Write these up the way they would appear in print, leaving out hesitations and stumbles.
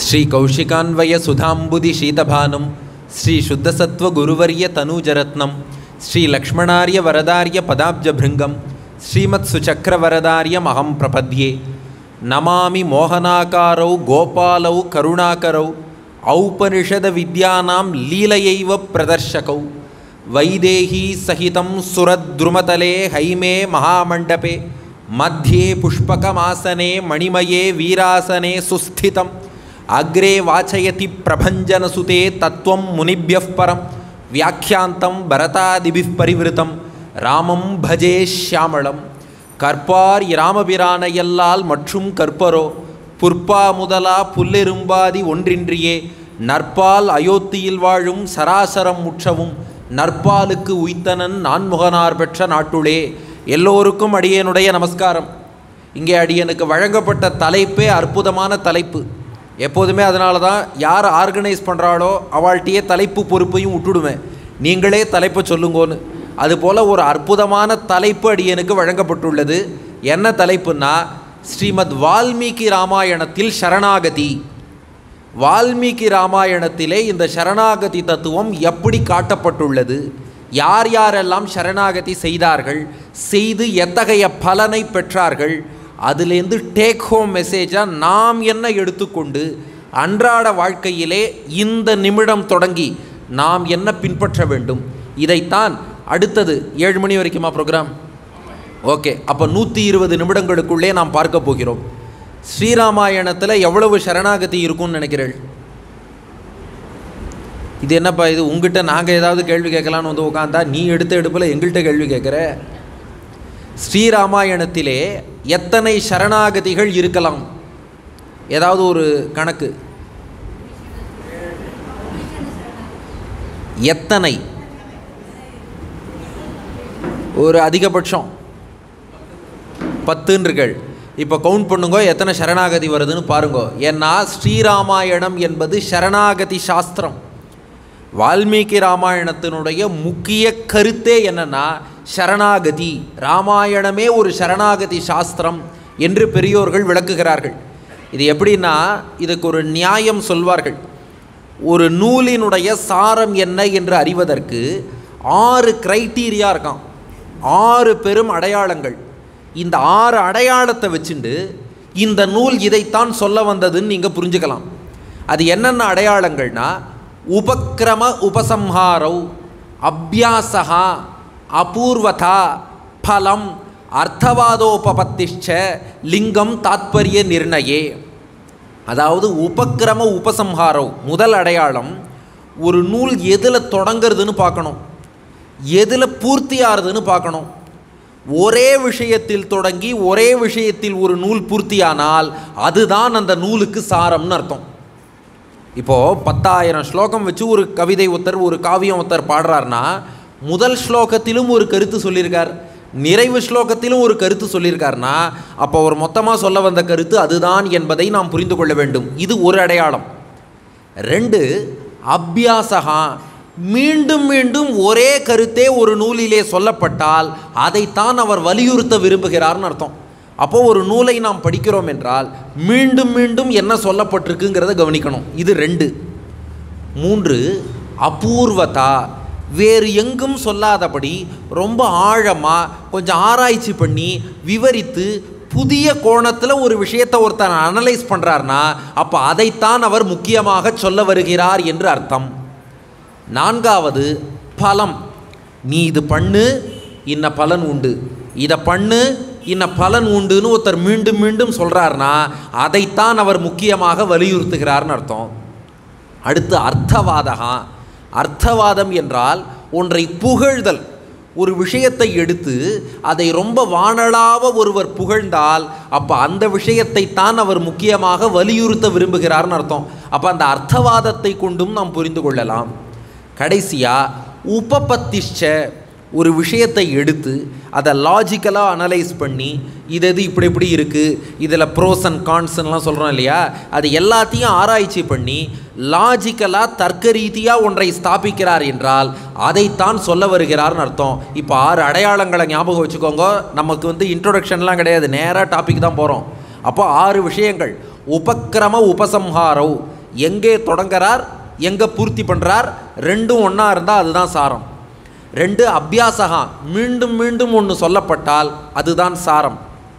श्री कौशिकान्वय सुधाम्बुदि शीतभानुं श्री शुद्धसत्व गुरुवर्य तनूजरत्नं श्री लक्ष्मणार्य वरदार्य पदाब्जभृङ्गं श्रीमत्सुचक्रवरदार्यमहं प्रपद्ये। नमामि मोहनाकारौ गोपालौ करुणाकरौ औपनिषदविद्यानां लीलयैव प्रदर्शकौ वैदेही सहितं सुरद्रुमतले हैमे महामण्डपे मध्ये पुष्पकमासने मणिमये वीरासने सुस्थितम् अग्रे वाचयति प्रभञ्जनसुते तत्त्वं मुनिभ्यः परं व्याख्यान्तं भरतादिभिः परिवृतं रामं भजे श्यामळं கற்பார் இராமபிரானை எல்லால் மற்றும் கற்பரோ புற்பா முதலா புல்லெரும்பாதி ஒன்றின்றியே நற்பால் அயோத்தியில் வாழும் சராசரம் முற்றவும் நற்பாலுக்கு உய்த்தனன் நான்முகனார் பெற்ற நாட்டுளே. எல்லோருக்கும் அடியனுடைய நமஸ்காரம். இங்கே அடியனுக்கு வழங்கப்பட்ட தலைப்பே அற்புதமான தலைப்பு. எப்போதுமே அதனால தான் யார் ஆர்கனைஸ் பண்ணுறாளோ அவள்கிட்டயே தலைப்பு பொறுப்பையும் விட்டுடுவேன், நீங்களே தலைப்பை சொல்லுங்கோன்னு. அதுபோல் ஒரு அற்புதமான தலைப்பு அடியனுக்கு வழங்கப்பட்டுள்ளது. என்ன தலைப்புன்னா, ஸ்ரீமத் வால்மீகி ராமாயணத்தில் சரணாகதி. வால்மீகி ராமாயணத்திலே இந்த சரணாகதி தத்துவம் எப்படி காட்டப்பட்டுள்ளது, யார் யாரெல்லாம் சரணாகதி செய்தார்கள், செய்து எத்தகைய பலனை பெற்றார்கள், அதிலேருந்து டேக் ஹோம் மெசேஜாக நாம் என்ன எடுத்துக்கொண்டு அன்றாட வாழ்க்கையிலே இந்த நிமிடம் தொடங்கி நாம் என்ன பின்பற்ற வேண்டும், இதைத்தான் அடுத்தது 7 மணி வரைக்குமா ப்ரோக்ராம்? ஓகே, அப்போ 120 நிமிடங்களுக்குள்ளே நாம் பார்க்க போகிறோம். ஸ்ரீராமாயணத்தில் எவ்வளவு சரணாகதி இருக்கும்னு நினைக்கிறேன்? இது என்னப்பா இது, உங்ககிட்ட நாங்கள் ஏதாவது கேள்வி கேட்கலான்னு வந்து உட்காந்தா நீ எடுத்த எடுப்பில் எங்கள்கிட்ட கேள்வி கேட்குற. ஸ்ரீராமாயணத்திலே எத்தனை சரணாகதிகள் இருக்கலாம்? ஏதாவது ஒரு கணக்கு? எத்தனை? ஒரு அதிகபட்சம் 10கள். இப்போ கவுண்ட் பண்ணுங்க எத்தனை சரணாகதி வருதுன்னு பாருங்க. ஏன்னா ஸ்ரீராமாயணம் என்பது சரணாகதி சாஸ்திரம். வால்மீகி ராமாயணத்தினுடைய முக்கிய கருத்தே என்னன்னா சரணாகதி. ராமாயணமே ஒரு சரணாகதி சாஸ்திரம் என்று பெரியோர்கள் விளக்குகிறார்கள். இது எப்படின்னா, இதுக்கு ஒரு நியாயம் சொல்வார்கள். ஒரு நூலினுடைய சாரம் என்ன என்று அறிவதற்கு 6 கிரைட்டீரியா இருக்கான், 6 பெரும் அடையாளங்கள். இந்த 6 அடையாளத்தை வச்சுண்டு இந்த நூல் இதைத்தான் சொல்ல வந்ததுன்னு நீங்கள் புரிஞ்சுக்கலாம். அது என்னென்ன அடையாளங்கள்னா, உபக்ரம உபசம்ஹாரௌ அபியாசா அபூர்வதா பலம் அர்த்தவாதோபபத்திஷ்ச லிங்கம் தாத்பரிய நிர்ணயே. அதாவது உபக்ரம உபசம்ஹாரௌ முதல் அடையாளம், ஒரு நூல் எதில் தொடங்கிறதுன்னு பார்க்கணும், எதில் பூர்த்தி ஆறுதுன்னு பார்க்கணும். ஒரே விஷயத்தில் தொடங்கி ஒரே விஷயத்தில் ஒரு நூல் பூர்த்தியானால் அதுதான் அந்த நூலுக்கு சாரம்னு அர்த்தம். இப்போது 10,000 ஸ்லோகம் வச்சு ஒரு கவிதை ஒருத்தர், ஒரு காவியம் ஒருத்தர் பாடுறாருன்னா, முதல் ஸ்லோகத்திலும் ஒரு கருத்து சொல்லியிருக்கார், நிறைவு ஸ்லோகத்திலும் ஒரு கருத்து சொல்லியிருக்காருன்னா, அப்போ ஒரு மொத்தமாக சொல்ல வந்த கருத்து அதுதான் என்பதை நாம் புரிந்து கொள்ள வேண்டும். இது ஒரு அடையாளம். 2, அபியாசகா. மீண்டும் மீண்டும் ஒரே கருத்தே ஒரு நூலிலே சொல்லப்பட்டால் அதைத்தான் அவர் வலியுறுத்த விரும்புகிறார்னு அர்த்தம். அப்போது ஒரு நூலை நாம் படிக்கிறோம் என்றால் மீண்டும் மீண்டும் என்ன சொல்லப்பட்டிருக்குங்கிறத கவனிக்கணும். இது 2. 3, அபூர்வதா. வேறு எங்கும் சொல்லாதபடி ரொம்ப ஆழமாக கொஞ்சம் ஆராய்ச்சி பண்ணி விவரித்து புதிய கோணத்தில் ஒரு விஷயத்தை ஒருத்தர் அனலைஸ் பண்ணுறாருனா அப்போ அதைத்தான் அவர் முக்கியமாக சொல்ல வருகிறார் என்று அர்த்தம். 4வது பலம். நீ இது பண்ணு இன்ன பலன் உண்டு, இதை பண்ணு இன்ன பலன் உண்டுன்னு ஒருத்தர் மீண்டும் மீண்டும் சொல்கிறார்னா அதைத்தான் அவர் முக்கியமாக வலியுறுத்துகிறார்னு அர்த்தம். அடுத்து அர்த்தவாதகா. அர்த்தவாதம் என்றால் ஒன்றை புகழ்தல். ஒரு விஷயத்தை எடுத்து அதை ரொம்ப வானளாவ ஒருவர் புகழ்ந்தால் அப்போ அந்த விஷயத்தை தான் அவர் முக்கியமாக வலியுறுத்த விரும்புகிறார்னு அர்த்தம். அப்போ அந்த அர்த்தவாதத்தை கொண்டும் நாம் புரிந்து கொள்ளலாம். கடைசியாக உபபத்திஷ்ச. ஒரு விஷயத்தை எடுத்து அதை லாஜிக்கலாக அனலைஸ் பண்ணி இது இப்படி இப்படி இருக்குது, இதில் ப்ரோஸ் அண்ட் கான்ஸ்லாம் சொல்கிறோம் இல்லையா, அது எல்லாத்தையும் ஆராய்ச்சி பண்ணி லாஜிக்கலாக தர்க்க ரீதியாக ஒன்றை ஸ்தாபிக்கிறார் என்றால் அதைத்தான் சொல்ல வருகிறார்னு அர்த்தம். இப்போ 6 அடையாளங்களை ஞாபகம் வச்சுக்கோங்க. நமக்கு இன்ட்ரோடக்ஷன்லாம் கிடையாது, நேராக டாபிக் தான் போகிறோம். அப்போ 6 விஷயங்கள். உபக்ரம உபசம்ஹாரௌ. எங்கே தொடங்குறார், எங்கே பூர்த்தி பண்ணுறார், ரெண்டும் ஒன்றா இருந்தால் அதுதான் சாரம். 2 அபியாசகா, மீண்டும் மீண்டும் ஒன்று சொல்லப்பட்டால் அதுதான் சாரம்.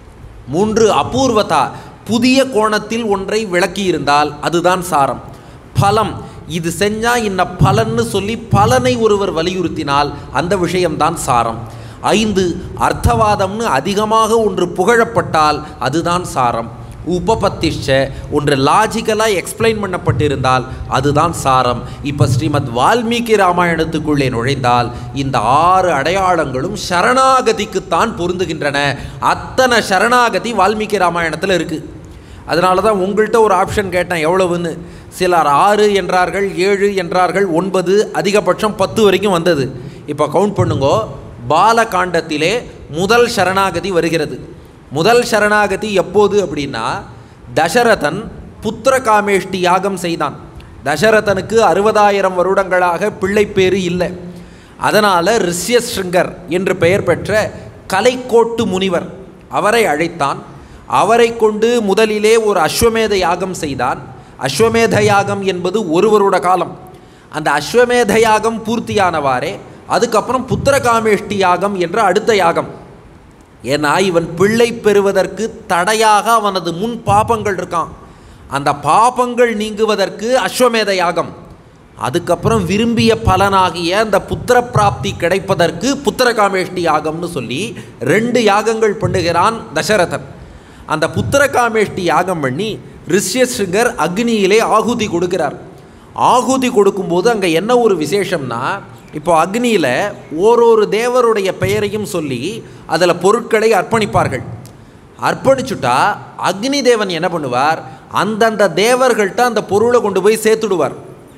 3 அபூர்வதா, புதிய கோணத்தில் ஒன்றை விளக்கி இருந்தால் அதுதான் சாரம். பலம், இது செஞ்சால் இன்ன பலன்னு சொல்லி பலனை ஒருவர் வலியுறுத்தினால் அந்த விஷயம்தான் சாரம். 5 அர்த்தவாதம்னு அதிகமாக ஒன்று புகழப்பட்டால் அதுதான் சாரம். உபபத்திஷ்ச, ஒன்று லாஜிக்கலாக எக்ஸ்பிளைன் பண்ணப்பட்டிருந்தால் அதுதான் சாரம். இப்போ ஸ்ரீமத் வால்மீகி ராமாயணத்துக்குள்ளே நுழைந்தால் இந்த 6 அடையாளங்களும் சரணாகதிக்குத்தான் பொருந்துகின்றன. அத்தனை சரணாகதி வால்மீகி ராமாயணத்தில் இருக்குது. அதனால தான் உங்கள்கிட்ட ஒரு ஆப்ஷன் கேட்டேன் எவ்வளவுன்னு. சிலர் 6 என்றார்கள், 7 என்றார்கள், 9, அதிகபட்சம் 10 வரைக்கும் வந்தது. இப்போ கவுண்ட் பண்ணுங்கோ. பாலகாண்டத்திலே முதல் சரணாகதி வருகிறது. முதல் சரணாகதி எப்போது அப்படின்னா, தசரதன் புத்திர காமேஷ்டி யாகம் செய்தான். தசரதனுக்கு 60,000 வருடங்களாக பிள்ளைப்பேறு இல்லை. அதனால் ரிஷ்யஸ்ருங்கர் என்று பெயர் பெற்ற கலைக்கோட்டு முனிவர் அவரை அழைத்தான். அவரை கொண்டு முதலிலே ஒரு அஸ்வமேத யாகம் செய்தான். அஸ்வமேத யாகம் என்பது 1 வருட காலம். அந்த அஸ்வமேத யாகம் பூர்த்தியானவாறே அதுக்கப்புறம் புத்திரகாமேஷ்டி யாகம் என்ற அடுத்த யாகம். ஏன்னா இவன் பிள்ளை பெறுவதற்கு தடையாக அவனது முன் பாபங்கள் இருக்கான். அந்த பாபங்கள் நீங்குவதற்கு அஸ்வமேத யாகம், அதுக்கப்புறம் விரும்பிய பலனாகிய அந்த புத்திர பிராப்தி கிடைப்பதற்கு புத்திரகாமேஷ்டி யாகம்னு சொல்லி 2 யாகங்கள் பண்ணுகிறான் தசரதன். அந்த புத்திரகாமேஷ்டி யாகம் பண்ணி ரிஷ்யஸ்ருங்கர் அக்னியிலே ஆகுதி கொடுக்கிறார். ஆகுதி கொடுக்கும்போது அங்கே என்ன ஒரு விசேஷம்னா, இப்போ அக்னியில் ஒரு தேவருடைய பெயரையும் சொல்லி அதில் பொருட்களை அர்ப்பணிப்பார்கள். அர்ப்பணிச்சுட்டா அக்னி தேவன் என்ன பண்ணுவார், அந்தந்த தேவர்கள்ட்ட அந்த பொருளை கொண்டு போய் சேர்த்துடுவார்.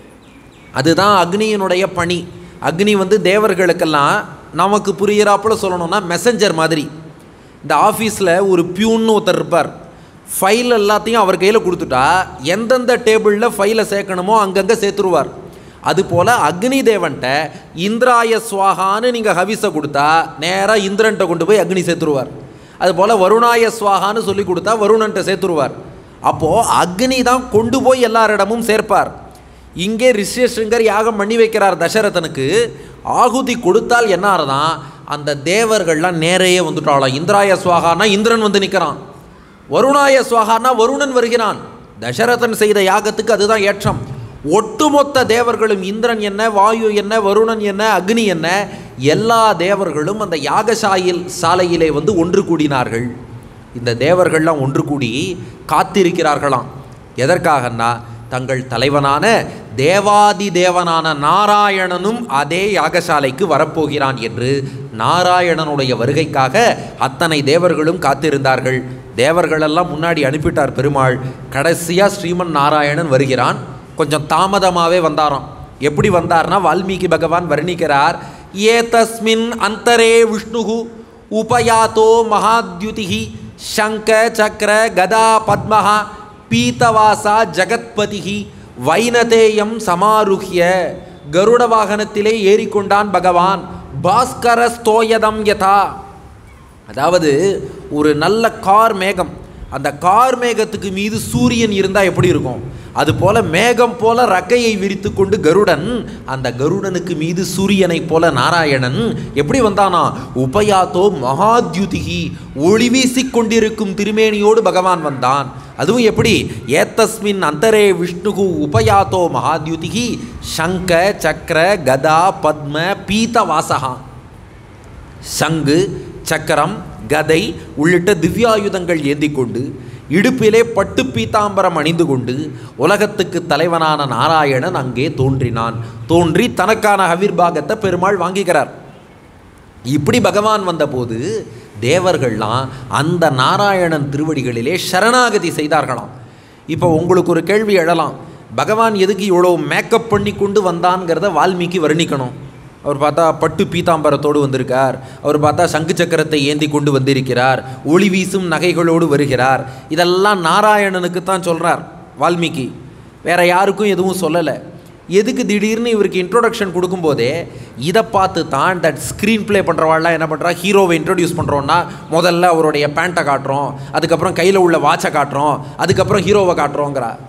அதுதான் அக்னியினுடைய பணி. அக்னி தேவர்களுக்கெல்லாம் நமக்கு புரிகிறாப்புல சொல்லணும்னா மெசஞ்சர் மாதிரி. இந்த ஆஃபீஸில் ஒரு பியூன்னு ஒருத்தர் இருப்பார். ஃபைல் எல்லாத்தையும் அவர் கையில் கொடுத்துட்டா எந்தெந்த டேபிளில் ஃபைலை சேர்க்கணுமோ அங்கங்கே சேர்த்துருவார். அதுபோல் அக்னி தேவன்கிட்ட இந்திராய ஸ்வாகான்னு நீங்கள் ஹவிஸை கொடுத்தா நேராக இந்திரன்ட்ட கொண்டு போய் அக்னி சேர்த்துருவார். அதுபோல் வருணாய ஸ்வாகான்னு சொல்லி கொடுத்தா வருணன்ட்ட சேர்த்துருவார். அப்போது அக்னி தான் கொண்டு போய் எல்லாரிடமும் சேர்ப்பார். இங்கே ரிஷ்யஸ்ருங்கர் யாகம் பண்ணி வைக்கிறார் தசரதனுக்கு. ஆகுதி கொடுத்தால் என்ன ஆறுதான், அந்த தேவர்கள்லாம் நேரையே வந்துட்டாலாம். இந்திராய ஸ்வாகானா இந்திரன் வந்து நிற்கிறான், வருணாய ஸ்வாகானா வருணன் வருகிறான். தசரதன் செய்த யாகத்துக்கு அதுதான் ஏற்றம். ஒட்டுமொத்த தேவர்களும், இந்திரன் என்ன, வாயு என்ன, வருணன் என்ன, அக்னி என்ன, எல்லா தேவர்களும் அந்த சாலையிலே ஒன்று கூடினார்கள். இந்த தேவர்கள்லாம் ஒன்று கூடி காத்திருக்கிறார்களாம். எதற்காகன்னா, தங்கள் தலைவனான தேவாதி தேவனான நாராயணனும் அதே யாகசாலைக்கு வரப்போகிறான் என்று நாராயணனுடைய வருகைக்காக அத்தனை தேவர்களும் காத்திருந்தார்கள். தேவர்களெல்லாம் முன்னாடி அனுப்பிட்டார் பெருமாள். கடைசியாக ஸ்ரீமன் நாராயணன் வருகிறான். கொஞ்சம் தாமதமாகவே வந்தாராம். எப்படி வந்தார்னா, வால்மீகி பகவான் வர்ணிக்கிறார். ஏதஸ்மின் அந்தரே விஷ்ணுகு உபயாத்தோ மகாத்யுதிஹி சங்க சக்கர கதா பத்மஹா பீதவாசா ஜகத்பதிஹி வைனதேயம் சமாருஹ்ய. கருட வாகனத்திலே ஏறிக்கொண்டான் பகவான். பாஸ்கர ஸ்தோயதம் யதா, அதாவது ஒரு நல்ல கார் மேகம், அந்த கார் மேகத்துக்கு மீது சூரியன் இருந்தால் எப்படி இருக்கும், அதுபோல மேகம் போல ரக்கையை விரித்து கொண்டு கருடன், அந்த கருடனுக்கு மீது சூரியனை போல நாராயணன் எப்படி வந்தானா, உபயாத்தோ மகாத்யுதிகி, ஒளி வீசிக் கொண்டிருக்கும் திருமேனியோடு பகவான் வந்தான். அதுவும் எப்படி, ஏத்தஸ்மின் அந்தரே விஷ்ணுகு உபயாத்தோ மகாத்யுதிகி சங்க சக்கர கதா பத்ம பீத வாசகா. சங்கு சக்கரம் கதை உள்ளிட்ட திவ்யாயுதங்கள் ஏந்தி கொண்டு, இடுப்பிலே பட்டு பீதாம்பரம் அணிந்து கொண்டு உலகத்துக்கு தலைவனான நாராயணன் அங்கே தோன்றினான். தோன்றி தனக்கான ஹவிர்பாகத்தை பெருமாள் வாங்கிக்கிறார். இப்படி பகவான் வந்தபோது தேவர்கள்லாம் அந்த நாராயணன் திருவடிகளிலே சரணாகதி செய்தார்களாம். இப்போ உங்களுக்கு ஒரு கேள்வி எழலாம், பகவான் எதுக்கு இவ்வளோ மேக்கப் பண்ணி கொண்டு வந்தான்ங்கிறத வால்மீகி வர்ணிக்கணும். அவர் பார்த்தா பட்டு பீதாம்பரத்தோடு வந்திருக்கார், அவர் பார்த்தா சங்கு சக்கரத்தை ஏந்தி கொண்டு வந்திருக்கிறார், ஒளி வீசும் நகைகளோடு வருகிறார். இதெல்லாம் நாராயணனுக்கு தான் சொல்கிறார் வால்மீகி, வேறு யாருக்கும் எதுவும் சொல்லலை. எதுக்கு திடீர்னு இவருக்கு இன்ட்ரோடக்ஷன் கொடுக்கும்போதே இதை பார்த்து தான் தட் ஸ்க்ரீன் ப்ளே பண்ணுறவாள்லாம் என்ன பண்ணுறா, ஹீரோவை இன்ட்ரடியூஸ் பண்ணுறோன்னா முதல்ல அவருடைய பேண்ட்டை காட்டுறோம், அதுக்கப்புறம் கையில் உள்ள வாட்சை காட்டுறோம், அதுக்கப்புறம் ஹீரோவை காட்டுறோங்கிறா.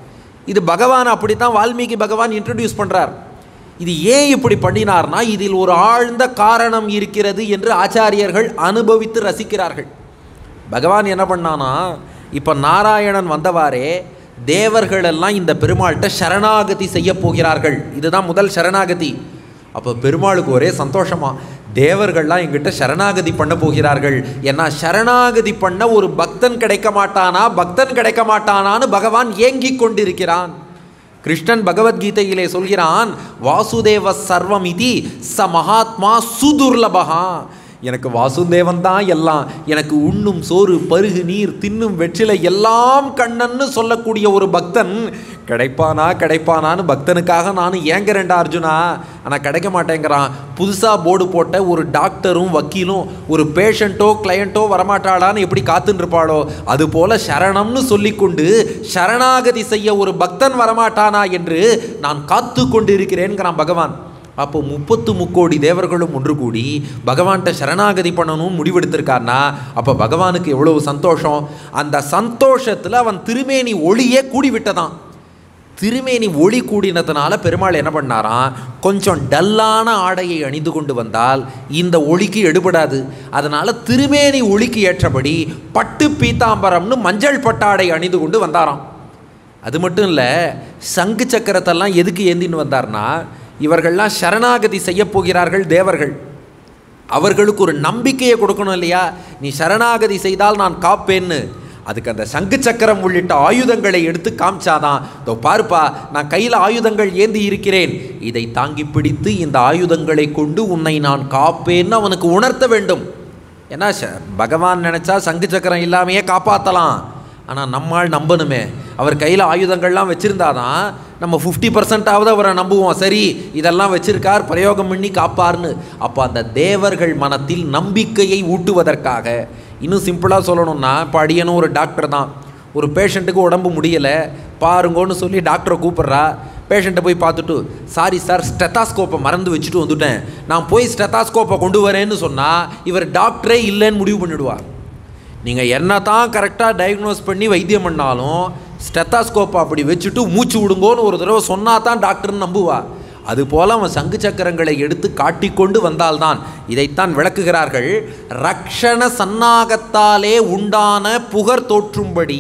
இது பகவான் அப்படித்தான் வால்மீகி பகவான் இன்ட்ரடியூஸ் பண்ணுறார். இது ஏன் இப்படி பண்ணினார்னா இதில் ஒரு ஆழ்ந்த காரணம் இருக்கிறது என்று ஆச்சாரியர்கள் அனுபவித்து ரசிக்கிறார்கள். பகவான் என்ன பண்ணானா, இப்போ நாராயணன் வந்தவாறே தேவர்கள் எல்லாம் இந்த பெருமாள்கிட்ட சரணாகதி செய்ய போகிறார்கள். இதுதான் முதல் சரணாகதி. அப்போ பெருமாளுக்கு ஒரே சந்தோஷமா, தேவர்கள்லாம் எங்கிட்ட சரணாகதி பண்ண போகிறார்கள். ஏன்னா சரணாகதி பண்ண ஒரு பக்தன் கிடைக்க மாட்டானா, பக்தன் கிடைக்க மாட்டானான்னு பகவான் ஏங்கி கொண்டிருக்கிறான். கிருஷ்ணன் பகவத்கீதையிலே சொல்கிறான், வாசுதேவ சர்வம் இதி ச மகாத்மா சுதுர்லபகா. எனக்கு வாசுதேவன் தான் எல்லாம், எனக்கு உண்ணும் சோறு பருகு நீர் தின்னும் வெற்றிலை எல்லாம் கண்ணன்னு சொல்லக்கூடிய ஒரு பக்தன் கிடைப்பானான்னு பக்தனுக்காக நானும் ஏங்குறேன்டா அர்ஜுனா. ஆனால் கிடைக்க மாட்டேங்கிறான். புதுசாக போர்டு போட்ட ஒரு டாக்டரும் வக்கீலும் ஒரு பேஷண்ட்டோ கிளையண்ட்டோ வரமாட்டாளான்னு எப்படி காத்துன்னு இருப்பாளோ, அதுபோல் சரணம்னு சொல்லிக்கொண்டு சரணாகதி செய்ய ஒரு பக்தன் வரமாட்டானா என்று நான் காத்து கொண்டு இருக்கிறேன்கிறான் பகவான். அப்போ 33 கோடி தேவர்களும் ஒன்று கூடி பகவான்கிட்ட சரணாகதி பண்ணணும்னு முடிவெடுத்திருக்காருனா அப்போ பகவானுக்கு எவ்வளவு சந்தோஷம். அந்த சந்தோஷத்தில் அவன் திருமேனி ஒளியே கூடிவிட்டதான். திருமேனி ஒளி கூடினதுனால பெருமாள் என்ன பண்ணாராம், கொஞ்சம் டல்லான ஆடையை அணிந்து கொண்டு வந்தால் இந்த ஒளிக்கு எடுபடாது. அதனால் திருமேனி ஒளிக்கு ஏற்றபடி பட்டு பீத்தாம்பரம்னு மஞ்சள் பட்டாடை அணிந்து கொண்டு வந்தாராம். அது மட்டும் இல்லை, சங்கு சக்கரத்தெல்லாம் எதுக்கு ஏந்தின்னு வந்தார்னா, இவர்கள்லாம் சரணாகதி செய்ய போகிறார்கள் தேவர்கள், அவர்களுக்கு ஒரு நம்பிக்கையை கொடுக்கணும் இல்லையா. நீ சரணாகதி செய்தால் நான் காப்பேன்னு. அதுக்கு அந்த சங்கு சக்கரம் உள்ளிட்ட ஆயுதங்களை எடுத்து காமிச்சாதான், இதோ பாருப்பா நான் கையில் ஆயுதங்கள் ஏந்தி இருக்கிறேன், இதை தாங்கி பிடித்து இந்த ஆயுதங்களை கொண்டு உன்னை நான் காப்பேன்னு அவனுக்கு உணர்த்த வேண்டும். ஏன்னா பகவான் நினச்சா சங்கு சக்கரம் இல்லாமையே காப்பாற்றலாம். ஆனால் நம்மால் நம்பணுமே, அவர் கையில் ஆயுதங்கள்லாம் வச்சுருந்தாதான் நம்ம 50% அவரை நம்புவோம். சரி இதெல்லாம் வச்சிருக்கார், பிரயோகம் பண்ணி காப்பார்னு. அப்போ அந்த தேவர்கள் மனத்தில் நம்பிக்கையை ஊட்டுவதற்காக, இன்னும் சிம்பிளாக சொல்லணும்னா, இப்போ அடியனும் ஒரு டாக்டர் தான், ஒரு பேஷண்ட்டுக்கு உடம்பு முடியலை பாருங்கன்னு சொல்லி டாக்டரை கூப்பிட்றா. பேஷண்ட்டை போய் பார்த்துட்டு, சாரி சார் ஸ்டெத்தாஸ்கோப்பை மறந்து வச்சுட்டு வந்துட்டேன், நான் போய் ஸ்டெத்தாஸ்கோப்பை கொண்டு வரேன்னு சொன்னால் இவர் டாக்டரே இல்லைன்னு முடிவு பண்ணிவிடுவார். நீங்கள் என்ன தான் கரெக்டாக டயக்னோஸ் பண்ணி வைத்தியம் பண்ணாலும் ஸ்டெத்தாஸ்கோப்பை அப்படி வச்சுட்டு மூச்சு விடுங்கோன்னு ஒரு தடவை சொன்னால் தான் டாக்டர்னு நம்புவா. அதுபோல் அவன் சங்கு சக்கரங்களை எடுத்து காட்டிக்கொண்டு வந்தால்தான். இதைத்தான் விளக்குகிறார்கள். ரக்ஷண சன்னாகத்தாலே உண்டான புகர் தோற்றும்படி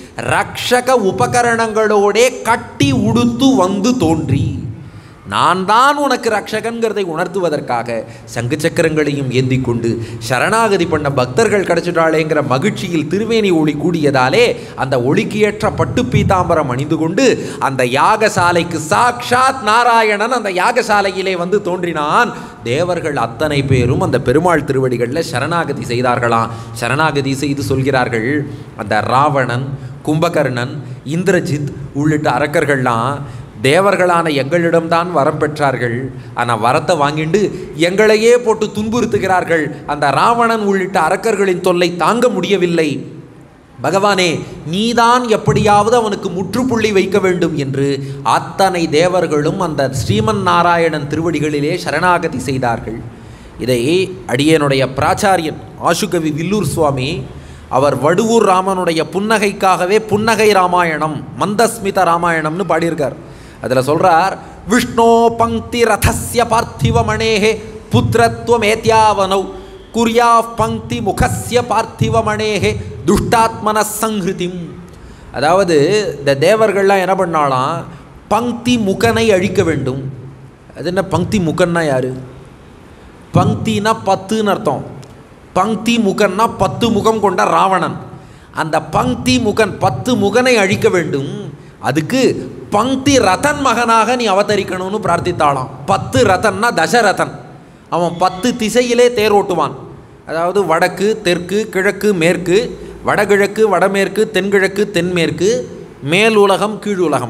ரக்ஷக உபகரணங்களோடே கட்டி உடுத்து வந்து தோன்றி, நான் தான் உனக்கு ரக்ஷகன்கிறதை உணர்த்துவதற்காக சங்கு சக்கரங்களையும் ஏந்தி கொண்டு சரணாகதி பண்ண பக்தர்கள் கிடைச்சிட்டாளேங்கிற மகிழ்ச்சியில் திருவேணி ஒளி கூடியதாலே அந்த ஒளிக்கு ஏற்ற பட்டு பீதாம்பரம் அணிந்து கொண்டு அந்த யாகசாலைக்கு சாக்ஷாத் நாராயணன் அந்த யாகசாலையிலே வந்து தோன்றினான். தேவர்கள் அத்தனை பேரும் அந்த பெருமாள் திருவடிகளில் சரணாகதி செய்தார்களாம். சரணாகதி செய்து சொல்கிறார்கள், அந்த ராவணன், கும்பகர்ணன், இந்திரஜித் உள்ளிட்ட அரக்கர்கள்லாம் தேவர்களான எங்களிடம்தான் வரம் பெற்றார்கள். ஆனால் வரத்தை வாங்கிண்டு எங்களையே போட்டு துன்புறுத்துகிறார்கள். அந்த ராவணன் உள்ளிட்ட அரக்கர்களின் தொல்லை தாங்க முடியவில்லை. பகவானே நீதான் எப்படியாவது அவனுக்கு முற்றுப்புள்ளி வைக்க வேண்டும் என்று அத்தனை தேவர்களும் அந்த ஸ்ரீமன் நாராயணன் திருவடிகளிலே சரணாகதி செய்தார்கள். இதை அடியனுடைய பிராச்சாரியன் ஆசுகவி வில்லூர் சுவாமி அவர் வடுவூர் ராமனுடைய புன்னகைக்காகவே புன்னகை ராமாயணம், மந்தஸ்மித ராமாயணம்னு பாடியிருக்கார். அதில் சொல்கிறார், விஷ்ணோ பங்கி ரதஸ்ய பார்த்திவ மணேஹே புத்திரத்வமேத்யாவனௌ குர்யா பங்கி முகஸ்ய பார்த்திவ மணேஹே துஷ்டாத்மன சங்கிருதிம். அதாவது இந்த தேவர்கள்லாம் என்ன பண்ணாலாம், பங்கி முகனை அழிக்க வேண்டும். அது என்ன பங்கி முகன்னா யார்? பங்கினா 10ன்னு அர்த்தம். பங்கி முகன்னா 10 முகம் கொண்ட ராவணன். அந்த பங்கி முகன் 10 முகனை அழிக்க வேண்டும். அதுக்கு பங்கி ரதன் மகனாக நீ அவதரிக்கணும்னு பிரார்த்தித்தாளாம். 10 ரதன்னா தசரதன். அவன் 10 திசையிலே தேர் ஓட்டுவான். அதாவது வடக்கு தெற்கு கிழக்கு மேற்கு, வடகிழக்கு வடமேற்கு தென்கிழக்கு தென்மேற்கு, மேல் உலகம் கீழ் உலகம்,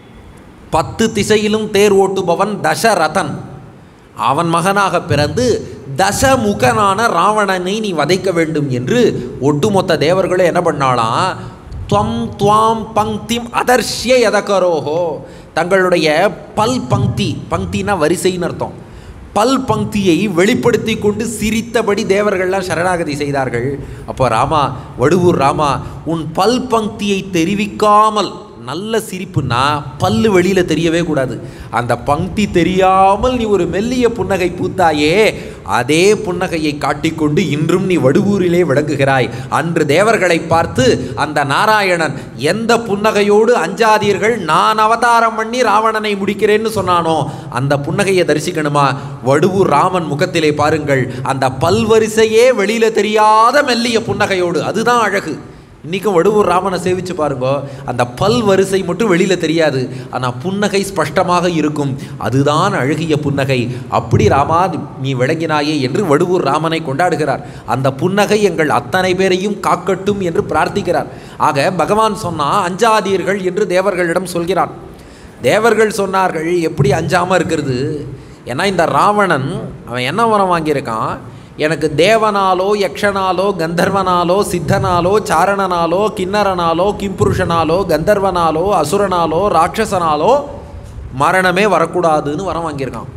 10 திசையிலும் தேர் ஓட்டுபவன் தசரதன். அவன் மகனாக பிறந்து தசமுகனான ராவணனை நீ வதைக்க வேண்டும் என்று ஒட்டுமொத்த தேவர்களே என்ன பண்ணாலாம், துவம் துவாம் பங்கிம் அதர்ஷ்ய எதக்கரோஹோ, தங்களுடைய பல் பங்கி, பங்கினா வரிசைன்னு அர்த்தம், பல் பங்கியை வெளிப்படுத்தி கொண்டு சிரித்தபடி தேவர்கள்லாம் சரணாகதி செய்தார்கள். அப்போ ராமா, வடுவூர் ராமா, உன் பல் பங்கியை தெரிவிக்காமல் நல்ல சிரிப்புன்னா பல்லு வெளியில் தெரியவே கூடாது. அந்த பங்கி தெரியாமல் நீ ஒரு மெல்லிய புன்னகை பூத்தாயே, அதே புன்னகையை காட்டிக்கொண்டு இன்றும் நீ வடுவூரிலே விளங்குகிறாய். அன்று தேவர்களை பார்த்து அந்த நாராயணன் எந்த புன்னகையோடு அஞ்சாதீர்கள், நான் அவதாரம் பண்ணி ராவணனை முடிக்கிறேன்னு சொன்னானோ அந்த புன்னகையை தரிசிக்கணுமா? வடுவூர் ராமன் முகத்திலே பாருங்கள், அந்த பல்வரிசையே வெளியில் தெரியாத மெல்லிய புன்னகையோடு. அதுதான் அழகு. இன்றைக்கும் வடுவூர் ராமனை சேவிச்சு பாருங்கோ, அந்த பல் வரிசை மட்டும் வெளியில் தெரியாது, ஆனால் புன்னகை ஸ்பஷ்டமாக இருக்கும். அதுதான் அழகிய புன்னகை. அப்படி ராமா நீ விளங்கினாயே என்று வடுவூர் ராமனை கொண்டாடுகிறார். அந்த புன்னகை எங்கள் அத்தனை பேரையும் காக்கட்டும் என்று பிரார்த்திக்கிறார். ஆக பகவான் சொன்னால் அஞ்சாதீர்கள் என்று தேவர்களிடம் சொல்கிறான். தேவர்கள் சொன்னார்கள், எப்படி அஞ்சாமல் இருக்கிறது? ஏன்னா இந்த ராவணன் அவன் என்ன வரம் வாங்கியிருக்கான்? எனக்கு தேவனாலோ யக்ஷனாலோ கந்தர்வனாலோ சித்தனாலோ சாரணனாலோ கிண்ணறனாலோ கிம்புருஷனாலோ கந்தர்வனாலோ அசுரனாலோ ராட்சசனாலோ மரணமே வரக்கூடாதுன்னு வரம் வாங்கியிருக்கான்.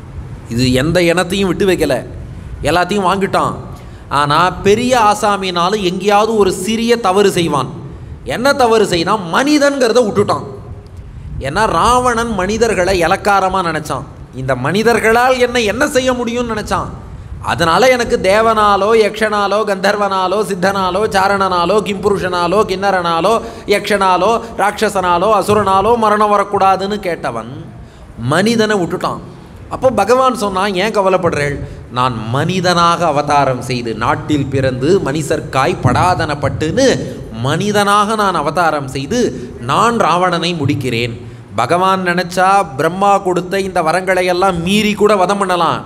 இது எந்த இனத்தையும் விட்டு வைக்கலை, எல்லாத்தையும் வாங்கிட்டான். ஆனால் பெரிய ஆசாமினாலும் எங்கேயாவது ஒரு சிறிய தவறு செய்வான். என்ன தவறு செய்யணும்? மனிதன்கிறத விட்டுட்டான். ஏன்னா ராவணன் மனிதர்களை இலக்காரமாக நினச்சான். இந்த மனிதர்களால் என்ன செய்ய முடியும்னு நினச்சான். அதனால் எனக்கு தேவனாலோ யக்ஷனாலோ கந்தர்வனாலோ சித்தனாலோ சாரணனாலோ கிம்புருஷனாலோ கிண்ணறனாலோ யக்ஷனாலோ ராட்சசனாலோ அசுரனாலோ மரணம் வரக்கூடாதுன்னு கேட்டவன் மனிதனை விட்டுட்டான். அப்போ பகவான் சொன்னான், ஏன் கவலைப்படுறேள்? நான் மனிதனாக அவதாரம் செய்து நாட்டில் பிறந்து மனிதர்க்காய் படாதனப்பட்டுன்னு மனிதனாக நான் அவதாரம் செய்து நான் ராவணனை முடிக்கிறேன். பகவான் நினச்சா பிரம்மா கொடுத்த இந்த வரங்களையெல்லாம் மீறி கூட வதம் பண்ணலாம்.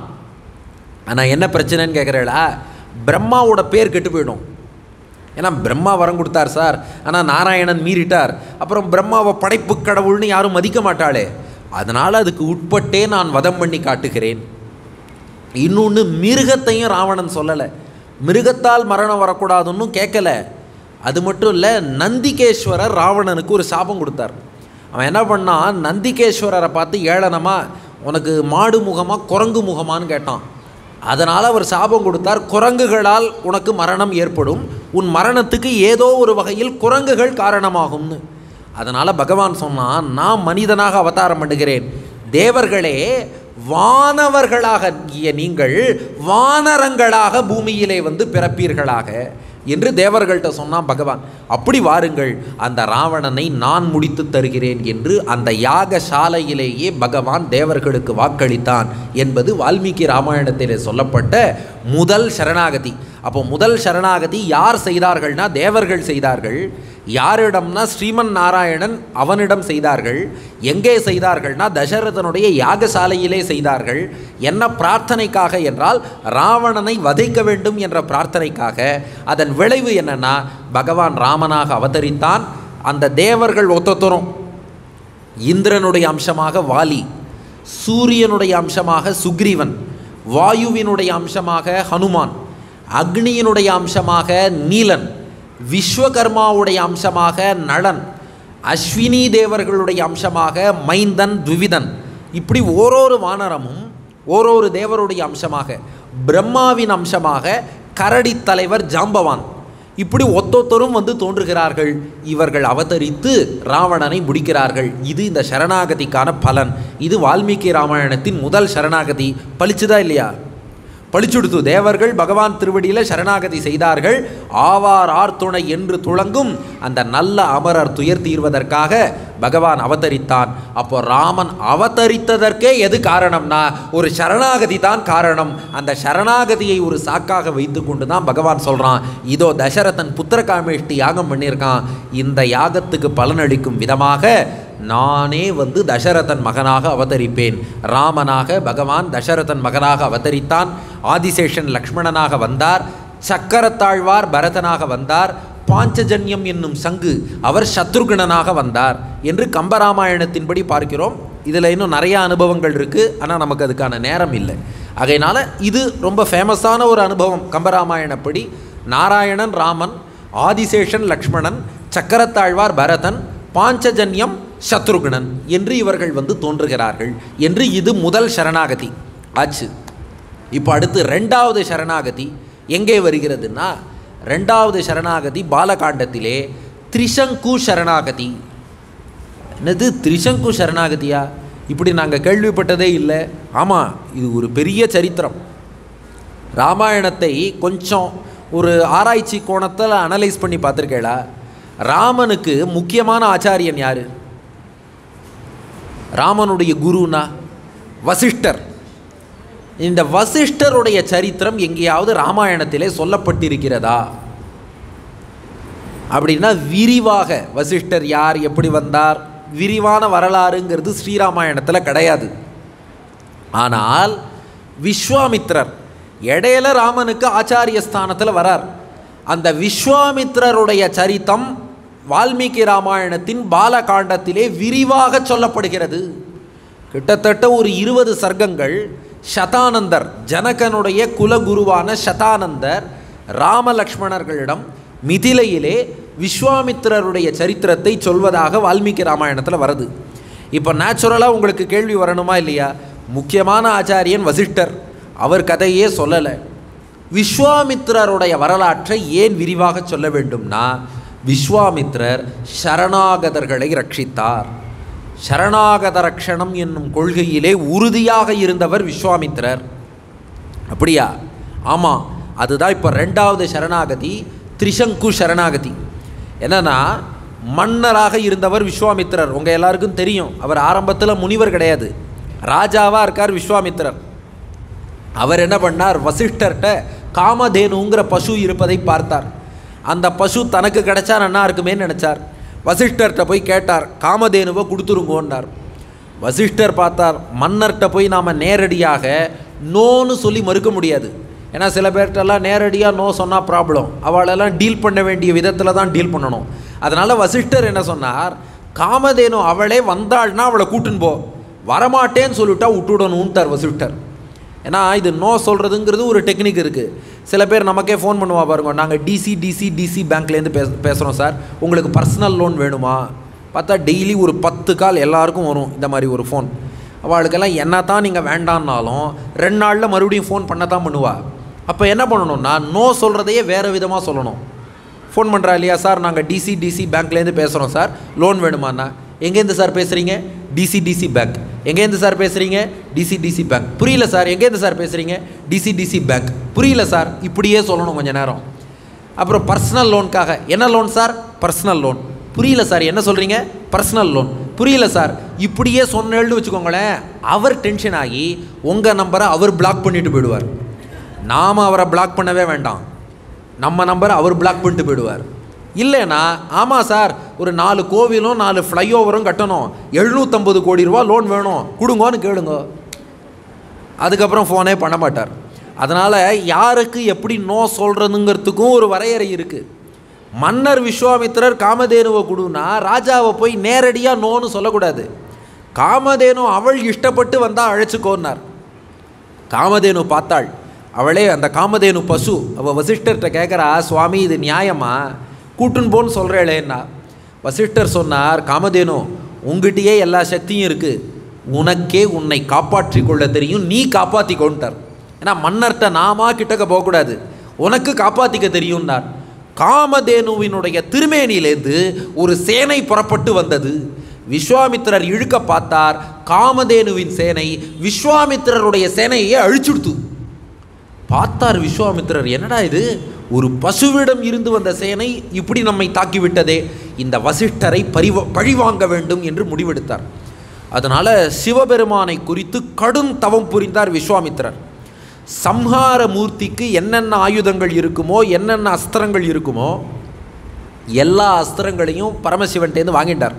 ஆனால் என்ன பிரச்சனைன்னு கேட்குறீங்களா? பிரம்மாவோட பேர் கெட்டு போயிடும். ஏன்னா பிரம்மா வரம் கொடுத்தார் சார், ஆனால் நாராயணன் மீறிட்டார். அப்புறம் பிரம்மாவை படைப்பு கடவுள்னு யாரும் மதிக்க மாட்டாளே. அதனால் அதுக்கு உட்பட்டே நான் வதம் பண்ணி காட்டுகிறேன். இன்னொன்று, மிருகத்தையும் ராவணன் சொல்லலை. மிருகத்தால் மரணம் வரக்கூடாதுன்னு கேட்கலை. அது மட்டும் இல்லை, நந்திகேஸ்வரர் ராவணனுக்கு ஒரு சாபம் கொடுத்தார். அவன் என்ன பண்ணான்? நந்திகேஸ்வரரை பார்த்து ஏளனமாக, உனக்கு மாடு முகமாக குரங்கு முகமானு கேட்டான். அதனால் அவர் சாபம் கொடுத்தார், குரங்குகளால் உனக்கு மரணம் ஏற்படும், உன் மரணத்துக்கு ஏதோ ஒரு வகையில் குரங்குகள் காரணமாகும்னு. அதனால் பகவான் சொன்னான், நான் மனிதனாக அவதாரம் பண்ணுகிறேன். தேவர்களே, வானவர்களாக நீங்கள் வானரங்களாக பூமியிலே வந்து பிறப்பீர்களாக என்று தேவர்கள்ட்ட சொன்னான் பகவான். அப்படி வாருங்கள், அந்த ராவணனை நான் முடித்து தருகிறேன் என்று அந்த யாகசாலையிலேயே பகவான் தேவர்களுக்கு வாக்களித்தான் என்பது வால்மீகி ராமாயணத்திலே சொல்லப்பட்ட முதல் சரணாகதி. அப்போ முதல் சரணாகதி யார் செய்தார்கள்னா தேவர்கள் செய்தார்கள். யாரிடம்னா ஸ்ரீமன் நாராயணன் அவனிடம் செய்தார்கள். எங்கே செய்தார்கள்னா தசரதனுடைய யாகசாலையிலே செய்தார்கள். என்ன பிரார்த்தனைக்காக என்றால் ராவணனை வதைக்க வேண்டும் என்ற பிரார்த்தனைக்காக. அதன் விளைவு என்னன்னா, பகவான் ராமனாக அவதரித்தான். அந்த தேவர்கள் ஒத்தொத்தரும், இந்திரனுடைய அம்சமாக வாலி, சூரியனுடைய அம்சமாக சுக்ரீவன், வாயுவினுடைய அம்சமாக ஹனுமான், அக்னியினுடைய அம்சமாக நீலன், விஸ்வகர்மாவுடைய அம்சமாக நளன், அஸ்வினி தேவர்களுடைய அம்சமாக மைந்தன் துவிதன். இப்படி ஓரொரு வானரமும் ஓரொரு தேவருடைய அம்சமாக, பிரம்மாவின் அம்சமாக கரடி தலைவர் ஜாம்பவான், இப்படி ஒத்தொத்தரும் வந்து தோன்றுகிறார்கள். இவர்கள் அவதரித்து ராவணனை முடிக்கிறார்கள். இது இந்த சரணாகதிக்கான பலன். இது வால்மீகி ராமாயணத்தின் முதல் சரணாகதி. பலிச்சுதா இல்லையா? பழிச்சுடுத்து. தேவர்கள் பகவான் திருவடியில் சரணாகதி செய்தார்கள். ஆவார் ஆர்த்துணை என்று துளங்கும் அந்த நல்ல அமரர் துயர் தீர்வதற்காக பகவான் அவதரித்தான். அப்போ ராமன் அவதரித்ததற்கே எது காரணம்னா ஒரு சரணாகதி தான் காரணம். அந்த சரணாகதியை ஒரு சாக்காக வைத்து கொண்டு தான் பகவான் சொல்கிறான், இதோ தசரதன் புத்திரகாமேஷ்டி யாகம் பண்ணியிருக்கான், இந்த யாகத்துக்கு பலனளிக்கும் விதமாக நானே வந்து தசரதன் மகனாக அவதரிப்பேன். ராமனாக பகவான் தசரதன் மகனாக அவதரித்தான். ஆதிசேஷன் லக்ஷ்மணனாக வந்தார். சக்கரத்தாழ்வார் பரதனாக வந்தார். பாஞ்சஜன்யம் என்னும் சங்கு அவர் சத்ருகணனாக வந்தார் என்று கம்பராமாயணத்தின்படி பார்க்கிறோம். இதில் இன்னும் நிறைய அனுபவங்கள் இருக்குது, ஆனால் நமக்கு அதுக்கான நேரம் இல்லை. ஆகையினால இது ரொம்ப ஃபேமஸான ஒரு அனுபவம். கம்பராமாயணப்படி நாராயணன் ராமன், ஆதிசேஷன் லக்ஷ்மணன், சக்கரத்தாழ்வார் பரதன், பாஞ்சஜன்யம் சத்ருகணன் என்று இவர்கள் வந்து தோன்றுகிறார்கள் என்று இது முதல் சரணாகதி ஆச்சு. இப்போ அடுத்து ரெண்டாவது சரணாகதி எங்கே வருகிறதுன்னா, ரெண்டாவது சரணாகதி பாலகாண்டத்திலே திரிசங்கு சரணாகதி. என்னது திரிசங்கு சரணாகதியா? இப்படி நாங்கள் கேள்விப்பட்டதே இல்லை. ஆமாம், இது ஒரு பெரிய சரித்திரம். ராமாயணத்தை கொஞ்சம் ஒரு ஆராய்ச்சி கோணத்தில் அனலைஸ் பண்ணி பார்த்துருக்கேளா? ராமனுக்கு முக்கியமான ஆச்சாரியன் யார்? ராமனுடைய குருனா வசிஷ்டர். இந்த வசிஷ்டருடைய சரித்திரம் எங்கேயாவது ராமாயணத்திலே சொல்லப்பட்டிருக்கிறதா அப்படின்னா விரிவாக வசிஷ்டர் யார், எப்படி வந்தார், விரிவான வரலாறுங்கிறது ஸ்ரீராமாயணத்தில் கிடையாது. ஆனால் விஸ்வாமித்ரர் இடையில ராமனுக்கு ஆச்சாரிய ஸ்தானத்தில் வரார். அந்த விஸ்வாமித்ரருடைய சரித்தம் வால்மீகி ராமாயணத்தின் பாலகாண்டத்திலே விரிவாக சொல்லப்படுகிறது. கிட்டத்தட்ட ஒரு 20 சர்க்கங்கள். சதானந்தர், ஜனகனுடைய குலகுருவான சதானந்தர் ராமலக்ஷ்மணர்களிடம் மிதிலையிலே விஸ்வாமித்திரருடைய சரித்திரத்தை சொல்வதாக வால்மீகி ராமாயணத்தில் வருது. இப்போ நேச்சுரலாக உங்களுக்கு கேள்வி வரணுமா இல்லையா? முக்கியமான ஆச்சாரியன் வசிஷ்டர், அவர் கதையே சொல்லலை. விஸ்வாமித்திரருடைய வரலாற்றை ஏன் விரிவாக சொல்ல வேண்டும்னா, விஸ்வாமித்திரர் சரணாகதர்களை ரட்சித்தார். சரணாகத ரக்ஷணம் என்னும் கொள்கையிலே உறுதியாக இருந்தவர் விஸ்வாமித்திரர். அப்படியா? ஆமாம், அதுதான் இப்போ 2வது சரணாகதி, திரிசங்கு சரணாகதி. என்னன்னா, மன்னராக இருந்தவர் விஸ்வாமித்திரர். உங்கள் எல்லாருக்கும் தெரியும், அவர் ஆரம்பத்தில் முனிவர் கிடையாது, ராஜாவாக இருக்கார் விஸ்வாமித்திரர். அவர் என்ன பண்ணார், வசிஷ்டர்கிட்ட காமதேனுங்கிற பசு இருப்பதை பார்த்தார். அந்த பசு தனக்கு கிடைச்சா நன்னா இருக்குமே நினச்சார். வசிஷ்டர்கிட்ட போய் கேட்டார், காமதேனுவை கொடுத்துருங்கோன்னார். வசிஷ்டர் பார்த்தார், மன்னர்கிட்ட போய் நாம் நேரடியாக நோன்னு சொல்லி மறுக்க முடியாது. ஏன்னா சில பேர்கிட்டலாம் நேரடியாக நோ சொன்னால் ப்ராப்ளம், அவளெல்லாம் டீல் பண்ண வேண்டிய விதத்தில் தான் டீல் பண்ணணும். அதனால் வசிஷ்டர் என்ன சொன்னார், காமதேனு அவளே வந்தாள்னா அவளை கூட்டுன்னு போ, வரமாட்டேன்னு சொல்லிட்டா விட்டுடணுன்ட்டார் வசிஷ்டர். ஏன்னா இது நோ சொல்கிறதுங்கிறது ஒரு டெக்னிக் இருக்குது. சில பேர் நமக்கே ஃபோன் பண்ணுவா பாருங்க, நாங்கள் டிசி பேங்க்லேருந்து பேசுகிறோம் சார், உங்களுக்கு பர்சனல் லோன் வேணுமா? பார்த்தா டெய்லி ஒரு 10 கால் எல்லாருக்கும் வரும் இந்த மாதிரி ஒரு ஃபோன். அவளுக்கெல்லாம் என்ன தான் நீங்கள் வேண்டான்னாலும் 2 நாளில் மறுபடியும் ஃபோன் பண்ண தான் பண்ணுவா. அப்போ என்ன பண்ணணும்னா, நோ சொல்கிறதையே வேறு விதமாக சொல்லணும். ஃபோன் பண்ணுறா இல்லையா, சார் நாங்கள் டிசி பேங்க்லேருந்து பேசுகிறோம் சார், லோன் வேணுமாண்ணா. எங்கேருந்து சார் பேசுகிறீங்க? DC bank. எங்கேருந்து சார் பேசுகிறீங்க? DC bank. புரியல சார். எங்கேருந்து சார் பேசுகிறீங்க? DC bank. புரியல சார். இப்படியே சொல்லணும் கொஞ்சம் நேரம். அப்புறம் பர்சனல் லோனுக்காக, என்ன லோன் சார்? Personal loan. புரியல சார். என்ன சொல்கிறீங்க? Personal loan. புரியல சார். இப்படியே சொன்னேன்னு வச்சுக்கோங்களேன், அவர் டென்ஷன் ஆகி உங்கள் நம்பரை அவர் பிளாக் பண்ணிட்டு போயிடுவார். நாம் அவரை பிளாக் பண்ணவே வேண்டாம், நம்ம நம்பரை அவர் பிளாக் பண்ணிட்டு போயிடுவார். இல்லைன்னா, ஆமாம் சார், ஒரு 4 கோவிலும் 4 ஃப்ளைஓவரும் கட்டணும், 750 கோடி ரூபா லோன் வேணும், கொடுங்கோன்னு கேளுங்க. அதுக்கப்புறம் ஃபோனே பண்ண மாட்டார். அதனால் யாருக்கு எப்படி நோ சொல்கிறதுங்கிறதுக்கும் ஒரு வரையறை இருக்குது. மன்னர் விஸ்வாமித்திரர் காமதேனுவை கொடுன்னா ராஜாவை போய் நேரடியாக நோன்னு சொல்லக்கூடாது. காமதேனு அவள் இஷ்டப்பட்டு வந்தால் அழைச்சிக்கோன்னார். காமதேனு பார்த்தாள். அவளே அந்த காமதேனு பசு. அவள் வசிஷ்டர்கிட்ட கேட்குறா, சுவாமி இது நியாயமா, கூட்டுன்னு போன்னு சொல்கிறேளேன்னா. வசிஷ்டர் சொன்னார், காமதேனு உங்ககிட்டயே எல்லா சக்தியும் இருக்குது, உனக்கே உன்னை காப்பாற்றி கொள்ள தெரியும், நீ காப்பாற்றிக்கொண்டார். ஏன்னா மன்னர்கிட்ட நாமா கிட்டக்க போகக்கூடாது, உனக்கு காப்பாற்றிக்க தெரியும்னார். காமதேனுவினுடைய திருமேனியிலேருந்து ஒரு சேனை புறப்பட்டு வந்தது. விஸ்வாமித்திரர் இழுக்க பார்த்தார், காமதேனுவின் சேனை விஸ்வாமித்திரருடைய சேனையை அழிச்சுடுத்து. பார்த்தார் விஸ்வாமித்திரர், என்னடா இது, ஒரு பசுவிடம் இருந்து வந்த சேனை இப்படி நம்மை தாக்கிவிட்டதே, இந்த வசிஷ்டரை பழிவாங்க வேண்டும் என்று முடிவெடுத்தார். அதனால் சிவபெருமானை குறித்து கடும் தவம் புரிந்தார் விஸ்வாமித்திரர். சம்ஹார மூர்த்திக்கு என்னென்ன ஆயுதங்கள் இருக்குமோ, என்னென்ன அஸ்திரங்கள் இருக்குமோ, எல்லா அஸ்திரங்களையும் பரமசிவன்டேருந்து வாங்கிட்டார்.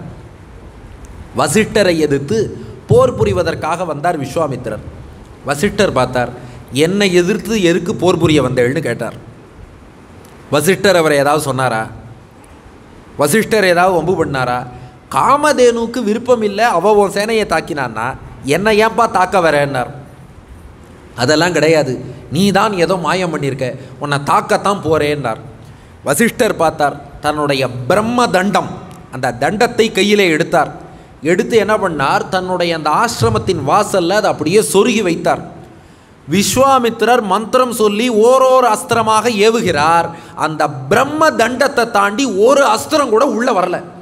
வசிஷ்டரை எதிர்த்து போர் புரிவதற்காக வந்தார் விஸ்வாமித்திரர். வசிஷ்டர் பார்த்தார், என்னை எதிர்த்து எதுக்கு போர் புரிய வந்தேள்னு கேட்டார். வசிஷ்டர் அவரை ஏதாவது சொன்னாரா? வசிஷ்டர் ஏதாவது வம்பு பண்ணாரா? காமதேனுக்கு விருப்பம் இல்லை அவள் உன் சேனையை தாக்கினான்னா என்னை ஏன்பா தாக்க வரேன்னார். அதெல்லாம் கிடையாது, நீ தான் ஏதோ மாயம் பண்ணியிருக்க, உன்னை தாக்கத்தான் போகிறேன்னார். வசிஷ்டர் பார்த்தார், தன்னுடைய பிரம்ம தண்டம், அந்த தண்டத்தை கையிலே எடுத்தார். எடுத்து என்ன பண்ணார், தன்னுடைய அந்த ஆசிரமத்தின் வாசலில் அதை அப்படியே சொருகி வைத்தார். விஸ்வாமித்திரர் மந்திரம் சொல்லி ஓரோரு அஸ்திரமாக ஏவுகிறார். அந்த பிரம்ம தண்டத்தை தாண்டி ஒரு அஸ்திரம் கூட உள்ளே வரல.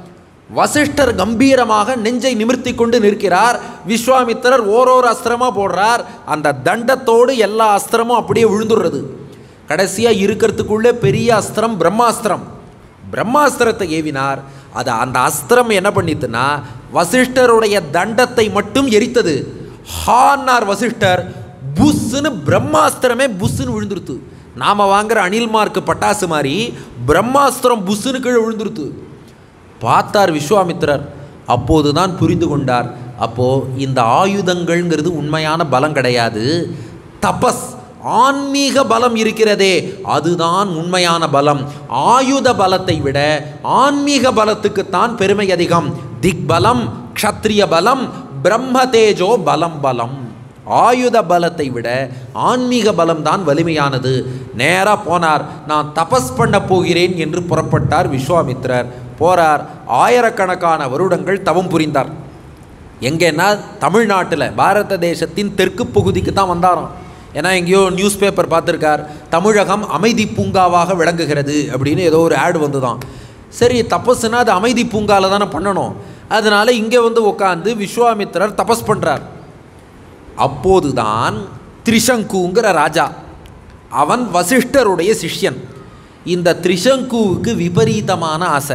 வசிஷ்டர் கம்பீரமாக நெஞ்சை நிமிர்த்தி கொண்டு நிற்கிறார். விஸ்வாமித்திரர் ஓரோரு அஸ்திரமாக போடுறார். அந்த தண்டத்தோடு எல்லா அஸ்திரமும் அப்படியே விழுந்துடுறது. கடைசியாக இருக்கிறதுக்குள்ளே பெரிய அஸ்திரம் பிரம்மாஸ்திரம். பிரம்மாஸ்திரத்தை ஏவினார். அது அந்த அஸ்திரம் என்ன பண்ணித்துன்னா வசிஷ்டருடைய தண்டத்தை மட்டும் எரித்தது. ஹான்னார் வசிஷ்டர். புஸ்ஸுன்னு பிரம்மாஸ்திரமே புஸ்ஸுன்னு விழுந்துருத்து. நாம் வாங்குகிற அணில் மார்க்கு பட்டாசு மாதிரி பிரம்மாஸ்திரம் புஸ்ஸுன்னு கீழே விழுந்துருத்து. பார்த்தார் விஸ்வாமித்திரர். அப்போது தான் புரிந்து கொண்டார், அப்போது இந்த ஆயுதங்கள்ங்கிறது உண்மையான பலம் கிடையாது, தபஸ் ஆன்மீக பலம் இருக்கிறதே அதுதான் உண்மையான பலம். ஆயுத பலத்தை விட ஆன்மீக பலத்துக்குத்தான் பெருமை அதிகம். திக் பலம், க்ஷத்ரிய பலம், பிரம்ம தேஜோ பலம் பலம். ஆயுத பலத்தை விட ஆன்மீக பலம்தான் வலிமையானது. நேராக போனார். நான் தபஸ் பண்ண போகிறேன் என்று புறப்பட்டார் விஸ்வாமித்திரர். போறார். ஆயிரக்கணக்கான வருடங்கள் தவம் புரிந்தார். எங்கன்னா தமிழ்நாட்டில் பாரத தேசத்தின் தெற்கு பகுதிக்கு தான் வந்தாராம். ஏன்னா எங்கேயோ நியூஸ் பேப்பர் பார்த்துருக்கார், தமிழகம் அமைதி பூங்காவாக விளங்குகிறது அப்படின்னு ஏதோ ஒரு ஆடு வந்து தான். சரி, தபஸ்னா அது அமைதி பூங்காவில் தானே பண்ணணும். அதனால் இங்கே வந்து உட்காந்து விஸ்வாமித்திரர் தபஸ் பண்ணுறார். அப்போது தான் திரிசங்குங்கிற ராஜா, அவன் வசிஷ்டருடைய சிஷ்யன். இந்த திரிசங்குவுக்கு விபரீதமான ஆசை.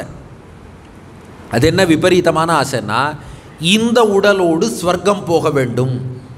அது என்ன விபரீதமான ஆசைன்னா, இந்த உடலோடு ஸ்வர்க்கம் போக வேண்டும்.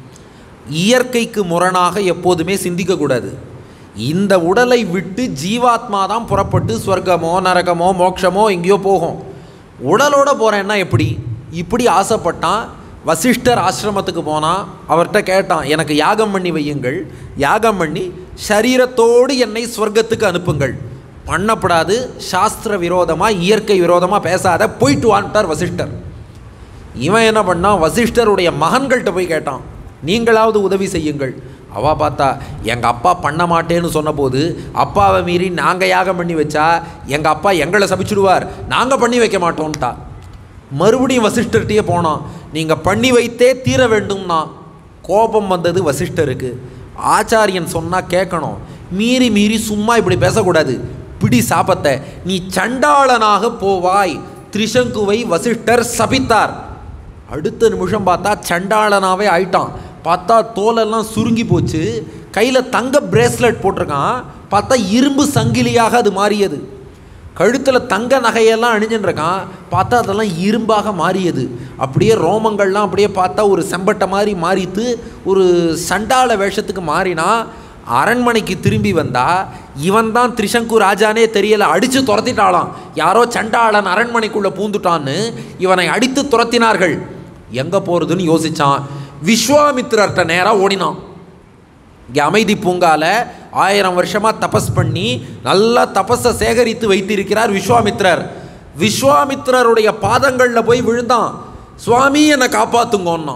இயற்கைக்கு முரணாக எப்போதுமே சிந்திக்கக்கூடாது. இந்த உடலை விட்டு ஜீவாத்மா தான் புறப்பட்டு ஸ்வர்க்கமோ நரகமோ மோட்சமோ எங்கேயோ போகும். உடலோடு போகிறேன்னா எப்படி? இப்படி ஆசைப்பட்டான். வசிஷ்டர் ஆசிரமத்துக்கு போனான். அவர்கிட்ட கேட்டான், எனக்கு யாகம் பண்ணி வையுங்கள், யாகம் பண்ணி சரீரத்தோடு என்னை ஸ்வர்க்கத்துக்கு அனுப்புங்கள். பண்ணப்படாது, சாஸ்திர விரோதமாக இயற்கை விரோதமாக பேசாத, போயிட்டு வான்ட்டார் வசிஷ்டர். இவன் என்ன பண்ணான், வசிஷ்டருடைய மகன்கள்கிட்ட போய் கேட்டான், நீங்களாவது உதவி செய்யுங்கள். அவள் பார்த்தா, எங்கள் அப்பா பண்ண மாட்டேன்னு சொன்னபோது அப்பாவை மீறி நாங்கள் யாகம் பண்ணி வச்சா எங்கள் அப்பா எங்களை சபிச்சுடுவார், நாங்கள் பண்ணி வைக்க மாட்டோம்ட்டா. மறுபடியும் வசிஷ்டர்கிட்டயே போனோம், நீங்கள் பண்ணி வைத்தே தீர வேண்டும்னா. கோபம் வந்தது வசிஷ்டருக்கு. ஆச்சாரியன் சொன்னால் கேட்கணும், மீறி மீறி சும்மா இப்படி பேசக்கூடாது, பிடி சாபத்தை, நீ சண்டாளனாக போவாய். திரிசங்குவை வசிஷ்டர் சபித்தார். அடுத்த நிமிஷம் பார்த்தா சண்டாளனாவே ஆயிட்டான். பார்த்தா தோலெல்லாம் சுருங்கி போச்சு. கையில் தங்க பிரேஸ்லெட் போட்டிருக்கான். பார்த்தா இரும்பு சங்கிலியாக அது மாறியது. கழுத்தில் தங்க நகையெல்லாம் அணிஞ்சுருக்கான். பார்த்தா அதெல்லாம் இரும்பாக மாறியது. அப்படியே ரோமங்கள்லாம் அப்படியே பார்த்தா ஒரு செம்பட்டை மாதிரி மாறித்து ஒரு சண்டாள வேஷத்துக்கு மாறினா. அரண்மனைக்கு திரும்பி வந்தா இவன் தான் திரிசங்கு ராஜானே தெரியலை. அடித்து துரத்திட்டாளாம். யாரோ சண்டாளன் அரண்மனைக்குள்ளே பூந்துட்டான்னு இவனை அடித்து துரத்தினார்கள். எங்கே போகிறதுன்னு யோசித்தான். விஸ்வாமித்திரர்கிட்ட நேராக ஓடினான். இங்கே அமைதி பூங்கால 1000 வருஷமாக தபஸ் பண்ணி நல்லா தபஸை சேகரித்து வைத்திருக்கிறார் விஸ்வாமித்திரர். விஸ்வாமித்திரருடைய பாதங்களில் போய் விழுந்தான். சுவாமி என்னை காப்பாற்றுங்கோன்னா.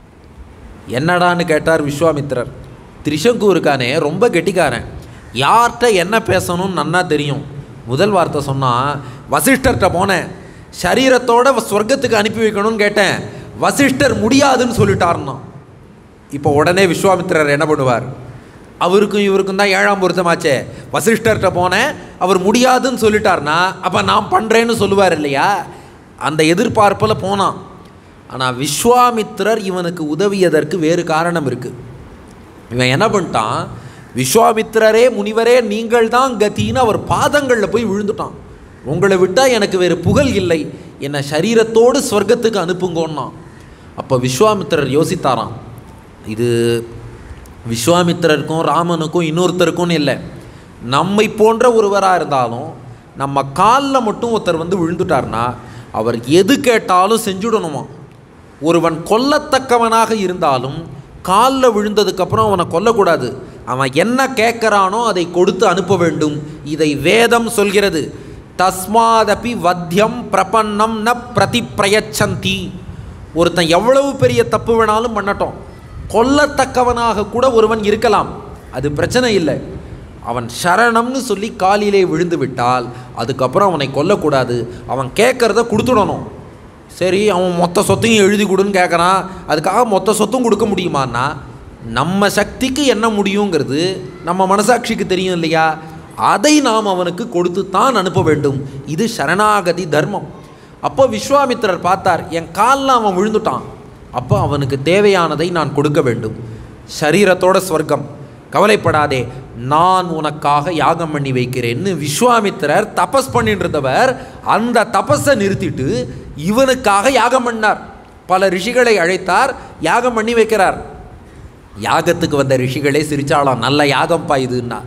என்னடான்னு கேட்டார் விஸ்வாமித்திரர். திரிசங்கு இருக்கானே ரொம்ப கெட்டிக்காரன், யார்கிட்ட என்ன பேசணும்னு நன்னா தெரியும். முதல் வார்த்தை சொன்னால், வசிஷ்டர்கிட்ட போனேன், சரீரத்தோட சொர்க்கத்துக்கு அனுப்பி வைக்கணும்னு கேட்டேன், வசிஷ்டர் முடியாதுன்னு சொல்லிட்டார்னா. இப்போ உடனே விஸ்வாமித்திரர் என்ன பண்ணுவார்? அவருக்கும் இவருக்கும் தான் 7ஆம் பொருத்தமாச்சே. வசிஷ்டர்கிட்ட போனேன், அவர் முடியாதுன்னு சொல்லிட்டார்னா அப்போ நான் பண்ணுறேன்னு சொல்லுவார் இல்லையா? அந்த எதிர்பார்ப்பில் போனான். ஆனால் விஸ்வாமித்திரர் இவனுக்கு உதவியதற்கு வேறு காரணம் இருக்குது. இவன் என்ன பண்ணிட்டான், விஸ்வாமித்திரரே முனிவரே நீங்கள் தான் கத்தின்னு அவர் பாதங்களில் போய் விழுந்துட்டான். உங்களை விட்டால் எனக்கு வேறு புகழ் இல்லை, என்னை சரீரத்தோடு ஸ்வர்க்கத்துக்கு அனுப்புங்கோன்னா. அப்போ விஸ்வாமித்திரர் யோசித்தாராம், இது விஸ்வாமித்திரருக்கும் ராமனுக்கும் இன்னொருத்தருக்கும் இல்லை, நம்மை போன்ற ஒருவராக இருந்தாலும் நம்ம காலில் மட்டும் ஒருத்தர் வந்து விழுந்துட்டார்னா அவர் எது கேட்டாலும் செஞ்சுடணுமா. ஒருவன் கொல்லத்தக்கவனாக இருந்தாலும் காலில் விழுந்ததுக்கப்புறம் அவனை கொல்லக்கூடாது. அவன் என்ன கேட்குறானோ அதை கொடுத்து அனுப்ப வேண்டும். இதை வேதம் சொல்கிறது. தஸ்மாதபி வத்தியம் பிரபன்னம் ந பிரதி பிரயச்சந்தி. ஒருத்தன் எவ்வளவு பெரிய தப்பு வேணாலும் பண்ணட்டும், கொல்லத்தக்கவனாக கூட ஒருவன் இருக்கலாம், அது பிரச்சனை இல்லை. அவன் சரணம்னு சொல்லி காலிலே விழுந்து விட்டால் அதுக்கப்புறம் அவனை கொல்லக்கூடாது. அவன் கேட்குறத கொடுத்துடணும். சரி, அவன் மொத்த சொத்தையும் எழுதி கொடுன்னு கேட்குறான், அதுக்காக மொத்த சொத்தும் கொடுக்க முடியுமான்னா நம்ம சக்திக்கு என்ன முடியுங்கிறது நம்ம மனசாட்சிக்கு தெரியும் இல்லையா? அதை நாம் அவனுக்கு கொடுத்து தான் அனுப்ப வேண்டும். இது சரணாகதி தர்மம். அப்போ விஸ்வாமித்திரர் பார்த்தார், என் காலில் அவன் விழுந்துட்டான், அப்போ அவனுக்கு தேவையானதை நான் கொடுக்க வேண்டும், சரீரத்தோட ஸ்வர்க்கம், கவலைப்படாதே, நான் உனக்காக யாகம் பண்ணி வைக்கிறேன்னு விஸ்வாமித்திரர் தபஸ் பண்ணிட்டு இருந்தவர் அந்த தபஸை நிறுத்திட்டு இவனுக்காக யாகம் பண்ணார். பல ரிஷிகளை அழைத்தார், யாகம் பண்ணி வைக்கிறார். யாகத்துக்கு வந்த ரிஷிகளே சிரிச்சாலாம், நல்ல யாகம்பா இதுன்னா.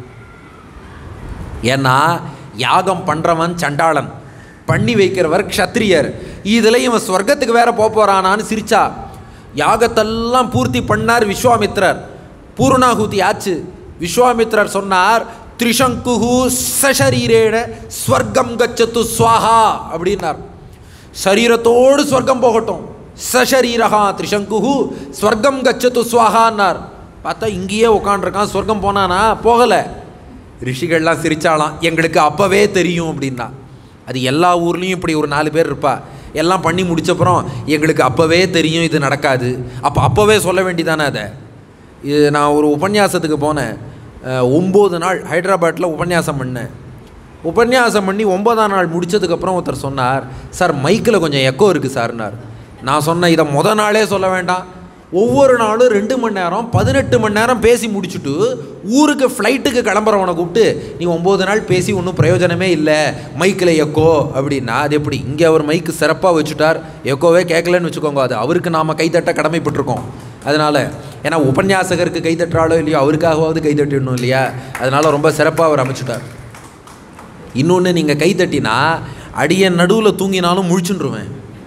ஏன்னா யாகம் பண்ணுறவன் சண்டாளன், பண்ணி வைக்கிறவர் க்ஷத்ரியர், இதில் இவன் ஸ்வர்க்கத்துக்கு வேற போகிறானான்னு சிரிச்சா. யாகத்தெல்லாம் பூர்த்தி பண்ணார் விஸ்வாமித்திரர். பூர்ணாகுதி ஆச்சு. விஸ்வாமித்திரர் சொன்னார், த்ரிசங்குஹு சரீரேன ஸ்வர்க்கம் கச்சத்து ஸ்வாஹா அப்படின்னார். சரீரத்தோடு ஸ்வர்க்கம் போகட்டும், சரீரஹா த்ரிசங்குஹு ஸ்வர்க்கம் கச்சத்து ஸ்வாஹான்னார். பார்த்தா இங்கேயே உட்காண்டிருக்கான், ஸ்வர்க்கம் போனானா? போகலை. ரிஷிகள்லாம் சிரிச்சாலாம், எங்களுக்கு அப்போவே தெரியும் அப்படின்னா. அது எல்லா ஊர்லேயும் இப்படி ஒரு 4 பேர் இருப்பா. எல்லாம் பண்ணி முடிச்சப்புறம் எங்களுக்கு அப்போவே தெரியும் இது நடக்காது. அப்போவே சொல்ல வேண்டிதானே அதை. இது நான் ஒரு உபன்யாசத்துக்கு போனேன். 9 நாள் ஹைதராபாத்தில் உபன்யாசம் பண்ணேன். உபன்யாசம் பண்ணி 9ஆம் நாள் முடித்ததுக்கப்புறம் ஒருத்தர் சொன்னார், சார் மைக்கில் கொஞ்சம் எக்கோ இருக்குது சார்னார். நான் சொன்னேன், இதை நாளே சொல்ல வேண்டாம், ஒவ்வொரு நாளும் 2 மணி நேரம் 18 மணி நேரம் பேசி முடிச்சுட்டு ஊருக்கு ஃப்ளைட்டுக்கு கிளம்புறவனை கூப்பிட்டு நீ 9 நாள் பேசி ஒன்றும் பிரயோஜனமே இல்லை, மைக்கில் எக்கோ அப்படின்னா அது எப்படி? இங்கே அவர் மைக்கு சிறப்பாக வச்சுட்டார், எக்கோவே கேட்கலன்னு வச்சுக்கோங்க, அது அவருக்கு நாம் கைத்தட்ட கடமைப்பட்டிருக்கோம். அதனால் ஏன்னா உபன்யாசகருக்கு கைத்தட்டுறாலோ இல்லையோ அவருக்காகவாவது கைத்தட்டிடணும் இல்லையா, அதனால் ரொம்ப சிறப்பாக அவர் அமைச்சுட்டார். இன்னொன்று, நீங்கள் கைத்தட்டினா அடியன் நடுவில் தூங்கினாலும் முழிச்சுருவேன்.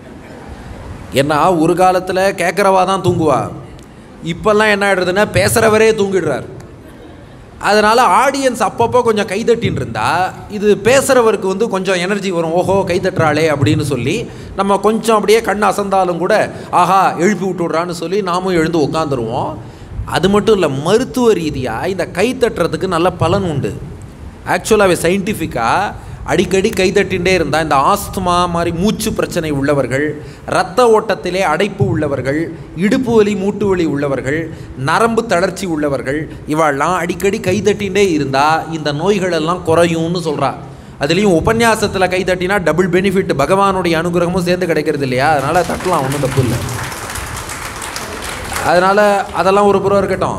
ஏன்னா ஒரு காலத்தில் கேட்குறவா தான் தூங்குவா, இப்போல்லாம் என்ன ஆகிடுறதுன்னா பேசுகிறவரே தூங்கிடுறார். அதனால் ஆடியன்ஸ் அப்பப்போ கொஞ்சம் கைத்தட்டின்னு இருந்தால் இது பேசுகிறவருக்கு கொஞ்சம் எனர்ஜி வரும். ஓஹோ கைத்தட்டுறாளே அப்படின்னு சொல்லி நம்ம கொஞ்சம் அப்படியே கண் அசந்தாலும் கூட ஆஹா எழுப்பி விட்டுடுறான்னு சொல்லி நாமும் எழுந்து உட்காந்துருவோம். அது மட்டும் இல்லை, மருத்துவ ரீதியாக இந்த கைத்தட்டுறதுக்கு நல்ல பலன் உண்டு. ஆக்சுவலாகவே சயின்டிஃபிக்காக அடிக்கடி கைத்தட்டின்றே இருந்தால் இந்த ஆஸ்துமா மாதிரி மூச்சு பிரச்சனை உள்ளவர்கள், இரத்த ஓட்டத்திலே அடைப்பு உள்ளவர்கள், இடுப்பு வலி மூட்டு வலி உள்ளவர்கள், நரம்பு தளர்ச்சி உள்ளவர்கள், இவாளெல்லாம் அடிக்கடி கைத்தட்டின்றே இருந்தால் இந்த நோய்களெல்லாம் குறையும்னு சொல்கிறா. அதுலேயும் உபன்யாசத்தில் கைத்தட்டினா டபுள் பெனிஃபிட், பகவானுடைய அனுகிரகமும் சேர்ந்து கிடைக்கிறது இல்லையா, அதனால் தட்டலாம், ஒன்றும் தப்பு இல்லை. அதனால் அதெல்லாம் ஒரு புறம் இருக்கட்டும்,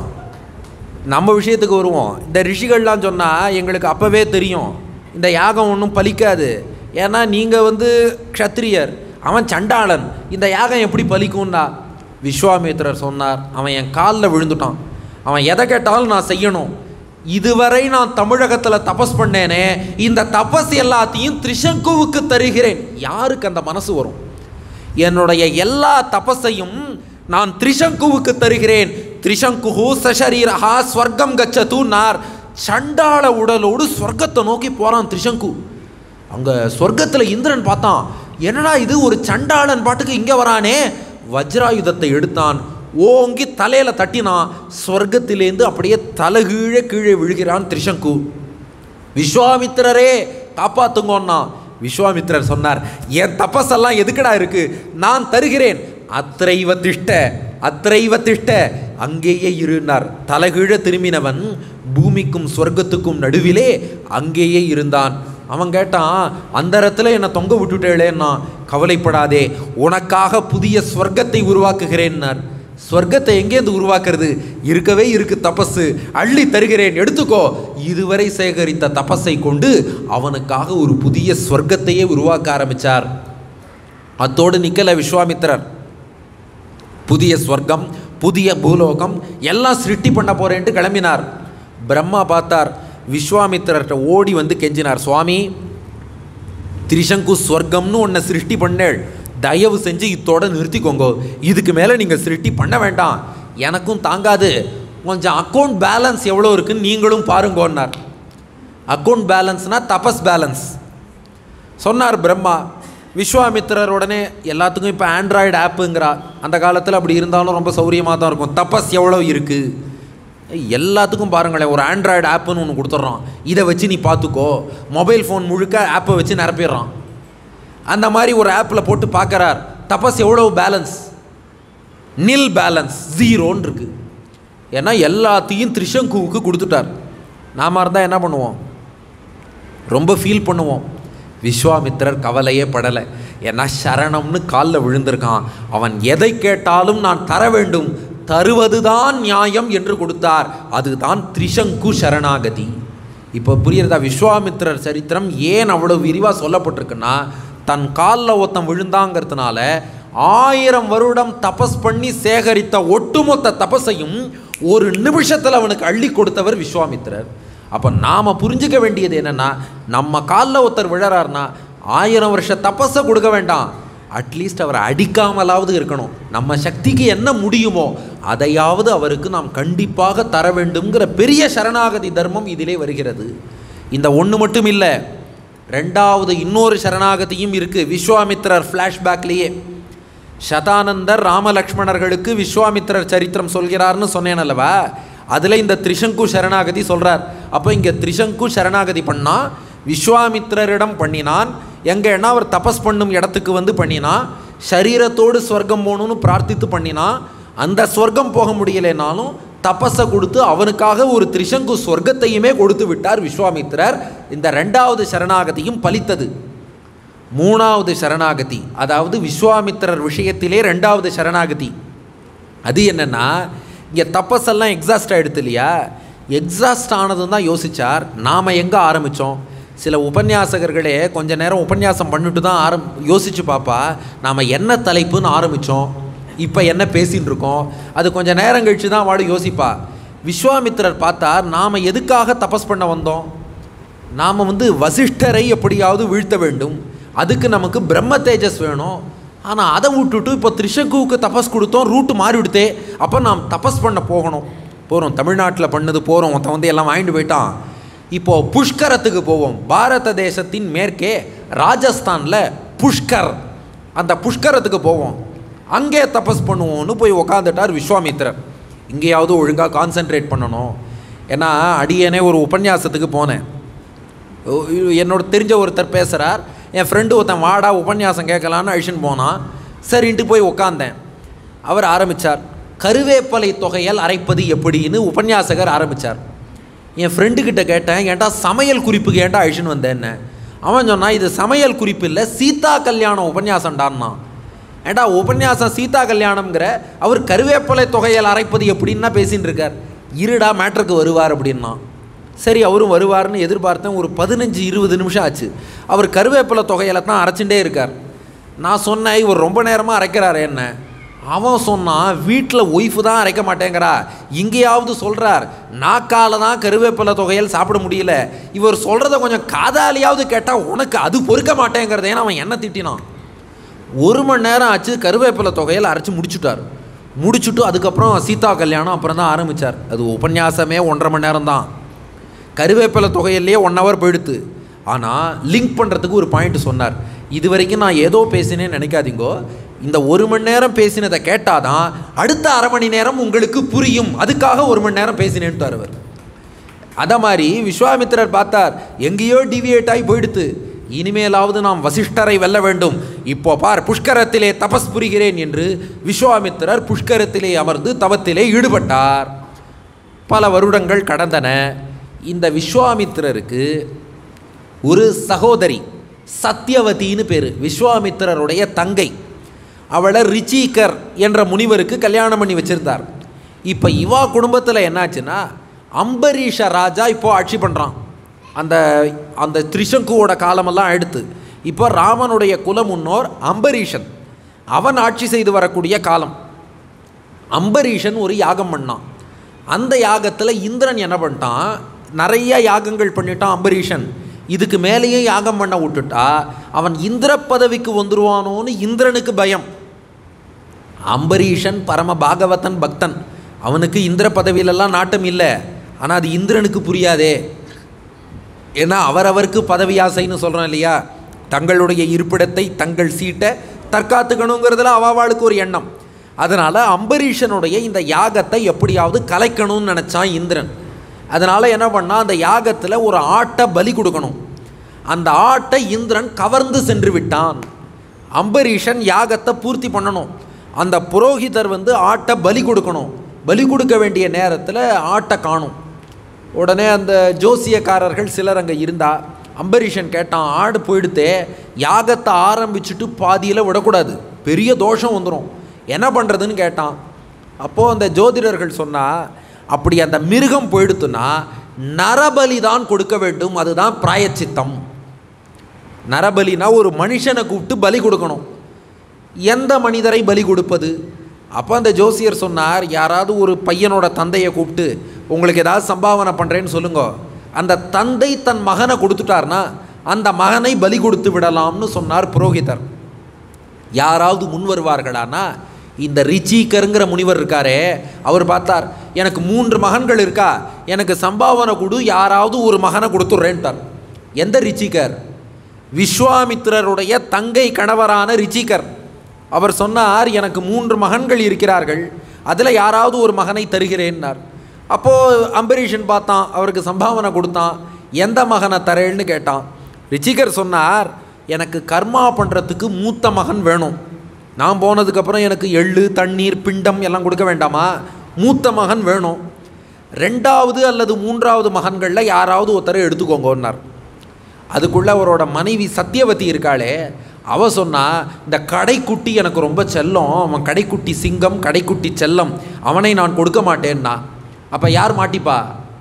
நம்ம விஷயத்துக்கு வருவோம். இந்த ரிஷிகள்லாம் சொன்னால் எங்களுக்கு அப்போவே தெரியும் இந்த யாகம் ஒன்றும் பலிக்காது, ஏன்னா நீங்கள் க்ஷத்ரியர், அவன் சண்டாளன், இந்த யாகம் எப்படி பலிக்கும்னா. விஸ்வாமித்திரர் சொன்னார், அவன் என் காலில் விழுந்துட்டான், அவன் எதை கேட்டாலும் நான் செய்யணும். இதுவரை நான் தமிழகத்தில் தபஸ் பண்ணேனே, இந்த தபஸ் எல்லாத்தையும் த்ரிசங்குவுக்கு தருகிறேன். யாருக்கு அந்த மனசு வரும்? என்னுடைய எல்லா தபஸையும் நான் த்ரிசங்குவுக்கு தருகிறேன். த்ரிசங்குஹு சரீரஹா ஸ்வர்க்கம் கச்சது நார். சண்டாள உடலோடு சொர்க்கத்தை நோக்கி போகிறான் த்ரிசங்கு. அங்கே சொர்க்கத்தில் இந்திரன் பார்த்தான், என்னடா இது ஒரு சண்டாளன் பாட்டுக்கு இங்கே வரானே. வஜ்ராயுதத்தை எடுத்தான், ஓங்கி தலையில் தட்டினான், சொர்க்கத்திலேருந்து அப்படியே தலைகீழே கீழே விழுகிறான் த்ரிசங்கு. விஸ்வாமித்திரரே காப்பாத்துங்கோன்னா. விஸ்வாமித்திரர் சொன்னார், என் தபஸெல்லாம் எதுக்கடா இருக்கு, நான் தருகிறேன். அத்ரைவ திஷ்ட அத்ரைவ திஷ்ட, அங்கேயே இருந்தார். தலைகீழ திரும்பினவன் பூமிக்கும் சொர்க்கத்துக்கும் நடுவிலே அங்கேயே இருந்தான். அவன் கேட்டான், அந்த இடத்துல என்னை தொங்க விட்டுட்டேளேன்னா. கவலைப்படாதே, உனக்காக புதிய சொர்க்கத்தை உருவாக்குகிறேன்னார். சொர்க்கத்தை எங்கேருந்து உருவாக்குறது? இருக்கவே இருக்கு தபஸு, அள்ளி தருகிறேன் எடுத்துக்கோ. இதுவரை சேகரித்த தபஸை கொண்டு அவனுக்காக ஒரு புதிய சொர்க்கத்தையே உருவாக்க ஆரம்பித்தார். அத்தோடு நிக்கல விஸ்வாமித்திரர். புதிய ஸ்வர்க்கம், புதிய பூலோகம் எல்லாம் சிருஷ்டி பண்ண போறேன்ட்டு கிளம்பினார். பிரம்மா பார்த்தார், விஸ்வாமித்திரர்கிட்ட ஓடி கெஞ்சினார், சுவாமி த்ரிசங்கு ஸ்வர்க்கம்னு ஒன்றை சிருஷ்டி பண்ணேள், தயவு செஞ்சு இத்தோட நிறுத்திக்கோங்க, இதுக்கு மேலே நீங்கள் சிருஷ்டி பண்ண வேண்டாம், எனக்கும் தாங்காது, கொஞ்சம் அக்கௌண்ட் பேலன்ஸ் எவ்வளோ இருக்குன்னு நீங்களும் பாருங்கன்னார். அக்கௌண்ட் பேலன்ஸ்னால் தபஸ் பேலன்ஸ் சொன்னார் பிரம்மா. விஸ்வாமித்திரர் உடனே எல்லாத்துக்கும் இப்போ ஆண்ட்ராய்டு ஆப்புங்கிறா, அந்த காலத்தில் அப்படி இருந்தாலும் ரொம்ப சௌரியமாக தான் இருக்கும். தபஸ் எவ்வளோ இருக்குது எல்லாத்துக்கும் பாருங்களேன், ஒரு ஆண்ட்ராய்டு ஆப்புன்னு ஒன்று கொடுத்துட்றான், இதை வச்சு நீ பார்த்துக்கோ. மொபைல் ஃபோன் முழுக்க ஆப்பை வச்சு நிரப்பிடுறான். அந்த மாதிரி ஒரு ஆப்பில் போட்டு பார்க்குறார், தபஸ் எவ்வளோ பேலன்ஸ், நில் பேலன்ஸ், 0ன்னு இருக்குது. ஏன்னா எல்லாத்தையும் த்ரிசங்குவுக்கு கொடுத்துட்டார். நாம இருந்தால் என்ன பண்ணுவோம்? ரொம்ப ஃபீல் பண்ணுவோம். விஸ்வாமித்திரர் கவலையே படலை. ஏன்னா சரணம்னு காலில் விழுந்திருக்கான். அவன் எதை கேட்டாலும் நான் தர வேண்டும், தருவதுதான் நியாயம் என்று கொடுத்தார். அதுதான் திரிசங்கு சரணாகதி. இப்போ புரியுறதா? விஸ்வாமித்திரர் சரித்திரம் ஏன் அவ்வளோ விரிவாக சொல்லப்பட்டிருக்குன்னா, தன் காலில் ஒருத்தன் விழுந்தாங்கிறதுனால 1000 வருடம் தபஸ் பண்ணி சேகரித்த ஒட்டுமொத்த தபஸையும் ஒரு நிமிஷத்தில் அவனுக்கு அள்ளி கொடுத்தவர் விஸ்வாமித்திரர். அப்போ நாம் புரிஞ்சிக்க வேண்டியது என்னென்னா, நம்ம காலில் ஒருத்தர் விழறாருனா 1000 வருஷ தபஸை கொடுக்க வேண்டாம், அட்லீஸ்ட் அவரை அடிக்காமலாவது இருக்கணும். நம்ம சக்திக்கு என்ன முடியுமோ அதையாவது அவருக்கு நாம் கண்டிப்பாக தர வேண்டும்ங்கிற பெரிய சரணாகதி தர்மம் இதிலே வருகிறது. இந்த ஒன்று மட்டும் இல்லை, ரெண்டாவது இன்னொரு சரணாகதியும் இருக்குது. விஸ்வாமித்திரர் ஃப்ளாஷ்பேக்லேயே சதானந்தர் ராமலக்ஷ்மணர்களுக்கு விஸ்வாமித்திரர் சரித்திரம் சொல்கிறார்னு சொன்னேன் அல்லவா, அதில் இந்த திரிசங்கு சரணாகதி சொல்கிறார். அப்போ இங்கே திரிசங்கு சரணாகதி பண்ணால் விஸ்வாமித்திரரிடம் பண்ணினான். எங்கன்னா அவர் தபஸ் பண்ணும் இடத்துக்கு வந்து பண்ணினான். சரீரத்தோடு ஸ்வர்க்கம் போகணும்னு பிரார்த்தித்து பண்ணினான். அந்த ஸ்வர்க்கம் போக முடியலைனாலும் தபஸை கொடுத்து அவனுக்காக ஒரு திரிசங்கு ஸ்வர்க்கத்தையுமே கொடுத்து விட்டார் விஸ்வாமித்திரர். இந்த ரெண்டாவது சரணாகதியும் பலித்தது. மூணாவது சரணாகதி, அதாவது விஸ்வாமித்திரர் விஷயத்திலே ரெண்டாவது சரணாகதி, அது என்னென்னா, இங்கே தபஸெல்லாம் எக்ஸாஸ்ட் ஆகிடுது இல்லையா, எக்ஸாஸ்ட் ஆனதுன்னு தான் யோசித்தார். நாம் எங்கே ஆரம்பித்தோம்? சில உபன்யாசகர்களே கொஞ்ச நேரம் உபன்யாசம் பண்ணிட்டு தான் யோசித்து பாப்பா, நாம் என்ன தலைப்புன்னு ஆரம்பித்தோம், இப்போ என்ன பேசின்னு இருக்கோம், அது கொஞ்சம் நேரம் கழித்து தான் வாடு யோசிப்பா. விஸ்வாமித்திரர் பார்த்தார், நாம் எதுக்காக தபஸ் பண்ண வந்தோம்? நாம் வசிஷ்டரை எப்படியாவது வீழ்த்த வேண்டும், அதுக்கு நமக்கு பிரம்ம தேஜஸ் வேணும். ஆனால் அதை விட்டுட்டு இப்போ திரிசங்குவுக்கு தபஸ் கொடுத்தோம், ரூட்டு மாறிவிடுத்தே, அப்போ நாம் தபஸ் பண்ண போகணும். போகிறோம், தமிழ்நாட்டில் பண்ணது போகிறோம், ஒருத்தன் எல்லாம் வாங்கிட்டு போயிட்டான். இப்போது புஷ்கரத்துக்கு போவோம். பாரத தேசத்தின் மேற்கே ராஜஸ்தானில் புஷ்கர், அந்த புஷ்கரத்துக்கு போவோம், அங்கே தபஸ் பண்ணுவோன்னு போய் உக்காந்துட்டார் விஸ்வாமித்திரர். இங்கேயாவது ஒழுங்காக கான்சென்ட்ரேட் பண்ணணும். ஏன்னா அடியேனே ஒரு உபன்யாசத்துக்கு போனேன். என்னோட தெரிஞ்ச ஒருத்தர் பேசுகிறார், என் ஃப்ரெண்டு ஒருத்தன் வாடா உபன்யாசம் கேட்கலான்னு அழிச்சுன்னு போனான். சரின்ட்டு போய் உக்காந்தேன். அவர் ஆரம்பித்தார், கருவேப்பலை தொகையால் அரைப்பது எப்படின்னு உபன்யாசகர் ஆரம்பித்தார். என் ஃப்ரெண்டுக்கிட்ட கேட்டேன், ஏன்டா சமையல் குறிப்புக்கு ஏன்டா அழிச்சுன்னு வந்தேன்னு. அவன் சொன்னான், இது சமையல் குறிப்பு இல்லை, சீதா கல்யாணம் உபன்யாசம்டான்னா. ஏன்டா உபன்யாசம் சீதா கல்யாணம்ங்கிற, அவர் கருவேப்பலை தொகையால் அரைப்பது எப்படின்னா பேசின்னு இருக்கார். இருடா மேட்ருக்கு வருவார் அப்படின்னா. சரி அவரும் வருவார்னு எதிர்பார்த்தேன். ஒரு 15-20 நிமிஷம் ஆச்சு. அவர் கருவேப்பிலை தொகையில தான் அரைச்சுட்டே இருக்கார். நான் சொன்னேன், இவர் ரொம்ப நேரமாக அரைக்கிறார் என்ன. அவன் சொன்னான், வீட்டில் ஒய்ஃபு தான் அரைக்க மாட்டேங்கிறா, இங்கேயாவது சொல்கிறார் நாக்கால தான் கருவேப்பிலை தொகையல் சாப்பிட முடியல, இவர் சொல்கிறத கொஞ்சம் காதாலியாவது கேட்டால் உனக்கு அது பொறுக்க மாட்டேங்கிறதேன்னு அவன் என்ன திட்டினான். 1 மணி நேரம் ஆச்சு, கருவேப்பிலை தொகையல் அரைச்சி முடிச்சுட்டார். முடிச்சுட்டு அதுக்கப்புறம் சீதா கல்யாணம் அப்புறம் தான் ஆரம்பித்தார். அது உபன்யாசமே 1.5 மணி நேரம் தான். கருவேப்பிலை தொகையிலேயே 1 ஹவர் போயிடுத்து. ஆனால் லிங்க் பண்ணுறதுக்கு ஒரு பாயிண்ட் சொன்னார். இது வரைக்கும் நான் ஏதோ பேசினேன்னு நினைக்காதீங்கோ, இந்த 1 மணி நேரம் பேசினதை கேட்டால் தான் அடுத்த அரை மணி நேரம் உங்களுக்கு புரியும், அதுக்காக 1 மணி நேரம் பேசினேன்னு தருவர். அதை மாதிரி விஸ்வாமித்திரர் பார்த்தார், எங்கேயோ டிவியேட் ஆகி போயிடுத்து, இனிமேலாவது நாம் வசிஷ்டரை வெல்ல வேண்டும், இப்போ பார் புஷ்கரத்திலே தபஸ் புரிகிறேன் என்று விஸ்வாமித்திரர் புஷ்கரத்திலே அமர்ந்து தவத்திலே ஈடுபட்டார். பல வருடங்கள் கடந்தன. இந்த விஸ்வாமித்திரருக்கு ஒரு சகோதரி சத்யவதின்னு பேர், விஸ்வாமித்திரருடைய தங்கை. அவளை ரிச்சிகர் என்ற முனிவருக்கு கல்யாணம் பண்ணி வச்சுருந்தார். இப்போ இவா குடும்பத்தில் என்னாச்சுன்னா, அம்பரீஷ ராஜா இப்போது ஆட்சி பண்ணுறான். அந்த அந்த திரிசங்குவோட காலமெல்லாம் எடுத்து இப்போ ராமனுடைய குல முன்னோர் அம்பரீஷன், அவன் ஆட்சி செய்து வரக்கூடிய காலம். அம்பரீஷன் ஒரு யாகம் பண்ணான். அந்த யாகத்தில் இந்திரன் என்ன பண்ணிட்டான், நிறைய யாகங்கள் பண்ணிட்டான் அம்பரீஷன். இதுக்கு மேலேயே யாகம் பண்ண விட்டுட்டா அவன் இந்திர பதவிக்கு வந்துடுவானோன்னு இந்திரனுக்கு பயம். அம்பரீஷன் பரம பாகவதன் பக்தன், அவனுக்கு இந்திர பதவியிலெல்லாம் நாட்டம் இல்லை. ஆனால் அது இந்திரனுக்கு புரியாதே. ஏன்னா அவரவருக்கு பதவி ஆசைன்னு சொல்கிறோம் இல்லையா, தங்களுடைய இருப்பிடத்தை தங்கள் சீட்டை தற்காத்துக்கணுங்கிறதுல அவாவாளுக்கு ஒரு எண்ணம். அதனால் அம்பரீஷனுடைய இந்த யாகத்தை எப்படியாவது கலைக்கணும்னு நினச்சான் இந்திரன். அதனால் என்ன பண்ணால், அந்த யாகத்தில் ஒரு ஆட்டை பலி கொடுக்கணும். அந்த ஆட்டை இந்திரன் கவர்ந்து சென்று விட்டான். அம்பரீஷன் யாகத்தை பூர்த்தி பண்ணணும். அந்த புரோகிதர் ஆட்டை பலி கொடுக்கணும். பலி கொடுக்க வேண்டிய நேரத்தில் ஆட்டை காணும். உடனே அந்த ஜோசியக்காரர்கள் சிலர் அங்கே இருந்தால் அம்பரீஷன் கேட்டான், ஆடு போயிடுத்தே, யாகத்தை ஆரம்பிச்சுட்டு பாதியில் விடக்கூடாது, பெரிய தோஷம் வந்துடும், என்ன பண்ணுறதுன்னு கேட்டான். அப்போது அந்த ஜோதிடர்கள் சொன்னால், அப்படி அந்த மிருகம் போயிடுத்துன்னா நரபலி தான் கொடுக்க வேண்டும், அதுதான் பிராயச்சித்தம். நரபலினா ஒரு மனுஷனை கூப்பிட்டு பலி கொடுக்கணும். எந்த மனிதரை பலி கொடுப்பது? அப்போ அந்த ஜோசியர் சொன்னார், யாராவது ஒரு பையனோட தந்தையை கூப்பிட்டு உங்களுக்கு ஏதாவது சம்பாவனை பண்ணுறேன்னு சொல்லுங்க, அந்த தந்தை தன் மகனை கொடுத்துட்டார்னா அந்த மகனை பலி கொடுத்து விடலாம்னு சொன்னார் புரோகிதர். யாராவது முன் வருவார்களானா இந்த ரிச்சிகருங்கிற முனிவர் இருக்காரே, அவர் பார்த்தார், எனக்கு 3 மகன்கள் இருக்கா, எனக்கு சம்பாவனை கொடு, யாராவது ஒரு மகனை கொடுத்துட்றேன்ட்டார். எந்த ரிச்சிகர்? விஸ்வாமித்திரருடைய தங்கை கணவரான ரிச்சிகர். அவர் சொன்னார், எனக்கு 3 மகன்கள் இருக்கிறார்கள், அதில் யாராவது ஒரு மகனை தருகிறேன்னார். அப்போது அம்பரீஷன் பார்த்தான், அவருக்கு சம்பாவனை கொடுத்தான். எந்த மகனை தரேன்னு கேட்டான். ரிச்சிகர் சொன்னார், எனக்கு கர்மா பண்ணுறதுக்கு மூத்த மகன் வேணும், நான் போனதுக்கப்புறம் எனக்கு எள்ளு தண்ணீர் பிண்டம் எல்லாம் கொடுக்க வேண்டாமா, மூத்த மகன் வேணும், 2வது அல்லது 3வது மகன்களில் யாராவது ஒருத்தரை எடுத்துக்கோங்கன்னார். அதுக்குள்ளே அவரோட மனைவி சத்தியவதி இருக்காளே, அவ சொன்னா, இந்த கடைக்குட்டி எனக்கு ரொம்ப செல்லம், அவன் கடைக்குட்டி சிங்கம், கடைக்குட்டி செல்லம், அவனை நான் கொடுக்க மாட்டேன்னா. அப்போ யார் மாட்டிப்பா?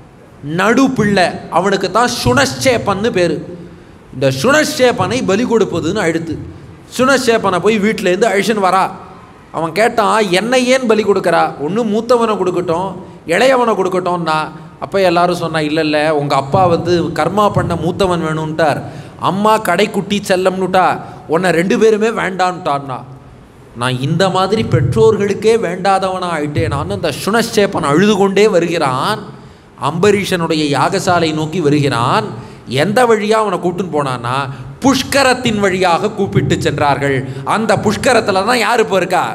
நடு பிள்ளை, அவனுக்கு தான் சுனஷேபன்னு பேர். இந்த சுனஷேபனை பலி கொடுப்பதுன்னு அழுத்து. சுனஷேபனை போய் வீட்டிலேருந்து அழிச்சுன்னு வரா. அவன் கேட்டான், என்னை ஏன் பலி கொடுக்குறா, ஒன்று மூத்தவனை கொடுக்கட்டும் இளையவனை கொடுக்கட்டோன்னா. அப்போ எல்லாரும் சொன்னா, இல்லை உங்கள் அப்பா கர்மா பண்ண மூத்தவன் வேணும்ட்டார், அம்மா கடைக்குட்டி செல்லம்னுட்டா, உன்னை 2 பேருமே வேண்டான்ட்டான்னா. நான் இந்த மாதிரி பெற்றோர்களுக்கே வேண்டாதவனா ஆயிட்டேனான்னு அந்த சுனஷேபன் அழுது கொண்டே வருகிறான். அம்பரீஷனுடைய யாகசாலை நோக்கி வருகிறான். எந்த வழியாக அவனை கூப்பிட்டுன்னு போனான்னா, புஷ்கரத்தின் வழியாக கூப்பிட்டு சென்றார்கள். அந்த புஷ்கரத்தில் தான் யார் இப்போ இருக்கா?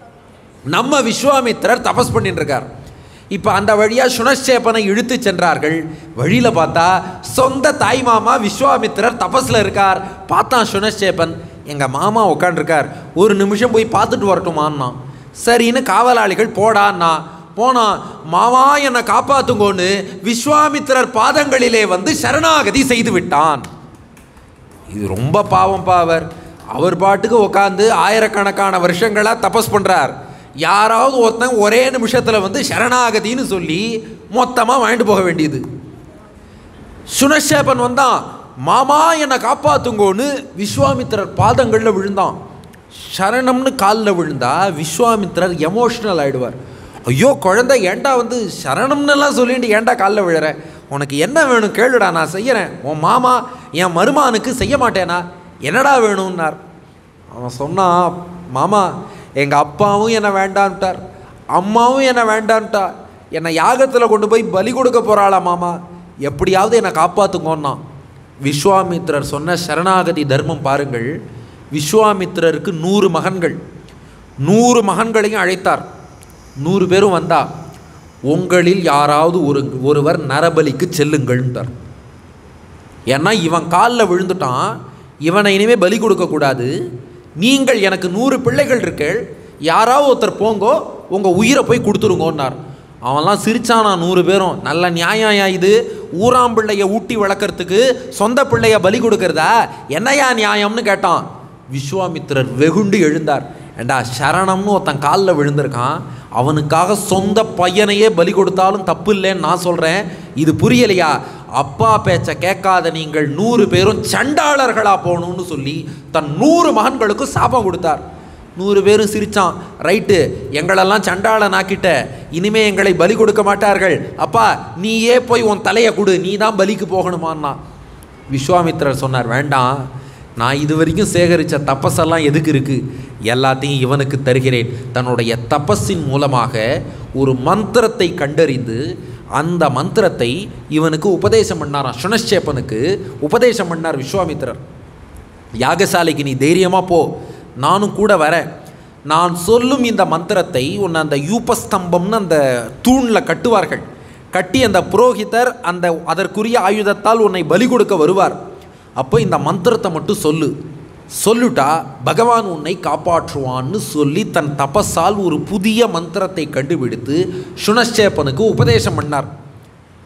நம்ம விஸ்வாமித்திரர் தபஸ் பண்ணிட்டு இருக்கார். இப்போ அந்த வழியாக சுனஷேபனை இழுத்து சென்றார்கள். வழியில் பார்த்தா சொந்த தாய் மாமா விஸ்வாமித்திரர் தபஸில் இருக்கார். பார்த்தான் சுனஷேபன், எங்கள் மாமா உட்காண்டிருக்கார், ஒரு நிமிஷம் போய் பார்த்துட்டு வரட்டுமான்னா. சரின்னு காவலாளிகள் போடான்னா. போனான். மாமா என்னை காப்பாற்றுங்கோன்னு விஸ்வாமித்திரர் பாதங்களிலே சரணாகதி செய்து விட்டான். இது ரொம்ப பாவம் பாவர். அவர் பாட்டுக்கு உட்காந்து ஆயிரக்கணக்கான வருஷங்களாக தபஸ் பண்ணுறார். யாராவது ஒருத்தன் ஒரே நிமிஷத்தில் சரணாகதின்னு சொல்லி மொத்தமாக வாங்கிட்டு போக வேண்டியது. சுனஷேபன் வந்தான், மாமா என்னை காப்பாற்றுங்கோன்னு விஸ்வாமித்திரர் பாதங்களில் விழுந்தான். சரணம்னு காலில் விழுந்தா விஸ்வாமித்திரர் எமோஷ்னல் ஆகிடுவார். ஐயோ குழந்தை, ஏண்டா சரணம்னுலாம் சொல்லிட்டு ஏண்டா காலில் விழுற, உனக்கு என்ன வேணும் கேளுடா, நான் செய்கிறேன். உன் மாமா என் மருமானுக்கு செய்ய மாட்டேனா, என்னடா வேணும்னார். அவன் சொன்னான், மாமா எங்கள் அப்பாவும் என்னை வேண்டான்ட்டார், அம்மாவும் என்னை வேண்டான்ட்டார், என்னை யாகத்தில் கொண்டு போய் பலி கொடுக்க போகிறாளா மாமா, எப்படியாவது என்னை காப்பாற்றுங்கோன்னா. விஸ்வாமித்திரர் சொன்ன சரணாகதி தர்மம் பாருங்கள். விஸ்வாமித்திரருக்கு 100 மகன்கள், 100 மகன்களையும் அழைத்தார். 100 பேரும் வந்தா, உங்களில் யாராவது ஒருவர் நரபலிக்கு செல்லுங்கள்ன்றார். ஏன்னா இவன் காலில் விழுந்துட்டான், இவனை இனிமேல் பலி கொடுக்கக்கூடாது, நீங்கள் எனக்கு 100 பிள்ளைகள் இருக்கீள், யாராவது ஒருத்தர் போங்கோ, உங்கள் உயிரை போய் கொடுத்துருங்கோன்னார். அவன்லாம் சிரிச்சானா 100 பேரும். நல்ல நியாயம் இது, ஊராம்பிள்ளைய ஊட்டி வளர்க்குறதுக்கு சொந்த பிள்ளைய பலி கொடுக்கறதா, என்னையா நியாயம்னு கேட்டான். விஸ்வாமித்திரர் வெகுண்டு எழுந்தார். ஏண்டா சரணம்னு ஒருத்தன் காலில் விழுந்திருக்கான், அவனுக்காக சொந்த பையனையே பலி கொடுத்தாலும் தப்பு இல்லைன்னு நான் சொல்கிறேன், இது புரியலையா? அப்பா பேச்சை கேட்காத நீங்கள் 100 பேரும் சண்டாளர்களாக போகணும்னு சொல்லி தன் 100 மகன்களுக்கும் சாபம் கொடுத்தார். 100 பேரும் சிரித்தான். ரைட்டு, எங்களெல்லாம் சண்டாளன் ஆக்கிட்ட, இனிமே எங்களை பலி கொடுக்க மாட்டார்கள், அப்பா நீயே போய் உன் தலையை கொடு, நீ தான் பலிக்கு போகணுமான்னா. விஸ்வாமித்திரர் சொன்னார், வேண்டாம், நான் இது வரைக்கும் சேகரித்த தபஸெல்லாம் எதுக்கு இருக்குது, எல்லாத்தையும் இவனுக்கு தருகிறேன். தன்னுடைய தபஸின் மூலமாக ஒரு மந்திரத்தை கண்டறிந்து அந்த மந்திரத்தை இவனுக்கு உபதேசம் பண்ணாராம். சுனஷேபனுக்கு உபதேசம் பண்ணார் விஸ்வாமித்திரர். யாகசாலைக்கு நீ தைரியமாக போ, நானும் கூட வரேன், நான் சொல்லும் இந்த மந்திரத்தை உன்னை அந்த யூபஸ்தம்பம்னு அந்த தூணில் கட்டுவார்கள், கட்டி அந்த புரோகிதர் அந்த அதற்குரிய ஆயுதத்தால் உன்னை பலி கொடுக்க வருவார். அப்போ இந்த மந்திரத்தை மட்டும் சொல்லுட்டா பகவான் உன்னை காப்பாற்றுவான்னு சொல்லி தன் தபஸால் ஒரு புதிய மந்திரத்தை கண்டுபிடித்து சுனஷேபனுக்கு உபதேசம் பண்ணார்.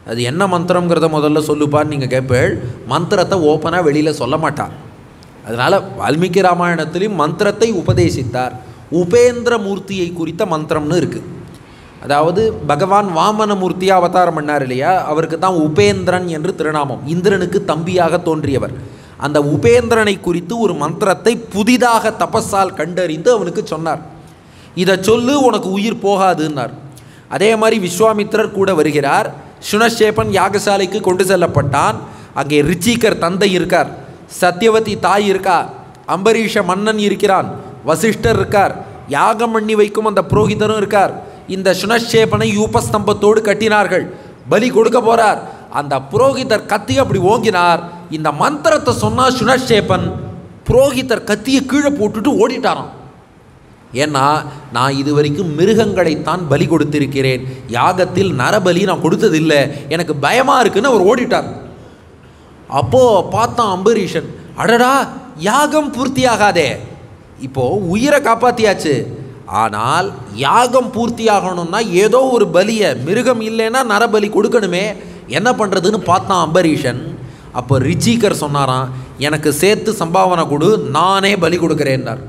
அது என்ன மந்திரங்கிறத முதல்ல சொல்லுப்பான்னு நீங்கள் கேட்பேள். மந்திரத்தை ஓப்பனாக வெளியில் சொல்ல மாட்டார். அதனால் வால்மீகி ராமாயணத்திலையும் மந்திரத்தை உபதேசித்தார். உபேந்திர மூர்த்தியை குறித்த மந்திரம்னு இருக்குது. அதாவது பகவான் வாமனமூர்த்தியாக அவதாரம் பண்ணார் இல்லையா, அவருக்கு தான் உபேந்திரன் என்று திருநாமம். இந்திரனுக்கு தம்பியாக தோன்றியவர். அந்த உபேந்திரனை குறித்து ஒரு மந்திரத்தை புதிதாக தபஸால் கண்டறிந்து அவனுக்கு சொன்னார். இதை சொல்லு, உனக்கு உயிர் போகாதுன்னார். அதே மாதிரி விஸ்வாமித்திரர் கூட வருகிறார். சுனஷேபன் யாகசாலைக்கு கொண்டு செல்லப்பட்டான். அங்கே ரிச்சிகர் தந்தை இருக்கார், சத்யவதி தாய் இருக்கா, அம்பரீஷ மன்னன் இருக்கிறான், வசிஷ்டர் இருக்கார், யாகம் பண்ணி வைக்கும் அந்த புரோகிதரும் இருக்கார். இந்த சுனஷேபனை யூபஸ்தம்பத்தோடு கட்டினார்கள். பலி கொடுக்க போறார். அந்த புரோகிதர் கத்தி அப்படி ஓங்கினார். இந்த மந்திரத்தை சொன்னா சுனஷேபன் புரோகிதர் கத்தியை கீழே போட்டுட்டு ஓடிட்டாராம். ஏன்னா நான் இது வரைக்கும் மிருகங்களைத்தான் பலி கொடுத்திருக்கிறேன், யாகத்தில் நரபலி நான் கொடுத்ததில்லை, எனக்கு பயமா இருக்குன்னு அவர் ஓடிட்டார். அப்போ பார்த்தான் அம்பரீஷன், அடடா யாகம் பூர்த்தியாகாதே, இப்போ உயிரை காப்பாத்தியாச்சு, ஆனால் யாகம் பூர்த்தியாகணும்னா ஏதோ ஒரு பலியை, மிருகம் இல்லைன்னா நரபலி கொடுக்கணுமே, என்ன பண்ணுறதுன்னு பார்த்தான் அம்பரீஷன். அப்போ ரிச்சிகர் சொன்னாராம், எனக்கு சேர்த்து சம்பாவனை கொடு, நானே பலி கொடுக்குறேன்னார்.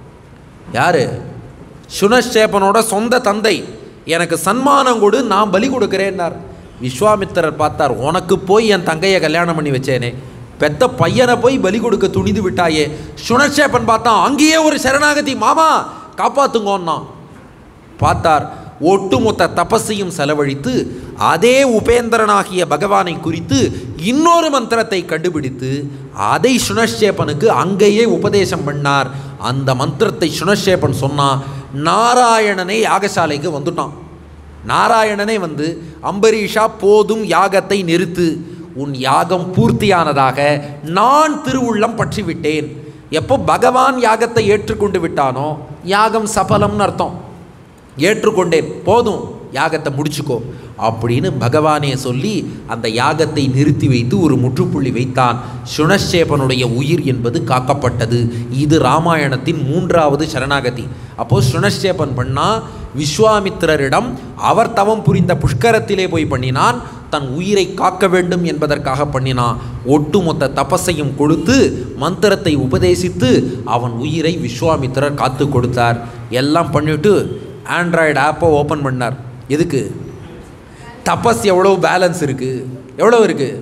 யார்? சுனஷேபனோட சொந்த தந்தை. எனக்கு சன்மானம் கொடு, நான் பலி கொடுக்குறேன்னார். விஸ்வாமித்திரர் பார்த்தார், உனக்கு போய் என் தங்கையை கல்யாணம் பண்ணி வச்சேனே, பெத்த பையனை போய் பலி கொடுக்க துணிந்து விட்டாயே. சுனஷேபன் பார்த்தான், அங்கேயே ஒரு சரணாகதி, மாமா காப்பாத்துங்கோன்னா. பார்த்தார், ஒட்டுமொத்த தபஸையும் செலவழித்து அதே உபேந்திரனாகிய பகவானை குறித்து இன்னொரு மந்திரத்தை கண்டுபிடித்து அதை சுனஷேபனுக்கு அங்கேயே உபதேசம் பண்ணார். அந்த மந்திரத்தை சுனஷேபன் சொன்னா, நாராயணனே யாகசாலைக்கு வந்துட்டான். நாராயணனே வந்து, அம்பரீஷா போதும், யாகத்தை நிறுத்து, உன் யாகம் பூர்த்தியானதாக நான் திருவுள்ளம் பற்றி விட்டேன். எப்போ பகவான் யாகத்தை ஏற்றுக்கொண்டு விட்டானோ யாகம் சபலம்னு அர்த்தம். ஏற்றுக்கொண்டேன், போதும், யாகத்தை முடிச்சுக்கோ அப்படின்னு பகவானே சொல்லி அந்த யாகத்தை நிறுத்தி வைத்து ஒரு முற்றுப்புள்ளி வைத்தான். சுனஷேபனுடைய உயிர் என்பது காக்கப்பட்டது. இது ராமாயணத்தின் 3வது சரணாகதி. அப்போது சுனஷேபன் பண்ணா, விஸ்வாமித்திரரிடம் அவர் தவம் புரிந்த புஷ்கரத்திலே போய் பண்ணினான், தன் உயிரை காக்க வேண்டும் என்பதற்காக பண்ணினான். ஒட்டுமொத்த தபஸையும் கொடுத்து மந்திரத்தை உபதேசித்து அவன் உயிரை விஸ்வாமித்திரர் காத்து கொடுத்தார். எல்லாம் பண்ணிவிட்டு ஆண்ட்ராய்டு ஆப்பை ஓப்பன் பண்ணார். எதுக்கு? தபஸ் எவ்வளோ பேலன்ஸ் இருக்குது? எவ்வளோ இருக்குது?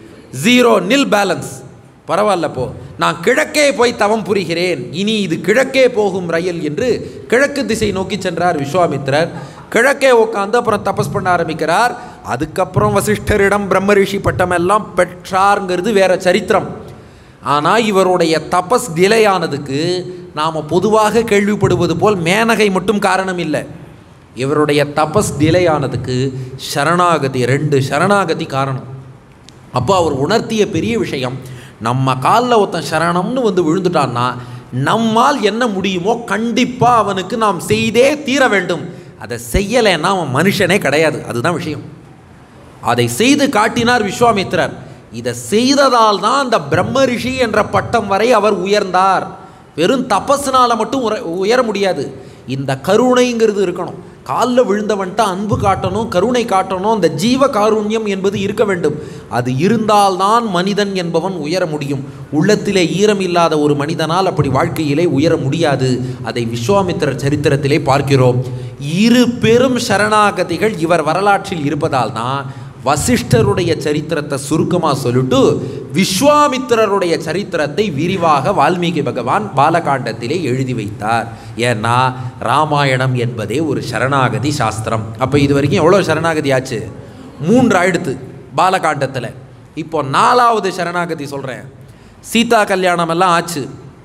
0, நில் பேலன்ஸ். பரவாயில்லப்போ, நான் கிழக்கே போய் தவம் புரிகிறேன், இனி இது கிழக்கே போகும் ரயில் என்று கிழக்கு திசை நோக்கி சென்றார் விஸ்வாமித்திரர். கிழக்கே உட்காந்து அப்புறம் தபஸ் பண்ண ஆரம்பிக்கிறார். அதுக்கப்புறம் வசிஷ்டரிடம் பிரம்ம ரிஷி பட்டம் எல்லாம் பெற்றாருங்கிறது வேற சரித்திரம். ஆனால் இவருடைய தபஸ் டிலேயானதுக்கு நாம் பொதுவாக கேள்விப்படுவது போல் மேனகை மட்டும் காரணம் இல்லை. இவருடைய தபஸ் டிலேயானதுக்கு சரணாகதி, 2 சரணாகதி காரணம். அப்போ அவர் உணர்த்திய பெரிய விஷயம், நம்ம காலில் ஒருத்தன் சரணம்னு வந்து விழுந்துட்டான்னா நம்மால் என்ன முடியுமோ கண்டிப்பாக அவனுக்கு நாம் செய்தே தீர வேண்டும். அதை செய்யலைன்னா அவன் மனுஷனே கிடையாது. அதுதான் விஷயம். அதை செய்து காட்டினார் விஸ்வாமித்திரர். இதை செய்ததால் தான் அந்த பிரம்ம ரிஷி என்ற பட்டம் வரை அவர் உயர்ந்தார். வெறும் தபஸ்னால மட்டும் உயர முடியாது. இந்த கருணைங்கிறது இருக்கணும். காலில் விழுந்தவன்ட்ட அன்பு காட்டணும், கருணை காட்டணும், அந்த ஜீவ காருண்யம் என்பது இருக்க வேண்டும். அது இருந்தால்தான் மனிதன் என்பவன் உயர முடியும். உள்ளத்திலே ஈரம் இல்லாத ஒரு மனிதனால் அப்படி வாழ்க்கையிலே உயர முடியாது. அதை விஸ்வாமித்திரர் சரித்திரத்திலே பார்க்கிறோம். 2 பெரும் சரணாகதிகள் இவர் வரலாற்றில் இருப்பதால் தான் வசிஷ்டருடைய சரித்திரத்தை சுருக்கமாக சொல்லிட்டு விஸ்வாமித்திரருடைய சரித்திரத்தை விரிவாக வால்மீகி பகவான் பாலகாண்டத்திலே எழுதி வைத்தார். ஏன்னா ராமாயணம் என்பதே ஒரு சரணாகதி சாஸ்திரம். அப்போ இது வரைக்கும் எவ்வளோ சரணாகதி ஆச்சு? 3 ஆயிடுத்து பாலகாண்டத்தில். இப்போ 4வது சரணாகதி சொல்கிறேன். சீதா கல்யாணம் எல்லாம் ஆச்சு.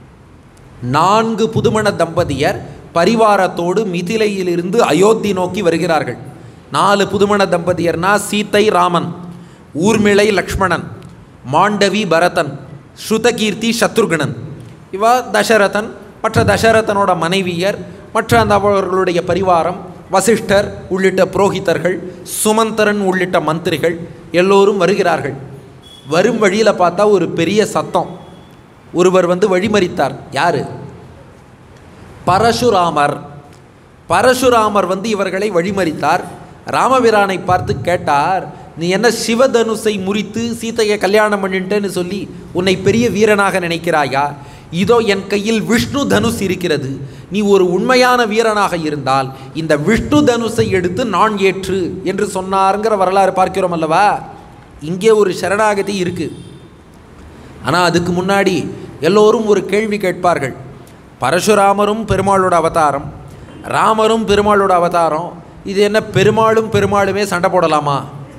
4 புதுமண தம்பதியர் பரிவாரத்தோடு மிதிலையிலிருந்து அயோத்தி நோக்கி வருகிறார்கள். 4 புதுமண தம்பதியர்னா சீத்தை ராமன், ஊர்மிளை லக்ஷ்மணன், மாண்டவி பரதன், ஸ்ருதகீர்த்தி சத்ருகணன். இவா தசரதன், மற்ற தசரதனோட மனைவியர், மற்ற அந்த அவர்களுடைய பரிவாரம், வசிஷ்டர் உள்ளிட்ட புரோகிதர்கள், சுமந்தரன் உள்ளிட்ட மந்திரிகள் எல்லோரும் வருகிறார்கள். வரும் வழியில் பார்த்தா ஒரு பெரிய சத்தம். ஒருவர் வந்து வழிமறித்தார். யார்? பரசுராமர். பரசுராமர் வந்து இவர்களை வழிமறித்தார். ராமபிரானை பார்த்து கேட்டார், நீ என்ன சிவதனுசை முறித்து சீதையை கல்யாணம் பண்ணிட்டேன்னு சொல்லி உன்னை பெரிய வீரனாக நினைக்கிறாயா? இதோ என் கையில் விஷ்ணு தனுஷ் இருக்கிறது. நீ ஒரு உண்மையான வீரனாக இருந்தால் இந்த விஷ்ணு தனுஷை எடுத்து நான் ஏற்று என்று சொன்னாருங்கிற வரலாறு பார்க்கிறோம் அல்லவா? இங்கே ஒரு சரணாகதி இருக்கு. ஆனால் அதுக்கு முன்னாடி எல்லோரும் ஒரு கேள்வி கேட்பார்கள். பரசுராமரும் பெருமாளோட அவதாரம், ராமரும் பெருமாளோட அவதாரம், இது என்ன பெருமாளும் பெருமாளுமே சண்டை போடலாமா?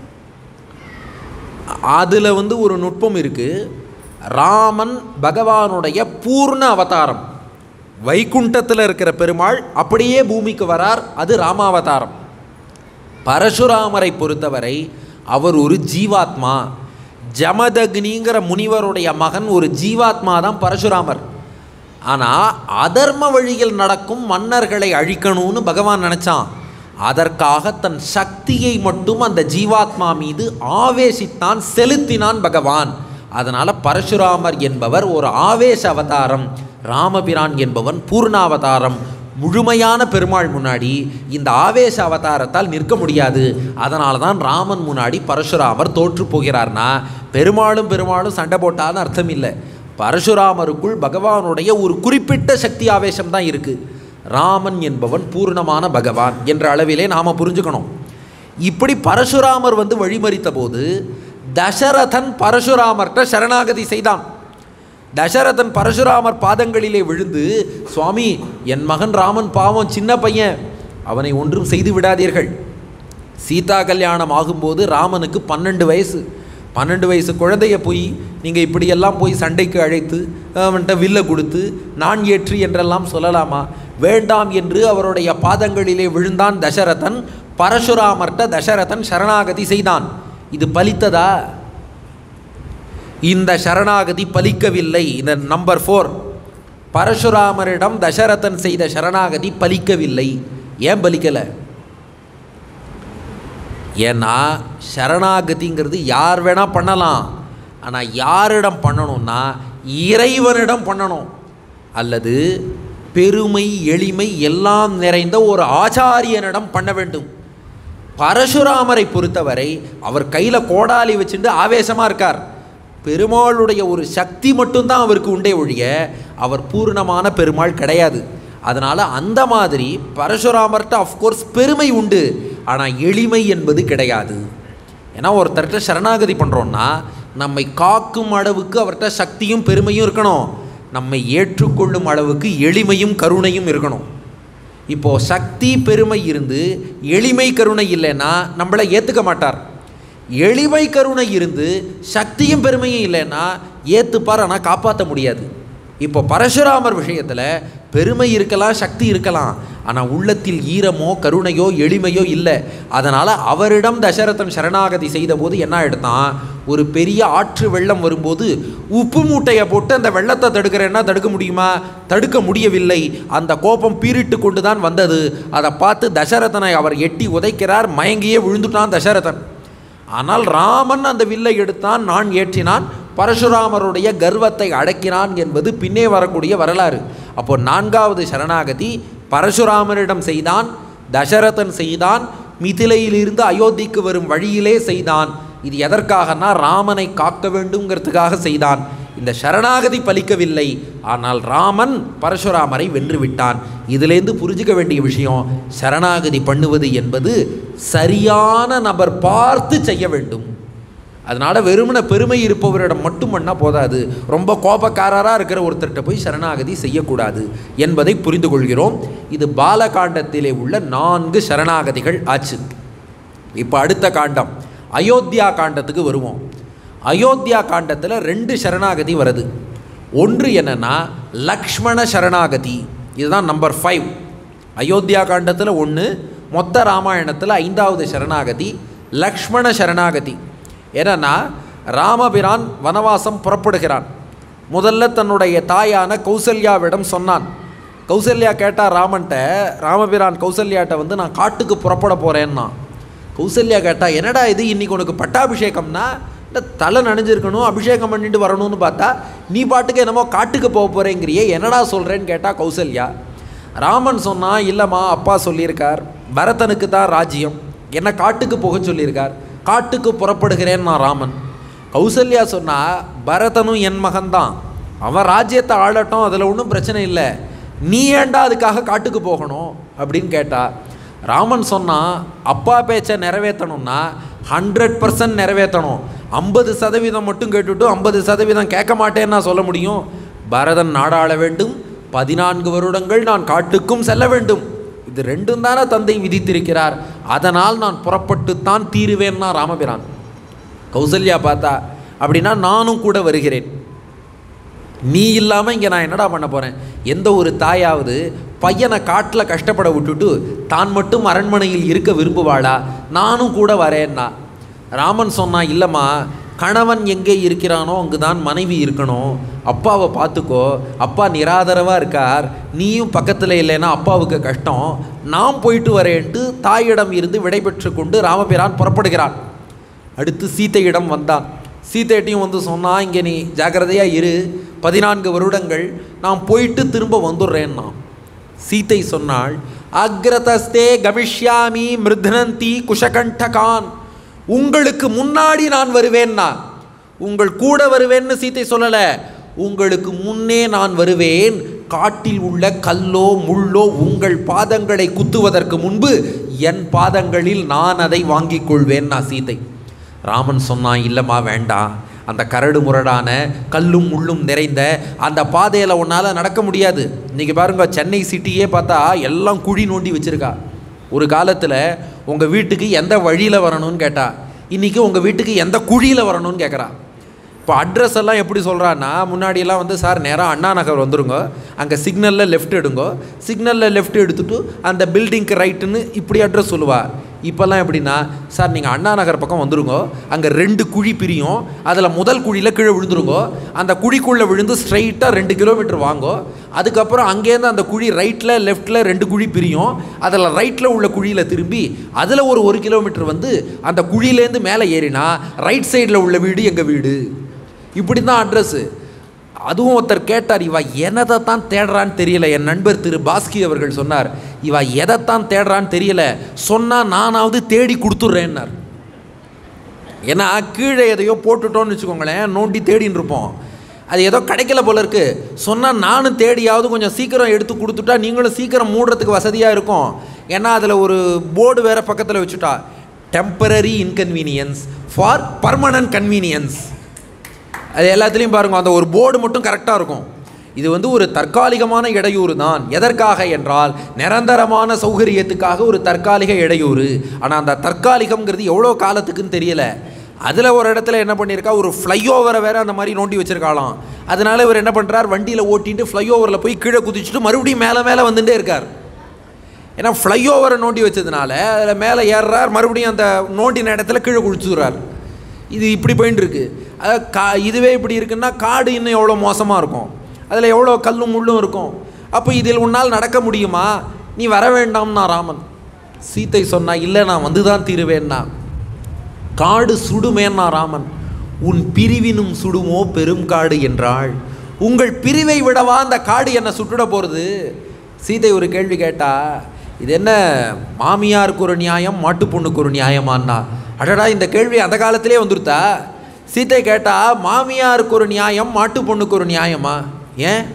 அதில் ஒரு நுட்பம் இருக்குது. ராமன் பகவானுடைய பூர்ண அவதாரம். வைகுண்டத்தில் இருக்கிற பெருமாள் அப்படியே பூமிக்கு வரார், அது ராமாவதாரம். பரசுராமரை பொறுத்தவரை அவர் ஒரு ஜீவாத்மா. ஜமதக்னிங்கிற முனிவருடைய மகன் ஒரு ஜீவாத்மா தான் பரசுராமர். ஆனால் அதர்ம வழியில் நடக்கும் மன்னர்களை அழிக்கணும்னு பகவான் நினச்சான். அதற்காக தன் சக்தியை மட்டும் அந்த ஜீவாத்மா மீது ஆவேசித்தான், செலுத்தினான் பகவான். அதனால் பரசுராமர் என்பவர் ஒரு ஆவேச அவதாரம், ராமபிரான் என்பவன் பூர்ணாவதாரம். முழுமையான பெருமாள் முன்னாடி இந்த ஆவேச அவதாரத்தால் நிற்க முடியாது. அதனால தான் ராமன் முன்னாடி பரசுராமர் தோற்று போகிறார்னா பெருமாளும் சண்டை போட்டான்னு அர்த்தம் இல்லை. பரசுராமருக்குள் பகவானுடைய ஒரு குறிப்பிட்ட சக்தி ஆவேசம் தான் இருக்குது. ராமன் என்பவன் பூர்ணமான பகவான் என்ற அளவிலே நாம் புரிஞ்சுக்கணும். இப்படி பரசுராமர் வழிமறித்த போது தசரதன் பரசுராமர்கிட்ட சரணாகதி செய்தான். தசரதன் பரசுராமர் பாதங்களிலே விழுந்து, சுவாமி, என் மகன் ராமன் பாவம், சின்ன பையன், அவனை ஒன்றும் செய்து விடாதீர்கள். சீதா கல்யாணம் ஆகும்போது ராமனுக்கு 12 வயசு. 12 வயசு குழந்தைய போய் நீங்கள் இப்படியெல்லாம் போய் சண்டைக்கு அழைத்து அவன்கிட்ட வில்ல கொடுத்து நான் ஏற்று என்றெல்லாம் சொல்லலாமா? வேண்டாம் என்று அவருடைய பாதங்களிலே விழுந்தான் தசரதன். பரசுராமர்கிட்ட தசரதன் சரணாகதி செய்தான். இது பலித்ததா? இந்த சரணாகதி பலிக்கவில்லை. இந்த நம்பர் 4, பரசுராமரிடம் தசரதன் செய்த சரணாகதி பலிக்கவில்லை. ஏன் பலிக்கலை? ஏன்னா சரணாகதிங்கிறது யார் வேணால் பண்ணலாம். ஆனால் யாரிடம் பண்ணணும்னா இறைவனிடம் பண்ணணும். அல்லது பெருமை எளிமை எல்லாம் நிறைந்த ஒரு ஆச்சாரியனிடம் பண்ண வேண்டும். பரசுராமரை பொறுத்தவரை அவர் கையில் கோடாலி வச்சுட்டு ஆவேசமாக இருக்கார். பெருமாளுடைய ஒரு சக்தி மட்டும்தான் அவருக்கு உண்டே ஒழிய அவர் பூர்ணமான பெருமாள் கிடையாது. அதனால் அந்த மாதிரி பரசுராமர்கிட்ட அஃப்கோர்ஸ் பெருமை உண்டு, ஆனால் எளிமை என்பது கிடையாது. ஏன்னா ஒருத்தர்கிட்ட சரணாகதி பண்ணுறோன்னா நம்மை காக்கும் அளவுக்கு அவர்கிட்ட சக்தியும் பெருமையும் இருக்கணும். நம்மை ஏற்றுக்கொள்ளும் அளவுக்கு எளிமையும் கருணையும் இருக்கணும். இப்போது சக்தி பெருமை இருந்து எளிமை கருணை இல்லைன்னா நம்மளை ஏற்றுக்க மாட்டார். எளிமை கருணை இருந்து சக்தியும் பெருமையும் இல்லைன்னா ஏற்றுப்பார், ஆனால் காப்பாற்ற முடியாது. இப்போ பரசுராமர் விஷயத்தில் பெருமை இருக்கலாம், சக்தி இருக்கலாம், ஆனால் உள்ளத்தில் ஈரமோ கருணையோ எளிமையோ இல்லை. அதனால் அவரிடம் தசரதன் சரணாகதி செய்த போது என்ன எடுத்தான்? ஒரு பெரிய ஆற்று வெள்ளம் வரும்போது உப்பு மூட்டையை போட்டு அந்த வெள்ளத்தை தடுக்கிறேன்னா தடுக்க முடியுமா? தடுக்க முடியவில்லை. அந்த கோபம் பீறிட்டு கொண்டு தான் வந்தது. அதை பார்த்து தசரதனை அவர் எட்டி உதைக்கிறார். மயங்கியே விழுந்துட்டான் தசரதன். ஆனால் ராமன் அந்த வில்லை எடுத்தான், நான் ஏற்றினான், பரசுராமருடைய கர்வத்தை அடக்கினான் என்பது பின்னே வரக்கூடிய வரலாறு. அப்போ 4வது சரணாகதி பரசுராமரிடம் செய்தான், தசரதன் செய்தான், மிதிலையிலிருந்து அயோத்திக்கு வரும் வழியிலே செய்தான். இது எதற்காகனா ராமனை காக்க வேண்டும்ங்கிறதுக்காக செய்தான். இந்த சரணாகதி பலிக்கவில்லை. ஆனால் ராமன் பரசுராமரை வென்று விட்டான். இதிலேருந்து புரிஞ்சுக்க வேண்டிய விஷயம், சரணாகதி பண்ணுவது என்பது சரியான நபர் பார்த்து செய்ய வேண்டும். அதனால் வெறுமன பெருமை இருப்பவரிடம் மட்டும் பண்ணால் போதாது. ரொம்ப கோபக்காரராக இருக்கிற ஒருத்தர்கிட்ட போய் சரணாகதி செய்யக்கூடாது என்பதை புரிந்து கொள்கிறோம். இது பாலகாண்டத்திலே உள்ள 4 சரணாகதிகள் ஆச்சு. இப்போ அடுத்த காண்டம் அயோத்தியா காண்டத்துக்கு வருவோம். அயோத்தியா காண்டத்தில் 2 சரணாகதி வருது. ஒன்று என்னென்னா லக்ஷ்மண சரணாகதி, இதுதான் நம்பர் 5. அயோத்தியா காண்டத்தில் 1, மொத்த ராமாயணத்தில் 5வது சரணாகதி லக்ஷ்மண சரணாகதி. ஏன்னா ராமபிரான் வனவாசம் புறப்படுகிறான். முதல்ல தன்னுடைய தாயான கௌசல்யாவிடம் சொன்னான். கௌசல்யா கேட்டால் ராமன்ட்ட, ராமபிரான் கௌசல்யாட்ட நான் காட்டுக்கு புறப்பட போகிறேன்னா. கௌசல்யா கேட்டால், என்னடா இது, இன்றைக்கி உனக்கு பட்டாபிஷேகம்னா இந்த தலை நனைஞ்சிருக்கணும், அபிஷேகம் பண்ணிட்டு வரணும்னு பார்த்தா நீ பாட்டுக்கு என்னமோ காட்டுக்கு போக போகிறேங்கிறியே, என்னடா சொல்கிறேன்னு கேட்டால் கௌசல்யா. ராமன் சொன்னால், இல்லைம்மா, அப்பா சொல்லியிருக்கார் பரதனுக்கு தான் ராஜ்யம், என்ன காட்டுக்கு போக சொல்லியிருக்கார். காட்டுக்கு புறப்படுகிறேன் நான் ராமன். கௌசல்யா சொன்னா, பரதனும் என் மகன்தான், அவன் ராஜ்யத்தை ஆளட்டும், அதில் ஒன்றும் பிரச்சனை இல்லை, நீ ஏண்டா அதுக்காக காட்டுக்கு போகணும் அப்படின்னு கேட்டா. ராமன் சொன்னான், அப்பா பேச்சை நிறைவேற்றணும்னா 100% நிறைவேற்றணும், 50% மட்டும் கேட்டுட்டு 50% கேட்க மாட்டேன்னு நான் சொல்ல முடியும்? பரதன் நாடாள வேண்டும், 14 வருடங்கள் நான் காட்டுக்கும் செல்ல வேண்டும், இது ரெண்டும் தானே தந்தை விதித்திருக்கிறார், அதனால் நான் புறப்பட்டுத்தான் தீருவேன்னா ராமபிரான். கௌசல்யா பார்த்தா, அப்படின்னா நானும் கூட வருகிறேன், நீ இல்லாமல் இங்கே நான் என்னடா பண்ண போகிறேன்? எந்த ஒரு தாயாவது பையனை காட்டில் கஷ்டப்பட விட்டுட்டு தான் மட்டும் அரண்மனையில் இருக்க விரும்புவாளா? நானும் கூட வரேன்னா. ராமன் சொன்னான், இல்லைம்மா, கணவன் எங்கே இருக்கிறானோ அங்கு தான் மனைவி இருக்கணும், அப்பாவை பார்த்துக்கோ, அப்பா நிராதரவாக இருக்கார், நீயும் பக்கத்தில் இல்லைன்னா அப்பாவுக்கு கஷ்டம், நான் போயிட்டு வரேன்ட்டு தாயிடம் இருந்து விடை பெற்று கொண்டு ராமபிரான் புறப்படுகிறான். அடுத்து சீத்தையிடம் வந்தான். சீத்தையிட்டையும் வந்து சொன்னால், இங்கே நீ ஜாக்கிரதையாக இரு, 14 வருடங்கள் நான் போயிட்டு திரும்ப வந்துடுறேன்னா. சீத்தை சொன்னாள், அக்ரதஸ்தே கமிஷ்யாமி மிருத்னந்தி குஷகண்டகான், உங்களுக்கு முன்னாடி நான் வருவேன்னா. உங்கள் கூட வருவேன்னு சீத்தை சொல்லலை, உங்களுக்கு முன்னே நான் வருவேன், காட்டில் உள்ள கல்லோ முள்ளோ உங்கள் பாதங்களை குத்துவதற்கு முன்பு என் பாதங்களில் நான் அதை வாங்கிக் கொள்வேன்னா சீத்தை. ராமன் சொன்னான், இல்லைம்மா வேண்டாம், அந்த கரடு முரடான கல்லும் முள்ளும் நிறைந்த அந்த பாதையில் உன்னால் நடக்க முடியாது. இன்றைக்கி பாருங்க, சென்னை சிட்டியே பார்த்தா எல்லாம் குழி நோண்டி வச்சுருக்கா. ஒரு காலத்தில் உங்கள் வீட்டுக்கு எந்த வழியில் வரணும்னு கேட்டா, இன்றைக்கி உங்கள் வீட்டுக்கு எந்த குழியில் வரணும்னு கேட்குறா. இப்போ அட்ரஸ் எல்லாம் எப்படி சொல்கிறான்னா, முன்னாடியெல்லாம் வந்து சார் நேராக அண்ணா நகர் வந்துடுங்க, அங்கே சிக்னலில் லெஃப்ட் எடுங்க, சிக்னலில் லெஃப்ட் எடுத்துகிட்டு அந்த பில்டிங்க்கு ரைட்டுன்னு இப்படி அட்ரஸ் சொல்லுவாள். இப்போல்லாம் எப்படின்னா, சார் நீங்கள் அண்ணா நகர் பக்கம் வந்துடுங்க, அங்கே 2 குழி பிரியும், அதில் முதல் குழியில் கீழே விழுந்துருங்க, அந்த குழிக்குள்ளே விழுந்து ஸ்ட்ரைட்டாக 2 கிலோமீட்டர் வாங்கோ, அதுக்கப்புறம் அங்கேருந்து அந்த குழி ரைட்டில் லெஃப்ட்டில் 2 குழி பிரியும், அதில் ரைட்டில் உள்ள குழியில் திரும்பி அதில் ஒரு 1 கிலோமீட்டர் வந்து அந்த குழியிலேருந்து மேலே ஏறினா ரைட் சைடில் உள்ள வீடு எங்கள் வீடு. இப்படி தான் அட்ரஸ்ஸு. அதுவும் ஒருத்தர் கேட்டார், இவா எதைத்தான் தேடுறான்னு தெரியல. என் நண்பர் திரு பாஸ்கி அவர்கள் சொன்னார், இவா எதைத்தான் தேடுறான்னு தெரியல, சொன்னால் நானாவது தேடி கொடுத்துட்றேன்னார். ஏன்னா கீழே எதையோ போட்டுட்டோன்னு வச்சுக்கோங்களேன், நோண்டி தேடின்னு இருப்போம், அது ஏதோ கிடைக்கல போல இருக்குது, சொன்னால் நானும் தேடியாவது கொஞ்சம் சீக்கிரம் எடுத்து கொடுத்துட்டா நீங்களும் சீக்கிரம் மூடுறதுக்கு வசதியாக இருக்கும். ஏன்னா அதில் ஒரு போர்டு வேறு பக்கத்தில் வச்சுட்டா, temporary inconvenience for permanent convenience. அது எல்லாத்துலேயும் பாருங்கள், அந்த ஒரு போர்டு மட்டும் கரெக்டாக இருக்கும். இது வந்து ஒரு தற்காலிகமான இடையூறு தான். எதற்காக என்றால் நிரந்தரமான சௌகரியத்துக்காக ஒரு தற்காலிக இடையூறு. ஆனால் அந்த தற்காலிகம்ங்கிறது எவ்வளோ காலத்துக்குன்னு தெரியலை. அதில் ஒரு இடத்துல என்ன பண்ணியிருக்கா, ஒரு ஃப்ளைஓவரை வேறு அந்த மாதிரி நோண்டி வச்சுருக்காளாம். அதனால் இவர் என்ன பண்ணுறார், வண்டியில் ஓட்டிட்டு ஃப்ளைஓவரில் போய் கீழே குதிச்சுட்டு மறுபடியும் மேலே மேலே வந்துட்டே இருக்கார். ஏன்னா ஃப்ளைஓவரை நோண்டி வச்சதுனால அதில் மேலே ஏறுறார், மறுபடியும் அந்த நோண்டின இடத்துல கீழே குளிச்சுடுறார். இது இப்படி போயின்னு இருக்கு. இதுவே இப்படி இருக்குன்னா காடு இன்னும் எவ்வளோ மோசமாக இருக்கும், அதில் எவ்வளோ கல்லும் முள்ளும் இருக்கும். அப்போ இதில் உன்னால் நடக்க முடியுமா, நீ வர வேண்டாம்னா ராமன். சீத்தை சொன்னா, இல்லை நான் வந்து தான் தீருவேன்னா. காடு சுடுமேன்னா ராமன். உன் பிரிவினும் சுடுமோ பெரும் காடு என்றாள். உங்கள் பிரிவை விடவா அந்த காடு என்னை சுட்டுட போகிறது? சீதை ஒரு கேள்வி கேட்டா, இது என்ன மாமியாருக்கு ஒரு நியாயம் மாட்டு பொண்ணுக்கு ஒரு நியாயமான்னா? அடடா, இந்த கேள்வி அந்த காலத்திலே வந்துருத்தா? சீத்தை கேட்டா, மாமியாருக்கு ஒரு நியாயம் மாட்டு பொண்ணுக்கு ஒரு நியாயமா? ஏன்?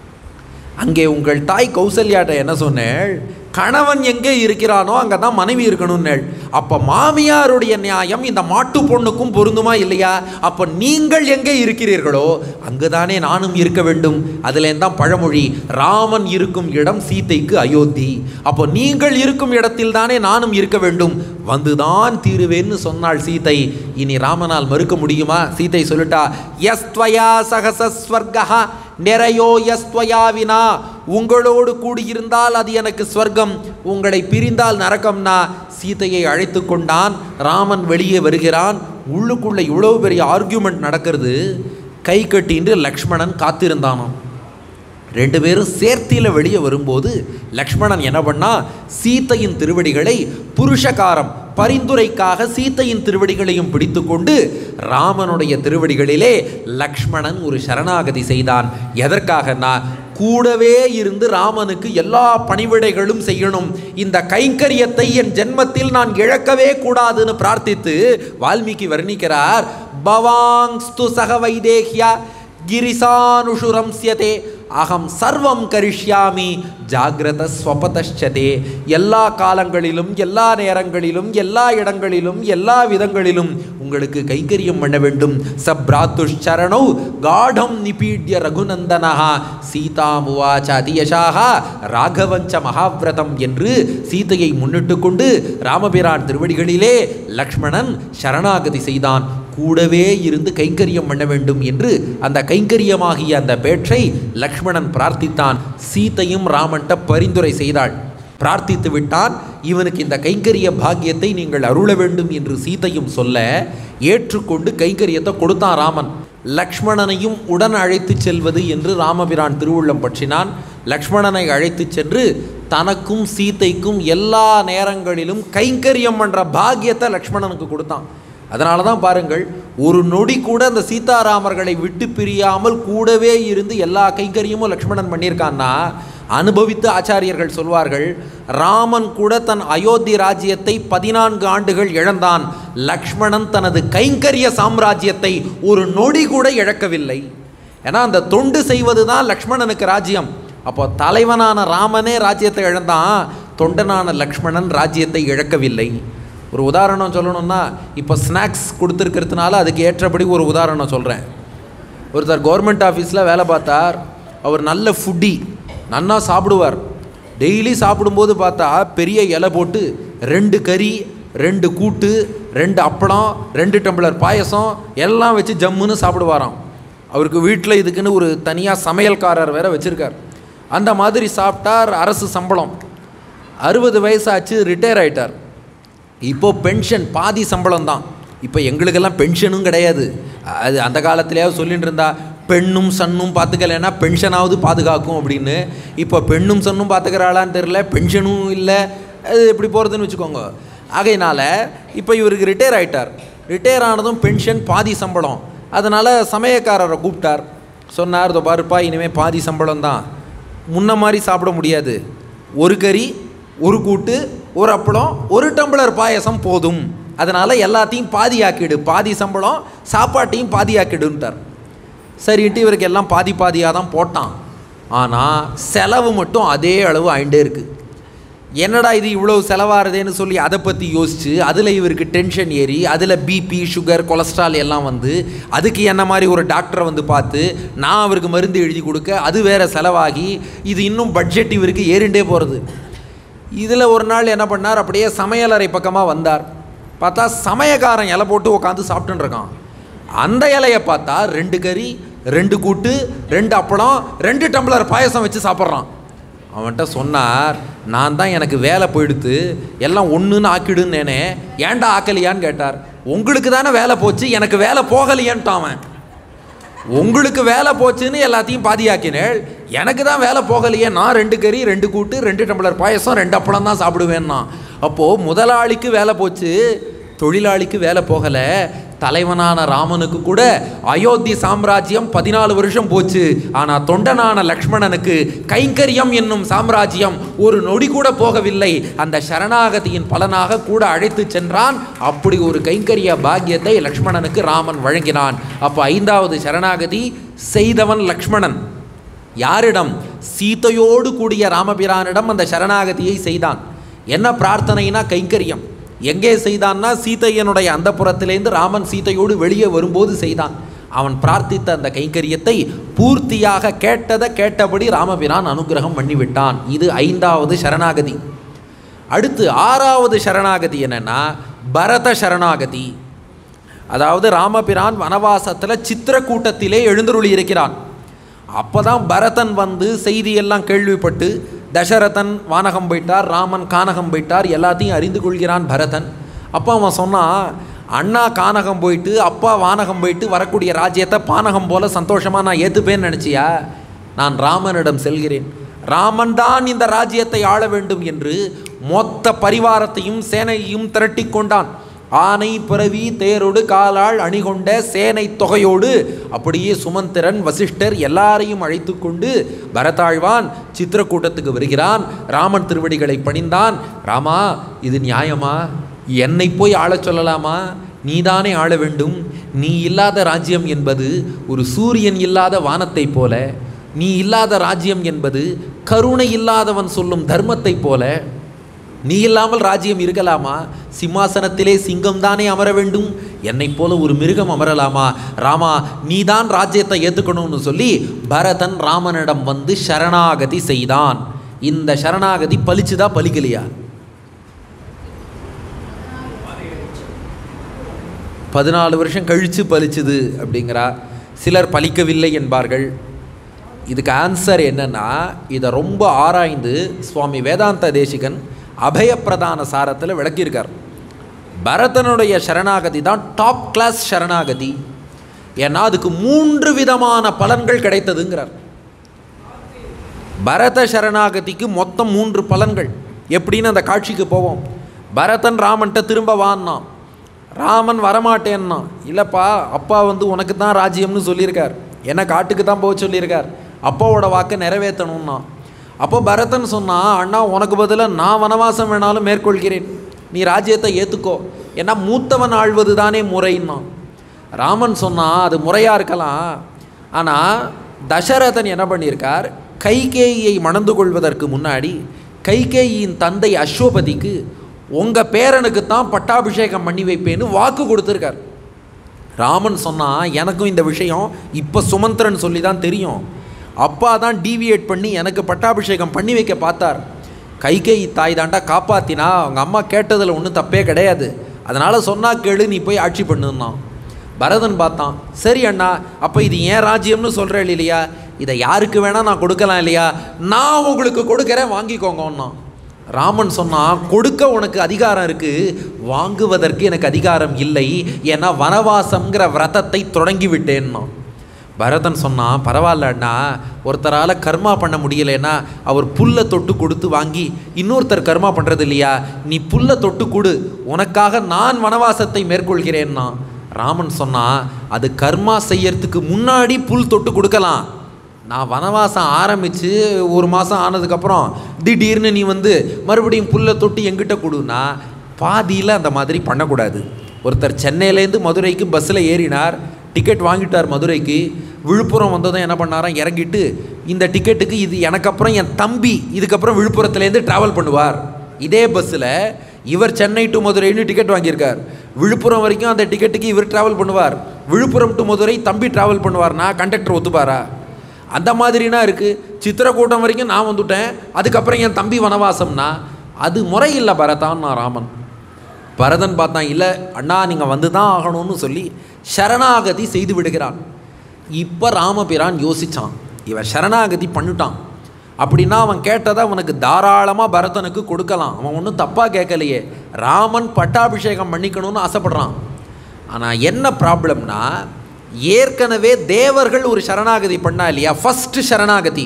அங்கே உங்கள் தாய் கௌசல்யாட்ட என்ன சொன்னேள், கணவன் எங்கே இருக்கிறானோ அங்கே தான் மனைவி இருக்கணும்னேள். அப்போ மாமியாருடைய நியாயம் இந்த மாட்டு பொண்ணுக்கும் பொருந்துமா இல்லையா? அப்போ நீங்கள் எங்கே இருக்கிறீர்களோ அங்கு தானே நானும் இருக்க வேண்டும். அதுலேருந்து தான் பழமொழி, ராமன் இருக்கும் இடம் சீத்தைக்கு அயோத்தி. அப்போ நீங்கள் இருக்கும் இடத்தில் தானே நானும் இருக்க வேண்டும், வந்துதான் தீருவேன்னு சொன்னாள் சீத்தை. இனி ராமனால் மறுக்க முடியுமா? சீத்தை சொல்லிட்டா, யஸ்த்வயா சகசஸ்வர்கா நெறையோ யஸ்த்வயா வினா. உங்களோடு கூடியிருந்தால் அது எனக்கு ஸ்வர்க்கம், உங்களை பிரிந்தால் நரகம்னா. சீதையை அழைத்து கொண்டான். ராமன் வெளியே வருகிறான். உள்ளுக்குள்ளே இவ்வளோ பெரிய ஆர்கியூமெண்ட் நடக்கிறது. கை கட்டின்று லக்ஷ்மணன் காத்திருந்தானாம். 2 பேரும் சேர்த்தியில் வெளியே வரும்போது லக்ஷ்மணன் என்ன பண்ணா, சீத்தையின் திருவடிகளை புருஷகாரம் பரிந்துரைக்காக சீத்தையின் திருவடிகளையும் பிடித்து கொண்டு ராமனுடைய திருவடிகளிலே லக்ஷ்மணன் ஒரு சரணாகதி செய்தான். எதற்காகனா, கூடவே இருந்து ராமனுக்கு எல்லா பணிவிடைகளும் செய்யணும், இந்த கைங்கரியத்தை என் ஜென்மத்தில் நான் இழக்கவே கூடாதுன்னு பிரார்த்தித்து வால்மீகி வர்ணிக்கிறார். பவாங்ஸ்து சக வைதேஹ்யா கிரிசானுஷுரம்ஸ்யதே அகம் சர்வம் கரிஷ்யாமி ஜாகிரத ஸ்வபதஷ்சதே. எல்லா காலங்களிலும் எல்லா நேரங்களிலும் எல்லா இடங்களிலும் எல்லா விதங்களிலும் உங்களுக்கு கைங்கரியம் பண்ண வேண்டும். சப்ராத்துஷரணௌ காடம் நிபீட்ய ரகுநந்தனஹா சீதாமுவாச்ச அதியசாக ராகவஞ்ச மகாவிரதம் என்று சீதையை முன்னிட்டு கொண்டு ராமபிரான் திருவடிகளிலே லக்ஷ்மணன் சரணாகதி செய்தான். கூடவே இருந்து கைங்கரியம் பண்ண வேண்டும் என்று அந்த கைங்கரியமாகிய அந்த பேற்றை லக்ஷ்மணன் பிரார்த்தித்தான். சீதையும் ராமன்ட்ட பரிந்துரை செய்தாள், பிரார்த்தித்து விட்டான். இவனுக்கு இந்த கைங்கரிய பாக்கியத்தை நீங்கள் அருள வேண்டும் என்று சீதையும் சொல்ல ஏற்றுக்கொண்டு கைங்கரியத்தை கொடுத்தான் ராமன். லக்ஷ்மணனையும் உடன் அழைத்து செல்வது என்று ராமபிரான் திருவுள்ளம் பற்றினான். லக்ஷ்மணனை அழைத்து சென்று தனக்கும் சீதைக்கும் எல்லா நேரங்களிலும் கைங்கரியம் பண்ணுற பாக்கியத்தை லக்ஷ்மணனுக்கு கொடுத்தான். அதனால தான் பாருங்கள், ஒரு நொடி கூட அந்த சீதாராமர்களை விட்டு பிரியாமல் கூடவே இருந்து எல்லா கைங்கரியமும் லக்ஷ்மணன் பண்ணியிருக்கான்னா, அனுபவித்து ஆச்சாரியர்கள் சொல்வார்கள், ராமன் கூட தன் அயோத்தி ராஜ்யத்தை 14 ஆண்டுகள் இழந்தான், லக்ஷ்மணன் தனது கைங்கரிய சாம்ராஜ்யத்தை ஒரு நொடி கூட இழக்கவில்லை. ஏன்னா அந்த தொண்டு செய்வது தான் லக்ஷ்மணனுக்கு ராஜ்யம். அப்போ தலைவனான ராமனே ராஜ்யத்தை இழந்தான், தொண்டனான லக்ஷ்மணன் ராஜ்யத்தை இழக்கவில்லை. ஒரு உதாரணம் சொல்லணும்னா, இப்போ ஸ்நாக்ஸ் கொடுத்துருக்கிறதுனால அதுக்கு ஏற்றபடி ஒரு உதாரணம் சொல்கிறேன். ஒருத்தர் கவர்மெண்ட் ஆஃபீஸில் வேலை பார்த்தார். அவர் நல்ல ஃபுட்டி, நன்னா சாப்பிடுவார். டெய்லி சாப்பிடும்போது பார்த்தா பெரிய இலை போட்டு 2 கறி 2 கூட்டு 2 அப்பளம் 2 டம்ளர் பாயசம் எல்லாம் வச்சு ஜம்முன்னு சாப்பிடுவாராம். அவருக்கு வீட்டில் இதுக்குன்னு ஒரு தனியாக சமையல்காரர் வேறு வச்சுருக்கார். அந்த மாதிரி சாப்பிட்டார். அரசு சம்பளம். 60 வயசாச்சு, ரிட்டையர் ஆகிட்டார். இப்போது பென்ஷன் பாதி சம்பளம் தான். இப்போ எங்களுக்கெல்லாம் பென்ஷனும் கிடையாது. அது அந்த காலத்திலேயாவது சொல்லிட்டு இருந்தா, பெண்ணும் சன்னும் பார்த்துக்கலைன்னா பென்ஷனாவது பாதுகாக்கும் அப்படின்னு. இப்போ பெண்ணும் சன்னும் பார்த்துக்கிறாளான்னு தெரில, பென்ஷனும் இல்லை. அது எப்படி போகிறதுன்னு வச்சுக்கோங்க. ஆகையினால இப்போ இவருக்கு ரிட்டையர் ஆகிட்டார். ரிட்டையர் ஆனதும் பென்ஷன் பாதி சம்பளம். அதனால் சமயக்காரரை கூப்பிட்டார். சொன்னார், இதோ பாருப்பா, இனிமேல் பாதி சம்பளம் தான், முன்ன மாதிரி சாப்பிட முடியாது. 1 கறி 1 கூட்டு 1 அப்பளம் 1 டம்ளர் பாயசம் போதும். அதனால் எல்லாத்தையும் பாதியாக்கிடு, பாதி சம்பளம் சாப்பாட்டையும் பாதியாக்கிடுன்ட்டார். சரின்ட்டு இவருக்கு எல்லாம் பாதி பாதியாக தான் போட்டான். ஆனால் செலவு மட்டும் அதே அளவு ஆகிட்டே இருக்குது. என்னடா இது இவ்வளோ செலவாகிறதேன்னு சொல்லி அதை பற்றி யோசித்து அதில் இவருக்கு டென்ஷன் ஏறி அதில் பிபி சுகர் கொலஸ்ட்ரால் எல்லாம் வந்து அதுக்கு என்ன மாதிரி ஒரு டாக்டரை வந்து பார்த்து நான் அவருக்கு மருந்து எழுதி கொடுக்க அது வேறு செலவாகி இது இன்னும் பட்ஜெட் இவருக்கு ஏறிண்டே போகிறது. இதில் ஒரு நாள் என்ன பண்ணார், அப்படியே சமையலறை பக்கமாக வந்தார். பார்த்தா சமயக்காரன் இலை போட்டு உட்காந்து சாப்பிட்டுன்னு இருக்கான். அந்த இலையை பார்த்தா 2 கறி 2 கூட்டு 2 அப்பளம் 2 டம்ளர் பாயசம் வச்சு சாப்பிட்றான். அவன்கிட்ட சொன்னார், நான் தான் எனக்கு வேலை போயிடுத்து, எல்லாம் ஒன்றுன்னு ஆக்கிடுன்னேனே, ஏன்டா ஆக்கலையான்னு கேட்டார். உங்களுக்கு தானே வேலை போச்சு, எனக்கு வேலை போகலையான்ட்டான் அவன். உங்களுக்கு வேலை போச்சுன்னு எல்லாத்தையும் பாதியாக்கினேள், எனக்கு தான் வேலை போகலையே, நான் 2 கறி 2 கூட்டு 2 டம்ளர் பாயசம் 2 அப்பளம் தான் சாப்பிடுவேன்னா. அப்போது முதலாளிக்கு வேலை போச்சு, தொழிலாளிக்கு வேலை போகலை. தலைவனான ராமனுக்கு கூட அயோத்தி சாம்ராஜ்யம் 14 வருஷம் போச்சு. ஆனால் தொண்டனான லக்ஷ்மணனுக்கு கைங்கரியம் என்னும் சாம்ராஜ்யம் ஒரு நொடி கூட போகவில்லை. அந்த சரணாகதியின் பலனாக கூட அழைத்து சென்றான். அப்படி ஒரு கைங்கரிய பாக்கியத்தை லக்ஷ்மணனுக்கு ராமன் வழங்கினான். அப்போ 5வது சரணாகதி செய்தவன் லக்ஷ்மணன். யாரிடம்? சீதையோடு கூடிய ராமபிரானிடம் அந்த சரணாகதியை செய்தான். என்ன பிரார்த்தனைனா கைங்கரியம். எங்கே செய்தான்னா சீதையனுடைய அந்த புறத்திலேருந்து ராமன் சீதையோடு வெளியே வரும்போது செய்தான். அவன் பிரார்த்தித்த அந்த கைங்கரியத்தை பூர்த்தியாக கேட்டதை கேட்டபடி ராமபிரான் அனுகிரகம் பண்ணிவிட்டான். இது 5வது சரணாகதி. அடுத்து 6வது சரணாகதி என்னன்னா பரத சரணாகதி. அதாவது ராமபிரான் வனவாசத்தில் சித்திரக்கூட்டத்திலே எழுந்தருளி இருக்கிறான். அப்போ தான் பரதன் வந்து செய்தியெல்லாம் கேள்விப்பட்டு தசரதன் வானகம் போயிட்டார், ராமன் கானகம் போயிட்டார், எல்லாத்தையும் அறிந்து கொள்கிறான் பரதன். அப்போ அவன் சொன்னான், அண்ணா கானகம் போயிட்டு அப்பா வானகம் போயிட்டு வரக்கூடிய ராஜ்யத்தை பானகம் போல் சந்தோஷமாக நான் ஏற்றுப்பேன்னு நினச்சியா? நான் ராமனிடம் செல்கிறேன், ராமன் தான் இந்த ராஜ்யத்தை ஆள வேண்டும் என்று மொத்த பரிவாரத்தையும் சேனையையும் திரட்டி கொண்டான். ஆனை பிறவி தேரோடு காலாள் அணிகொண்ட சேனை தொகையோடு அப்படியே சுமந்திரன் வசிஷ்டர் எல்லாரையும் அழைத்து கொண்டு பரதாழ்வான் சித்திரக்கூட்டத்துக்கு வருகிறான். ராமன் திருவடிகளை பணிந்தான். ராமா, இது நியாயமா? என்னை போய் ஆளச் சொல்லலாமா? நீதானே ஆள வேண்டும். நீ இல்லாத ராஜ்யம் என்பது ஒரு சூரியன் இல்லாத வானத்தை போல, நீ இல்லாத ராஜ்யம் என்பது கருணை இல்லாதவன் சொல்லும் தர்மத்தை போல. நீ இல்லாமல் ராஜ்யம் இருக்கலாமா? சிம்மாசனத்திலே சிங்கம் தானே அமர வேண்டும், என்னை போல ஒரு மிருகம் அமரலாமா? ராமா, நீதான் ராஜ்யத்தை ஏற்றுக்கணும்னு சொல்லி பரதன் ராமனிடம் வந்து சரணாகதி செய்தான். இந்த சரணாகதி பலிச்சுதா பலிக்கலையா? 14 வருஷம் கழித்து பலிச்சுது அப்படிங்கிறா. சிலர் பலிக்கவில்லை என்பார்கள். இதுக்கு ஆன்சர் என்னன்னா, இதை ரொம்ப ஆராய்ந்து சுவாமி வேதாந்த தேசிகன் அபயப்பிரதான சாரத்தில் விளக்கியிருக்கார். பரதனுடைய சரணாகதி தான் டாப் கிளாஸ் சரணாகதி. ஏன்னா அதுக்கு 3 விதமான பலன்கள் கிடைத்ததுங்கிறார். பரத சரணாகதிக்கு மொத்தம் 3 பலன்கள். எப்படின்னு அந்த காட்சிக்கு போவோம். பரதன் ராமன்ட்ட திரும்ப வான்னான். ராமன் வரமாட்டேன்னா, இல்லைப்பா அப்பா வந்து உனக்கு தான் ராஜ்யம்னு சொல்லியிருக்கார், என்ன காட்டுக்கு தான் போக சொல்லியிருக்கார், அப்பாவோட வாக்கை நிறைவேற்றணும்னா. அப்போ பரதன் சொன்னான், அண்ணா உனக்கு பதிலாக நான் வனவாசம் வேணாலும் மேற்கொள்கிறேன், நீ ராஜ்யத்தை ஏற்றுக்கோ, ஏன்னா மூத்தவன் ஆழ்வது தானே முறைன்னா. ராமன் சொன்னான், அது முறையாக இருக்கலாம், ஆனால் தசரதன் என்ன பண்ணியிருக்கார், கைகேயியை மணந்து கொள்வதற்கு முன்னாடி கைகேயின் தந்தை அஸ்வபதிக்கு உங்கள் பேரனுக்கு தான் பட்டாபிஷேகம் பண்ணி வைப்பேன்னு வாக்கு கொடுத்துருக்கார். ராமன் சொன்னால், எனக்கும் இந்த விஷயம் இப்போ சுமந்திரன் சொல்லி தான் தெரியும், அப்பா தான் டீவியேட் பண்ணி எனக்கு பட்டாபிஷேகம் பண்ணி வைக்க பார்த்தார், கைகேயி தாய் தாண்டா காப்பாற்றினா, அவங்க அம்மா கேட்டதில் ஒன்றும் தப்பே கிடையாது, அதனால் சொன்னா கேளு, நீ போய் ஆட்சி பண்ணுன்னான். பரதன் பார்த்தான், சரி அண்ணா, அப்போ இது ஏன் ராஜ்யம்னு சொல்கிறேன் இல்லையா, இதை யாருக்கு வேணால் நான் கொடுக்கலாம் இல்லையா, நான் உங்களுக்கு கொடுக்குறேன் வாங்கிக்கோங்கன்னா. ராமன் சொன்னான், கொடுக்க உனக்கு அதிகாரம் இருக்குது, வாங்குவதற்கு எனக்கு அதிகாரம் இல்லை, ஏன்னா வனவாசம்ங்கிற விரதத்தை தொடங்கி விட்டேன்னா. பரதன் சொன்னான், பரவாயில்ல அண்ணா, ஒருத்தரால் கர்மா பண்ண முடியலைன்னா அவர் புல்லை தொட்டு கொடுத்து வாங்கி இன்னொருத்தர் கர்மா பண்ணுறது இல்லையா, நீ புல்லை தொட்டு கொடு, உனக்காக நான் வனவாசத்தை மேற்கொள்கிறேன்னா. ராமன் சொன்னான், அது கர்மா செய்யறதுக்கு முன்னாடி புல் தொட்டு கொடுக்கலாம், நான் வனவாசம் ஆரம்பித்து 1 மாதம் ஆனதுக்கப்புறம் திடீர்னு நீ வந்து மறுபடியும் புல்லை தொட்டு எங்கிட்ட கொடுன்னா பாதியில் அந்த மாதிரி பண்ணக்கூடாது. ஒருத்தர் சென்னையிலேருந்து மதுரைக்கு பஸ்ஸில் ஏறினார், டிக்கெட் வாங்கிட்டார் மதுரைக்கு, விழுப்புரம் வந்ததும் என்ன பண்ணாராம், இறங்கிட்டு இந்த டிக்கெட்டுக்கு இது எனக்கு அப்புறம் என் தம்பி இதுக்கப்புறம் விழுப்புரத்துலேருந்து ட்ராவல் பண்ணுவார், இதே பஸ்ஸில் இவர் சென்னை டு மதுரைன்னு டிக்கெட் வாங்கியிருக்கார், விழுப்புரம் வரைக்கும் அந்த டிக்கெட்டுக்கு இவர் ட்ராவல் பண்ணுவார், விழுப்புரம் டு மதுரை தம்பி ட்ராவல் பண்ணுவார்னா கண்டக்டர் ஒத்துப்பாரா? அந்த மாதிரினா இருக்குது. சித்திரக்கூட்டம் வரைக்கும் நான் வந்துட்டேன், அதுக்கப்புறம் என் தம்பி வனவாசம்னா அது முறை இல்லை பரதான்னா ராமன். பரதன் பார்த்தான், இல்லை அண்ணா நீங்கள் வந்து தான் ஆகணும்னு சொல்லி சரணாகதி செய்து விடுகிறான். இப்போ ராமபிரான் யோசித்தான், இவன் சரணாகதி பண்ணிட்டான் அப்படின்னா அவன் கேட்டதை அவனுக்கு தாராளமாக பரதனுக்கு கொடுக்கலாம், அவன் ஒன்றும் தப்பாக கேட்கலையே, ராமன் பட்டாபிஷேகம் பண்ணிக்கணும்னு ஆசைப்படுறான். ஆனால் என்ன ப்ராப்ளம்னா, ஏற்கனவே தேவர்கள் ஒரு சரணாகதி பண்ணா இல்லையா, ஃபஸ்ட்டு சரணாகதி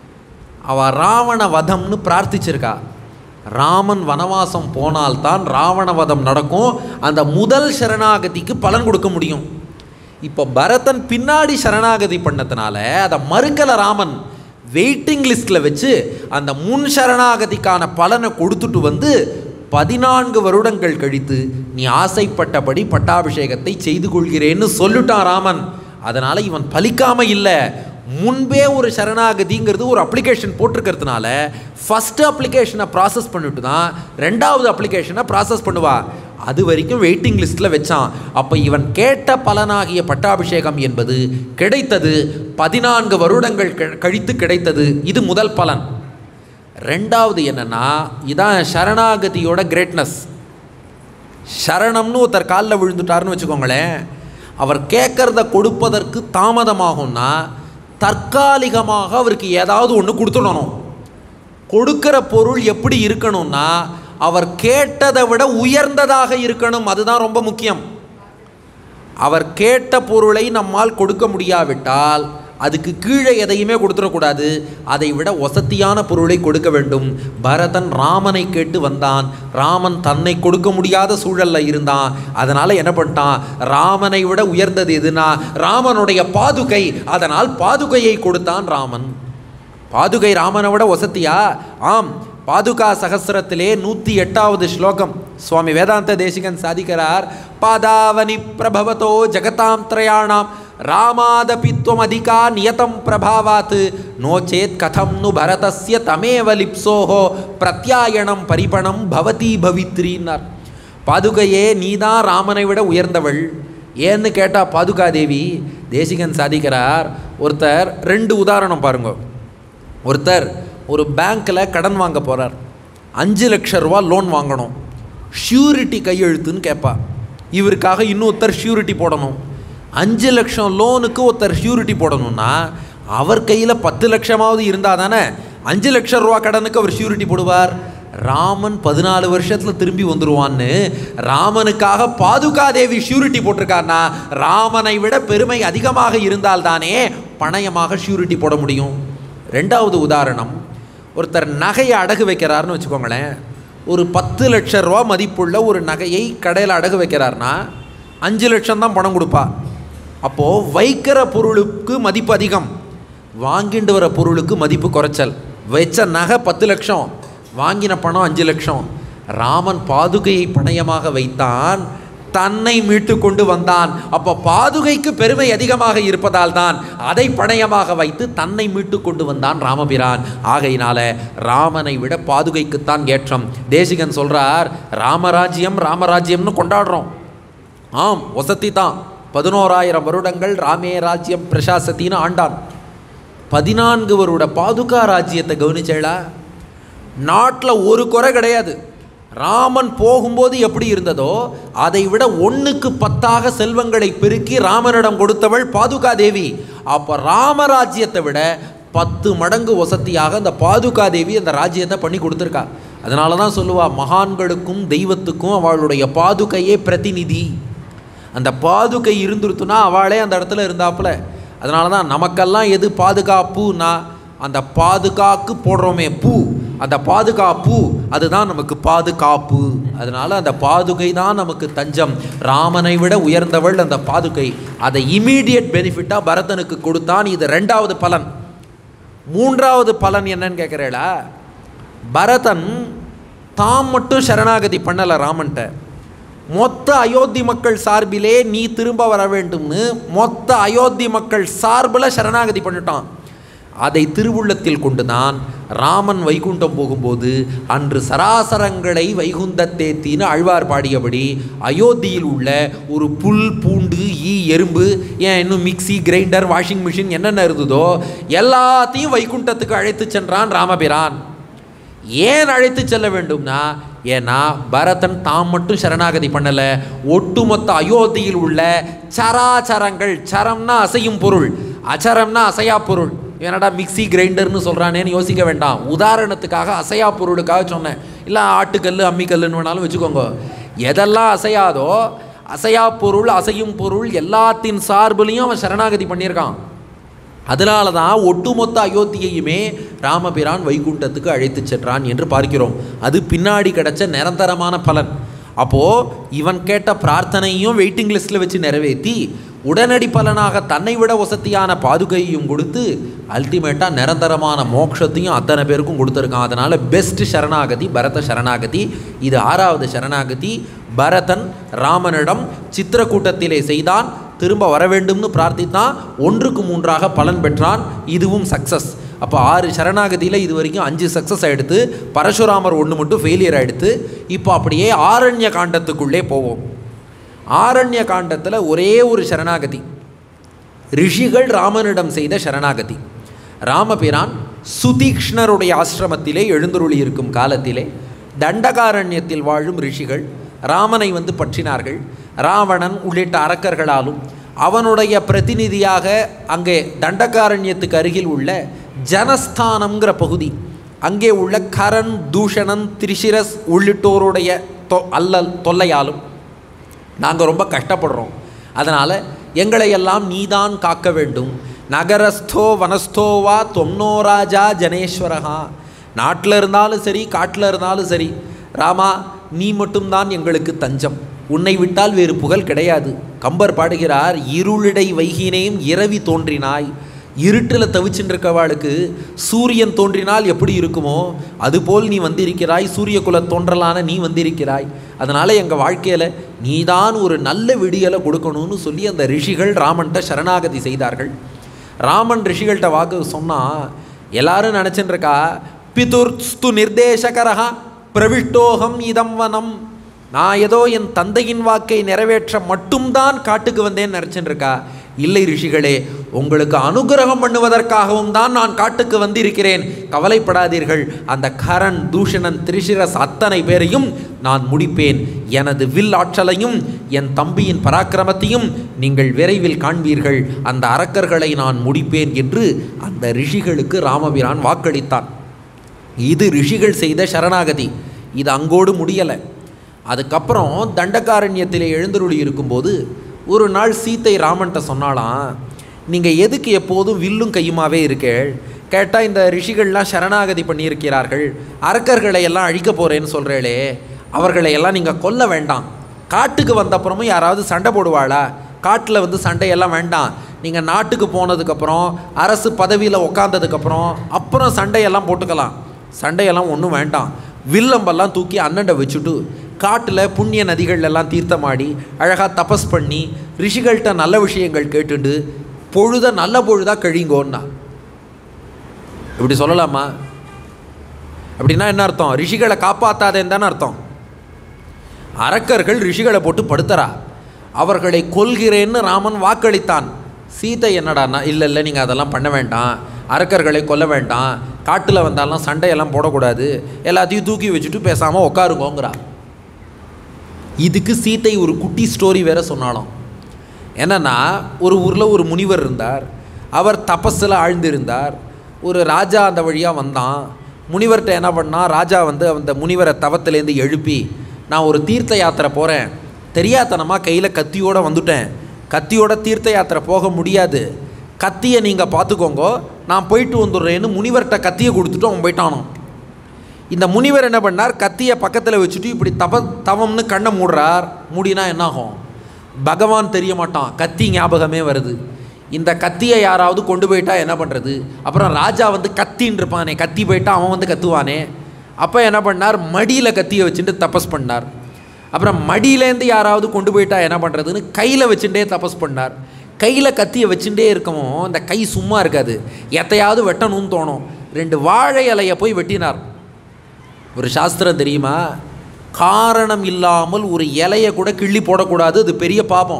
அவள் ராவண வதம்னு பிரார்த்திச்சிருக்கா. ராமன் வனவாசம் போனால்தான் ராவண வதம் நடக்கும், அந்த முதல் சரணாகதிக்கு பலன் கொடுக்க முடியும். இப்போ பரதன் பின்னாடி சரணாகதி பண்ணதுனால அதை மறுக்கலை ராமன், வெயிட்டிங் லிஸ்ட்டில் வச்சு அந்த முன் சரணாகதிக்கான பலனை கொடுத்துட்டு வந்து 14 வருடங்கள் கழித்து நீ ஆசைப்பட்டபடி பட்டாபிஷேகத்தை செய்து கொள்கிறேன்னு சொல்லிட்டான் ராமன். அதனால் இவன் பலிக்காமல் இல்லை, முன்பே ஒரு சரணாகதிங்கிறது ஒரு அப்ளிகேஷன் போட்டிருக்கிறதுனால ஃபஸ்ட்டு அப்ளிகேஷனை ப்ராசஸ் பண்ணிட்டு தான் 2வது அப்ளிகேஷனை ப்ராசஸ் பண்ணுவா, அது வரைக்கும் வெயிட்டிங் லிஸ்ட்டில் வச்சான். அப்போ இவன் கேட்ட பலனாகிய பட்டாபிஷேகம் என்பது கிடைத்தது, 14 வருடங்கள் கழித்து கிடைத்தது. இது முதல் பலன். 2வது என்னன்னா, இதான் சரணாகதியோட கிரேட்னஸ். சரணம்னு ஒருத்தர் காலில் விழுந்துட்டாருன்னு வச்சுக்கோங்களேன், அவர் கேட்குறத கொடுப்பதற்கு தாமதமாகும்னா தற்காலிகமாக அவருக்கு ஏதாவது ஒன்று கொடுத்துடணும். கொடுக்கிற பொருள் எப்படி இருக்கணும்னா அவர் கேட்டதை விட உயர்ந்ததாக இருக்கணும், அதுதான் ரொம்ப முக்கியம். அவர் கேட்ட பொருளை நம்மால் கொடுக்க முடியாவிட்டால் அதுக்கு கீழே எதையுமே கொடுத்துடக்கூடாது, அதை விட வசத்தியான பொருளை கொடுக்க வேண்டும். பரதன் ராமனை கேட்டு வந்தான். ராமன் தன்னை கொடுக்க முடியாத சூழலில் இருந்தான். அதனால் என்ன பண்ணிட்டான், ராமனை விட உயர்ந்தது எதுனா ராமனுடைய பாதுகை. அதனால் பாதுகையை கொடுத்தான் ராமன். பாதுகை ராமனை விட வசத்தியா? ஆம். பாதுகா சகஸ்ரத்திலே 108வது ஸ்லோகம் சுவாமி வேதாந்த தேசிகன் சாதிக்கிறார். பாதாவனி பிரபவதோ ஜகதாம் த்ரயாணாம் ராமாதபித்வம் அதிகா நியதம் பிரபாவாத் நோச்சேத் கதம் நு பரதஸ்ய தமேவ லிப்சோஹோ பிரத்யாயணம் பரிபணம் பவதி பவித்ரின்னார். பாதுகையே நீதான் ராமனை விட உயர்ந்தவள். ஏன்னு கேட்டால் பாதுகா தேவி தேசிகன் சாதிக்கிறார். ஒருத்தர் 2 உதாரணம் பாருங்க. ஒருத்தர் ஒரு பேங்க்கில் கடன் வாங்க போகிறார். 5 லட்சம் ரூபா லோன் வாங்கணும். ஷூரிட்டி கையெழுத்துன்னு கேட்பா. இவருக்காக இன்னொருத்தர் ஷூரிட்டி போடணும். 5 லட்சம் லோனுக்கு ஒருத்தர் ஷூரிட்டி போடணும்னா அவர் கையில் 10 லட்சமாவது இருந்தால் தானே 5 லட்சம் ரூபா கடனுக்கு அவர் ஷூரிட்டி போடுவார். ராமன் 14 வருஷத்தில் திரும்பி வந்துடுவான்னு ராமனுக்காக பாதுகா தேவி ஷூரிட்டி போட்டிருக்காருன்னா ராமனை விட பெருமை அதிகமாக இருந்தால் தானே பணயமாக ஷூரிட்டி போட முடியும். 2வது உதாரணம், ஒருத்தர் நகையை அடகு வைக்கிறாருன்னு வச்சுக்கோங்களேன். ஒரு 10 லட்சம் ரூபா மதிப்புள்ள ஒரு நகையை கடையில் அடகு வைக்கிறார்னா 5 லட்சம் தான் பணம் கொடுப்பா. அப்போது வைக்கிற பொருளுக்கு மதிப்பு அதிகம், வாங்கிட்டு வர பொருளுக்கு மதிப்பு குறைச்சல். வச்ச நகை 10 லட்சம், வாங்கின பணம் 5 லட்சம். ராமன் பாதுகையை பணயமாக வைத்தான், தன்னை மீட்டு கொண்டு வந்தான். அப்போ பாதுகைக்கு பெருமை அதிகமாக இருப்பதால் தான் அதை பணயமாக வைத்து தன்னை மீட்டு கொண்டு வந்தான் ராமபிரான். ஆகையினால ராமனை விட பாதுகைக்குத்தான் ஏற்றம். தேசிகன் சொல்றார், ராமராஜ்யம் ராமராஜ்யம்னு கொண்டாடுறோம். ஆம், வசதி தான். 11,000 வருடங்கள் ராமே ராஜ்யம் பிரசாசத்தின்னு ஆண்டான். 14 வருட பாதுகா ராஜ்யத்தை கவனிச்சேளா? நாட்டில் ஒரு குறை கிடையாது. ராமன் போகும்போது எப்படி இருந்ததோ அதை விட 1க்கு 10ஆக செல்வங்களை பெருக்கி ராமனிடம் கொடுத்தவள் பாதுகா தேவி. அப்போ ராமராஜ்யத்தை விட 10 மடங்கு வசதியாக அந்த பாதுகா தேவி அந்த ராஜ்யத்தை பண்ணி கொடுத்துருக்கா. அதனால தான் சொல்லுவா, மகான்களுக்கும் தெய்வத்துக்கும் அவளுடைய பாதுகையே பிரதிநிதி. அந்த பாதுகை இருந்துருத்துனா அவளே அந்த இடத்துல இருந்தாப்புல. அதனால தான் நமக்கெல்லாம் எது பாதுகாப்புனா அந்த பாதுகாக்கு போடுறோமே பூ, அந்த பாதுகாப்பு அதுதான் நமக்கு பாதுகாப்பு. அதனால் அந்த பாதுகை தான் நமக்கு தஞ்சம். ராமனை விட உயர்ந்தவள் அந்த பாதுகை. அதை இமீடியட் பெனிஃபிட்டாக பரதனுக்கு கொடுத்தான். இது 2வது பலன். 3வது பலன் என்னன்னு கேட்குறேளா? பரதன் தாம் மட்டும் சரணாகதி பண்ணலை ராமன்ட்ட. மொத்த அயோத்தி மக்கள் சார்பிலே நீ திரும்ப வர வேண்டும்னு மொத்த அயோத்தி மக்கள் சார்பில் சரணாகதி பண்ணிட்டான். அதை திருவுள்ளத்தில் கொண்டுதான் ராமன் வைகுண்டம் போகும்போது அன்று சராசரங்களை வைகுந்தத்தேத்தின்னு ஆழ்வார் பாடியபடி அயோத்தியில் உள்ள ஒரு புல் பூண்டு ஈ எறும்பு ஏன் இன்னும் மிக்சி கிரைண்டர் வாஷிங் மிஷின் என்னென்ன இருந்ததோ எல்லாத்தையும் வைகுண்டத்துக்கு அழைத்து சென்றான் ராமபிரான். ஏன் அழைத்து செல்ல வேண்டும்னா, ஏன்னா பரதன் தாம் மட்டும் சரணாகதி பண்ணலை, ஒட்டுமொத்த அயோத்தியில் உள்ள சராச்சரங்கள், சரம்னா அசையும் பொருள், அச்சரம்னா அசையா பொருள். என்னடா மிக்சி கிரைண்டர்னு சொல்கிறானேன்னு யோசிக்க வேண்டாம். உதாரணத்துக்காக அசையா பொருளுக்காக சொன்னேன். இல்லை ஆட்டுக்கல் அம்மிக்கல்லுன்னு வேணாலும் வச்சுக்கோங்க. எதெல்லாம் அசையாதோ அசையா பொருள் அசையும் பொருள் எல்லாத்தின் சார்பிலையும் அவன் சரணாகதி பண்ணியிருக்கான். அதனால தான் ஒட்டுமொத்த அயோத்தியையுமே ராமபிரான் வைகுண்டத்துக்கு அழைத்து சென்றான் என்று பார்க்கிறோம். அது பின்னாடி கிடைச்ச நிரந்தரமான பலன். அப்போது இவன் கேட்ட பிரார்த்தனையும் வெயிட்டிங் லிஸ்ட்டில் வச்சு நிறைவேற்றி உடனடி பலனாக தன்னை விட வசதியான பாதுகையையும் கொடுத்து அல்டிமேட்டாக நிரந்தரமான மோட்சத்தையும் அத்தனை பேருக்கும் கொடுத்துருக்கான். அதனால் பெஸ்ட் சரணாகதி பரத சரணாகதி. இது 6வது சரணாகதி. பரதன் ராமனிடம் சித்திரக்கூட்டத்திலே செய்தான், திரும்ப வர வேண்டும்னு பிரார்த்தித்தான், 1க்கு 3ஆக பலன் பெற்றான். இதுவும் சக்ஸஸ். அப்போ 6 சரணாகதியில் இது வரைக்கும் 5 சக்ஸஸ் ஆகிடுத்து. பரசுராமர் 1 மட்டும் ஃபெயிலியர் ஆகிடுத்து. இப்போ அப்படியே ஆரண்ய காண்டத்துக்குள்ளே போவோம். ஆரண்ய காண்டத்தில் ஒரே ஒரு சரணாகதி, ரிஷிகள் ராமனிடம் செய்த சரணாகதி. ராமபிரான் சுதீக்ஷ்ணருடைய ஆசிரமத்திலே எழுந்தருளி இருக்கும் காலத்திலே தண்டகாரண்யத்தில் வாழும் ரிஷிகள் ராமனை வந்து பற்றினார்கள். ராவணன் உள்ளிட்ட அரக்கர்களாலும் அவனுடைய பிரதிநிதியாக அங்கே தண்டகாரண்யத்துக்கு அருகில் உள்ள ஜனஸ்தானம்ங்கிற பகுதி, அங்கே உள்ள கரண், தூஷணன், திரிசிரஸ் உள்ளிட்டோருடைய அல்லல் தொல்லையாலும் நாங்கள் ரொம்ப கஷ்டப்படுறோம். அதனால் எங்களையெல்லாம் நீதான் காக்க வேண்டும், நகரஸ்தோ வனஸ்தோவா தொம்னோ ராஜா ஜனேஸ்வரஹா. நாட்டில் இருந்தாலும் சரி காட்டில் இருந்தாலும் சரி, ராமா நீ மட்டும்தான் எங்களுக்கு தஞ்சம், உன்னை விட்டால் வேறு புகழ் கிடையாது. கம்பர் பாடுகிறார், இருளிடை வைகினேயும் இரவி தோன்றினாய். இருட்டில் தவிச்சுருக்கவாளுக்கு சூரியன் தோன்றினால் எப்படி இருக்குமோ அதுபோல் நீ வந்திருக்கிறாய், சூரிய குல தோன்றலான நீ வந்திருக்கிறாய். அதனால் எங்கள் வாழ்க்கையில் நீதான் ஒரு நல்ல விடியலை கொடுக்கணும்னு சொல்லி அந்த ரிஷிகள் ராமன்கிட்ட சரணாகதி செய்தார்கள். ராமன் ரிஷிகள்கிட்ட வாக்கு சொன்னால் எல்லாரும் நினச்சின்ருக்கா, பிதுர்ஸ்து நிர்தேசகரஹா பிரவிஷ்டோகம் இதம் வனம், நான் ஏதோ என் தந்தையின் வாக்கை நிறைவேற்ற மட்டும்தான் காட்டுக்கு வந்தேன்னு நினச்சின்ருக்கா. இல்லை ரிஷிகளே, உங்களுக்கு அனுகிரகம் பண்ணுவதற்காகவும் தான் நான் காட்டுக்கு வந்திருக்கிறேன், கவலைப்படாதீர்கள். அந்த கரண், தூஷணன், திரிசிரஸ் அத்தனை பேரையும் நான் முடிப்பேன். எனது வில் ஆற்றலையும் என் தம்பியின் பராக்கிரமத்தையும் நீங்கள் விரைவில் காண்பீர்கள். அந்த அரக்கர்களை நான் முடிப்பேன் என்று அந்த ரிஷிகளுக்கு ராமபிரான் வாக்களித்தான். இது ரிஷிகள் செய்த சரணாகதி. இது அங்கோடு முடியலை. அதுக்கப்புறம் தண்டகாரண்யத்திலே எழுந்தருளி இருக்கும்போது ஒரு நாள் சீத்தை ராமன்கிட்ட சொன்னாலாம், நீங்கள் எதுக்கு எப்போதும் வில்லும் கையுமாவே இருக்கேள்? கேட்டால் இந்த ரிஷிகள்லாம் சரணாகதி பண்ணியிருக்கிறார்கள், அரக்கர்களை எல்லாம் அழிக்க போகிறேன்னு சொல்கிறேளே, அவர்களை எல்லாம் நீங்கள் கொல்ல வேண்டாம். காட்டுக்கு வந்தப்புறமும் யாராவது சண்டை போடுவாளா? காட்டில் வந்து சண்டையெல்லாம் வேண்டாம். நீங்கள் நாட்டுக்கு போனதுக்கப்புறம் அரசு பதவியில் உக்காந்ததுக்கப்புறம் அப்புறம் சண்டையெல்லாம் போட்டுக்கலாம். சண்டையெல்லாம் ஒன்றும் வேண்டாம். வில்லம்பெல்லாம் தூக்கி அண்ணண்டை வச்சுட்டு காட்டில் புண்ணிய நதிகளெல்லாம் தீர்த்தமாடி அழகாக தபஸ் பண்ணி ரிஷிகள்கிட்ட நல்ல விஷயங்கள் கேட்டுண்டு பொழுத நல்ல பொழுதாக கழிங்கோன்னா. இப்படி சொல்லலாமா? அப்படின்னா என்ன அர்த்தம்? ரிஷிகளை காப்பாற்றாதேன்னு தானே அர்த்தம். அரக்கர்கள் ரிஷிகளை போட்டு படுத்துறா, அவர்களை கொல்கிறேன்னு ராமன் வாக்களித்தான். சீதை என்னடான்னா, இல்லை இல்லை நீங்கள் அதெல்லாம் பண்ண வேண்டாம், அரக்கர்களை கொல்ல வேண்டாம், காட்டில் வந்தாலும் சண்டையெல்லாம் போடக்கூடாது, எல்லாத்தையும் தூக்கி வச்சுட்டு பேசாமல் உட்காருங்கோங்கிறா. இதுக்கு சீத்தை ஒரு குட்டி ஸ்டோரி வேறு சொன்னாலும். என்னென்னா, ஒரு ஊரில் ஒரு முனிவர் இருந்தார். அவர் தபஸில் ஆழ்ந்திருந்தார். ஒரு ராஜா அந்த வழியாக வந்தான். முனிவர்கிட்ட என்ன பண்ணால், ராஜா வந்து அந்த முனிவரை தவத்திலேருந்து எழுப்பி, நான் ஒரு தீர்த்த யாத்திரை போகிறேன், தெரியாதனமாக கையில் கத்தியோடு வந்துட்டேன், கத்தியோட தீர்த்த யாத்திரை போக முடியாது, கத்தியை நீங்கள் பார்த்துக்கோங்க, நான் போயிட்டு வந்துடுறேன்னு முனிவர்கிட்ட கத்தியை கொடுத்துட்டு அவன் போயிட்டானோ. இந்த முனிவர் என்ன பண்ணார், கத்தியை பக்கத்தில் வச்சுட்டு இப்படி தவம்னு கண்ணை மூடுறார். மூடினா என்னாகும்? பகவான் தெரிய மாட்டான், கத்தி ஞாபகமே வருது. இந்த கத்தியை யாராவது கொண்டு போயிட்டா என்ன பண்ணுறது? அப்புறம் ராஜா வந்து கத்தின்னு இருப்பானே, கத்தி போயிட்டா அவன் வந்து கத்துவானே. அப்போ என்ன பண்ணார், மடியில் கத்தியை வச்சுட்டு தபஸ் பண்ணார். அப்புறம் மடியிலேருந்து யாராவது கொண்டு போயிட்டா என்ன பண்ணுறதுன்னு கையில் வச்சுட்டே தபஸ் பண்ணார். கையில் கத்தியை வச்சுட்டே இருக்கவும் அந்த கை சும்மா இருக்காது, எத்தையாவது வெட்டணும்னு தோணும். 2 வாழை இலையை போய் வெட்டினார். ஒரு சாஸ்திரம் தெரியுமா, காரணம் இல்லாமல் ஒரு இலையை கூட கிள்ளி போடக்கூடாது, அது பெரிய பாபம்.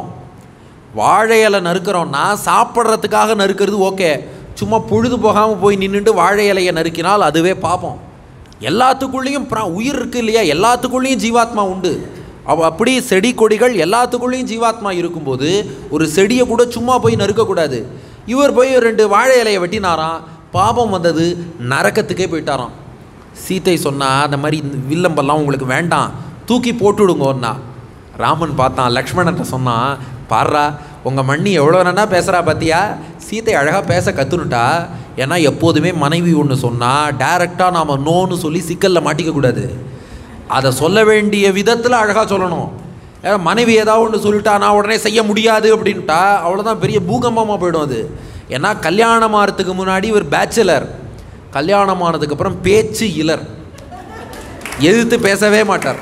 வாழை இலை நறுக்கிறோன்னா சாப்பிட்றதுக்காக நறுக்கிறது ஓகே, சும்மா பொழுது போகாமல் போய் நின்றுட்டு வாழை இலையை நறுக்கினால் அதுவே பாபம். எல்லாத்துக்குள்ளேயும் உயிர் இருக்குது இல்லையா, எல்லாத்துக்குள்ளேயும் ஜீவாத்மா உண்டு. அப்படி செடி கொடிகள் எல்லாத்துக்குள்ளேயும் ஜீவாத்மா இருக்கும்போது ஒரு செடியை கூட சும்மா போய் நறுக்கக்கூடாது. இவர் போய் 2 வாழை இலையை வெட்டினாராம், பாபம் வந்தது, நரக்கத்துக்கே போயிட்டாராம். சீத்தை சொன்னா, அந்த மாதிரி வில்லம்பெல்லாம் உங்களுக்கு வேண்டாம், தூக்கி போட்டுவிடுங்கோன்னா. ராமன் பார்த்தான், லக்ஷ்மணன்ட்ட சொன்னான், பாடுறா உங்கள் மண்ணி எவ்வளோ வேணா பேசுகிறா பார்த்தியா. சீத்தை அழகாக பேச கற்றுனுட்டா. ஏன்னா எப்போதுமே மனைவி ஒன்று சொன்னால் டைரெக்டாக நாம் நோன்னு சொல்லி சிக்கலில் மாட்டிக்கக்கூடாது, அதை சொல்ல வேண்டிய விதத்தில் அழகாக சொல்லணும். மனைவி ஏதாவது ஒன்று சொல்லிட்டா நான் உடனே செய்ய முடியாது அப்படின்ட்டா அவ்வளோதான், பெரிய பூகம்பமாக போயிடும் அது. ஏன்னா கல்யாணம் ஆகிறதுக்கு முன்னாடி இவர் பேச்சுலர், கல்யாணம் ஆனதுக்கப்புறம் பேச்சு இலர், எதிர்த்து பேசவே மாட்டார்.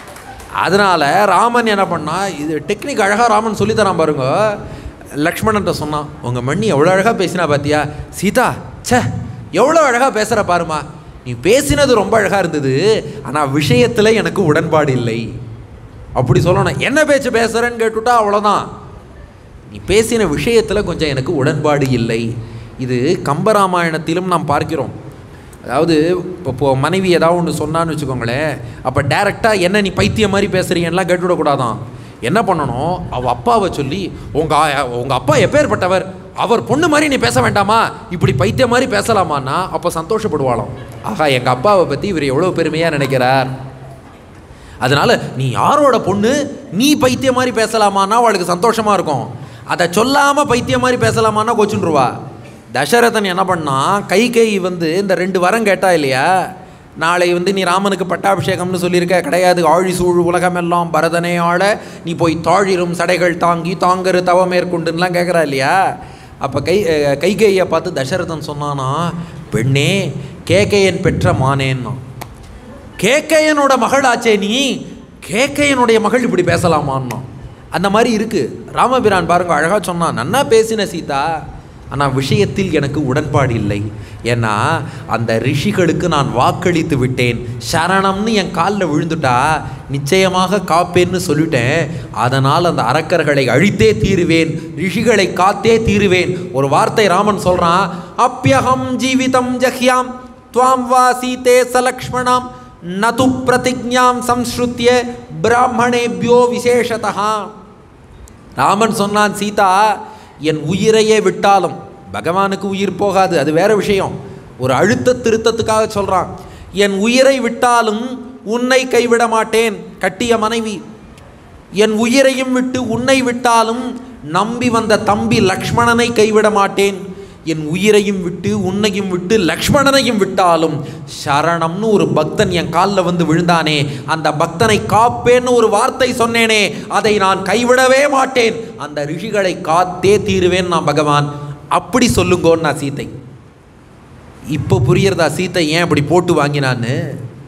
அதனால் ராமன் என்ன பண்ணால், இது டெக்னிக் அழகாக ராமன் சொல்லித்தரான் பாருங்க. லக்ஷ்மணன்ட்ட சொன்னான், உங்கள் மண்ணி எவ்வளோ அழகாக பேசினா பார்த்தியா. சீதா, சே எவ்வளோ அழகாக பேசுகிற பாருமா, நீ பேசினது ரொம்ப அழகாக இருந்தது, ஆனால் விஷயத்தில் எனக்கு உடன்பாடு இல்லை அப்படி சொல்லணும். என்ன பேச்சு பேசுகிறேன்னு கேட்டுவிட்டா அவ்வளோதான், நீ பேசின விஷயத்தில் கொஞ்சம் எனக்கு உடன்பாடு இல்லை. இது கம்பராமாயணத்திலும் நாம் பார்க்கிறோம். அதாவது இப்போ மனைவி ஏதாவது ஒன்று சொன்னான்னு வச்சுக்கோங்களேன், அப்போ டைரெக்டாக என்ன நீ பைத்தியம் மாதிரி பேசுகிறீங்கலாம் கேட்டுவிடக்கூடாதான். என்ன பண்ணணும், அவள் அப்பாவை சொல்லி, உங்கள் அப்பா எப்பேற்பட்டவர், அவர் பொண்ணு மாதிரி நீ பேச வேண்டாமா, இப்படி பைத்தியம் மாதிரி பேசலாமான்னா அப்போ சந்தோஷப்படுவாளாம். ஆகா, எங்கள் அப்பாவை பற்றி இவர் எவ்வளோ பெருமையாக நினைக்கிறார், அதனால் நீ யாரோட பொண்ணு, நீ பைத்தியம் மாதிரி பேசலாமான்னா அவளுக்கு சந்தோஷமாக இருக்கும். அதை சொல்லாமல் பைத்தியம் மாதிரி பேசலாமான்னா கொச்சுருவா. தசரதன் என்ன பண்ணான், கைகேயி இந்த 2 வரம் கேட்டா இல்லையா, நாளை நீ ராமனுக்கு பட்டாபிஷேகம்னு சொல்லியிருக்க, கிடையாது, ஆழி சூழ் உலகமெல்லாம் பரதனே ஆள நீ போய் தாழிரும் சடைகள் தாங்கி தாங்கரு தவ மேற்கொண்டுலாம் கேட்குறா இல்லையா. அப்போ கைகேயை பார்த்து தசரதன் சொன்னானா, பெண்ணே கேக்கையன் பெற்ற மானேன்னா, கேக்கையனோட மகள் ஆச்சே நீ, கேக்கையனுடைய மகள் இப்படி பேசலாமான்னா. அந்த மாதிரி இருக்குது. ராமபிரான் பாருங்க அழகாக சொன்னான், நன்னா பேசின சீதா, ஆனால் விஷயத்தில் எனக்கு உடன்பாடு இல்லை. ஏன்னா அந்த ரிஷிகளுக்கு நான் வாக்களித்து விட்டேன், சரணம்னு என் காலில் விழுந்துட்டா நிச்சயமாக காப்பேன்னு சொல்லிட்டேன். அதனால் அந்த அரக்கர்களை அழித்தே தீருவேன், ரிஷிகளை காத்தே தீருவேன். ஒரு வார்த்தை ராமன் சொல்கிறான், அப்யகம் ஜீவிதம் ஜஹ்யாம் துவாம் வா சீதே சலக்ஷ்மணாம் நது பிரதிஜ்ஞாம் சம்ஸ்ருத்ய பிராமணேபியோ விசேஷதா. ராமன் சொன்னான், சீதா என் உயிரையே விட்டாலும், பகவானுக்கு உயிர் போகாது, அது வேற விஷயம், ஒரு அழுத்த திருத்தத்துக்காக சொல்கிறான், என் உயிரை விட்டாலும் உன்னை கைவிட மாட்டேன். கட்டிய மனைவி, என் உயிரையும் விட்டு உன்னை விட்டாலும் நம்பி வந்த தம்பி லக்ஷ்மணனை கைவிட மாட்டேன். என் உயிரையும் விட்டு உன்னையும் விட்டு லக்ஷ்மணனையும் விட்டாலும் சரணம்னு ஒரு பக்தன் என் காலில் விழுந்தானே, அந்த பக்தனை காப்பேன்னு ஒரு வார்த்தை சொன்னேனே, அதை நான் கைவிடவே மாட்டேன், அந்த ரிஷிகளை காத்தே தீருவேன் நான் பகவான், அப்படி சொல்லுங்கோன்னு நான் சீத்தை. இப்போ புரியறதா சீத்தை ஏன் அப்படி போட்டு வாங்கினான்னு?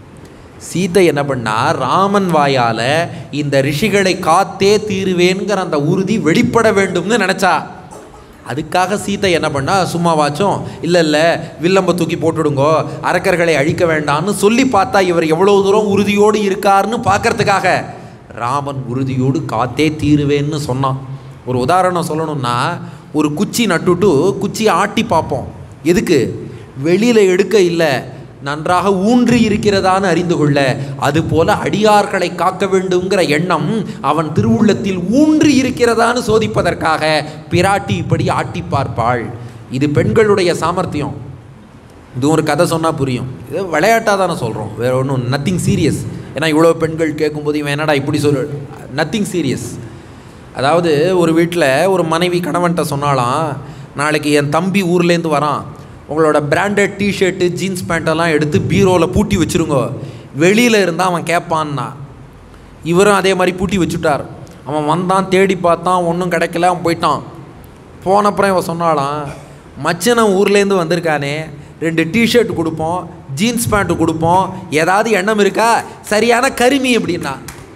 சீத்தை என்ன பண்ணா, ராமன் வாயால் இந்த ரிஷிகளை காத்தே தீருவேன்கிற அந்த உறுதி வெளிப்பட வேண்டும்னு நினச்சா. அதுக்காக சீத்தை என்ன பண்ணா, சும்மாவாச்சும் இல்லை வில்லம்ப தூக்கி போட்டுடுங்கோ, அரக்கர்களை அழிக்க வேண்டாம்னு சொல்லி பார்த்தா இவர் எவ்வளோ தூரம் உறுதியோடு இருக்காருன்னு பார்க்கறதுக்காக ராமன் உறுதியோடு காத்தே தீருவேன்னு சொன்னான். ஒரு உதாரணம் சொல்லணும்னா, ஒரு குச்சி நட்டுட்டு குச்சியை ஆட்டி பார்ப்போம். எதுக்கு? வெளியில் எடுக்க இல்லை, நன்றாக ஊன்றி இருக்கிறதான்னு அறிந்து கொள்ள. அதுபோல அடியார்களை காக்க வேண்டுங்கிற எண்ணம் அவன் திருவுள்ளத்தில் ஊன்றி இருக்கிறதான்னு சோதிப்பதற்காக பிராட்டி இப்படி ஆட்டி பார்ப்பாள். இது பெண்களுடைய சாமர்த்தியம். இது ஒரு கதை சொன்னால் புரியும், இது விளையாட்டாக தானே சொல்கிறோம், வேறு ஒன்றும் நத்திங் சீரியஸ். ஏன்னா இவ்வளோ பெண்கள் கேட்கும்போது இவன் என்னடா இப்படி சொல்லு, நத்திங் சீரியஸ். அதாவது ஒரு வீட்டில் ஒரு மனைவி கணவன்கிட்ட சொன்னாலாம், நாளைக்கு என் தம்பி ஊர்லேருந்து வரான், உங்களோட பிராண்டட் டிஷர்ட்டு ஜீன்ஸ் பேண்ட்டெல்லாம் எடுத்து பீரோவில் பூட்டி வச்சுருங்க, வெளியில் இருந்தால் அவன் கேட்பான்னா. இவரும் அதே மாதிரி பூட்டி வச்சுட்டார். அவன் வந்தான், தேடி பார்த்தான், ஒன்றும் கிடைக்கல, அவன் போயிட்டான். போனப்புறம் இவன் சொன்னாலாம், மச்சனம் ஊர்லேருந்து வந்திருக்கானே, 2 டிஷர்ட் கொடுப்போம், ஜீன்ஸ் பேண்ட்டு கொடுப்போம், ஏதாவது எண்ணம் இருக்கா, சரியான கருமி அப்படின்னா.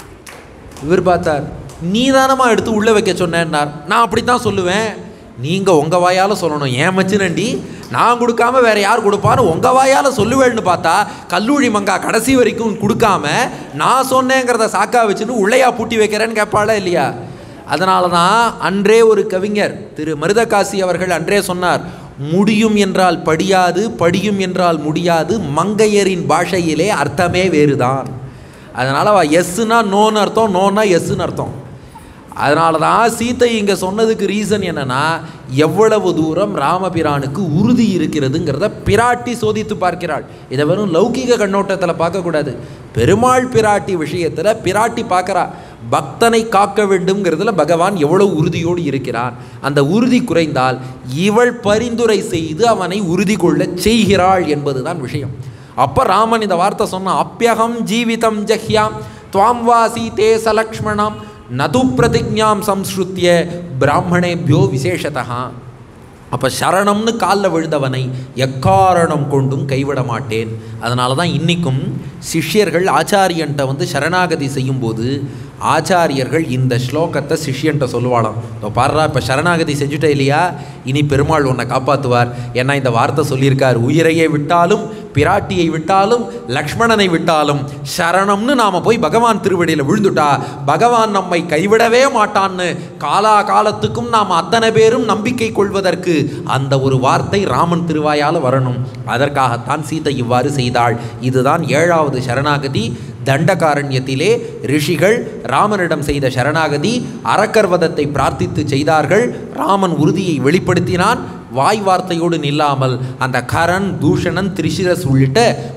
இவர் பார்த்தார், நீ தானமா எடுத்து உள்ளே வைக்க சொன்னேன்னார். நான் அப்படி தான் சொல்லுவேன், நீங்கள் உங்கள் வாயால் சொல்லணும், ஏன் மச்சினண்டி நான் கொடுக்காம வேறு யார் கொடுப்பான்னு உங்கள் வாயால் சொல்லுவேன்னு பார்த்தா கல்லூரி மங்கா கடைசி வரைக்கும் கொடுக்காம நான் சொன்னேங்கிறத சாக்கா வச்சுன்னு உள்ளையா பூட்டி வைக்கிறேன்னு கேட்பாளா இல்லையா? அதனால தான் அன்றே ஒரு கவிஞர் திரு மருதகாசி அவர்கள் அன்றே சொன்னார், முடியும் என்றால் படியாது, படியும் என்றால் முடியாது, மங்கையரின் பாஷையிலே அர்த்தமே வேறுதான். அதனால் அவள் எஸ்ஸுனா நோன்னு அர்த்தம், நோன்னா எஸ்ஸுன்னு அர்த்தம். அதனால தான் சீத்தை இங்கே சொன்னதுக்கு ரீசன் என்னென்னா, எவ்வளவு தூரம் ராமபிரானுக்கு உறுதி இருக்கிறதுங்கிறத பிராட்டி சோதித்து பார்க்கிறாள். இதை வெறும் லௌகிக கண்ணோட்டத்தில் பார்க்கக்கூடாது. பெருமாள் பிராட்டி விஷயத்தில் பிராட்டி பார்க்குறா, பக்தனை காக்க வேண்டும்ங்கிறதுல பகவான் எவ்வளவு உறுதியோடு இருக்கிறான். அந்த உறுதி குறைந்தால் இவள் பரிந்துரை செய்து அவனை உறுதி கொள்ள செய்கிறாள் என்பதுதான் விஷயம். அப்போ ராமன் இந்த வார்த்தை சொன்னான், அப்யகம் ஜீவிதம் ஜஹ்யாம் துவாம் வா சீதே சலக்ஷ்மணாம் நது பிரதிஜ்ஞாம் சம்ஸ்ருத்ய பிராமணேபியோ விசேஷதா. அப்போ சரணம்னு காலில் விழுந்தவனை எக்காரணம் கொண்டும் கைவிட மாட்டேன். அதனால தான் இன்றைக்கும் சிஷ்யர்கள் ஆச்சாரியன்ட்ட சரணாகதி செய்யும்போது ஆச்சாரியர்கள் இந்த ஸ்லோகத்தை சிஷ்யன்ட்ட சொல்லுவாளாம். இப்போ பாடுறா, இப்போ சரணாகதி செஞ்சுட்டே இல்லையா, இனி பெருமாள் உன்னை காப்பாற்றுவார். ஏன்னா இந்த வார்த்தை சொல்லியிருக்கார், உயிரையே விட்டாலும் பிராட்டியை விட்டாலும் லக்ஷ்மணனை விட்டாலும் சரணம்னு நாம் போய் பகவான் திருவடியில் விழுந்துட்டா பகவான் நம்மை கைவிடவே மாட்டான்னு காலா காலத்துக்கும் நாம் அத்தனை பேரும் நம்பிக்கை கொள்வதற்கு அந்த ஒரு வார்த்தை ராமன் திருவாயால் வரணும். அதற்காகத்தான் சீதை இவ்வாறு செய்தாள். இதுதான் 7வது சரணாகதி. தண்டகாரண்யத்திலே ரிஷிகள் ராமனிடம் செய்த சரணாகதி. அரக்கர்வதத்தை பிரார்த்தித்து செய்தார்கள். ராமன் உறுதியை வெளிப்படுத்தினான். வாய் வார்த்தையோடு நில்லாமல் அந்த கரண், தூஷணன், திரிசிரஸ் உள்ளிட்ட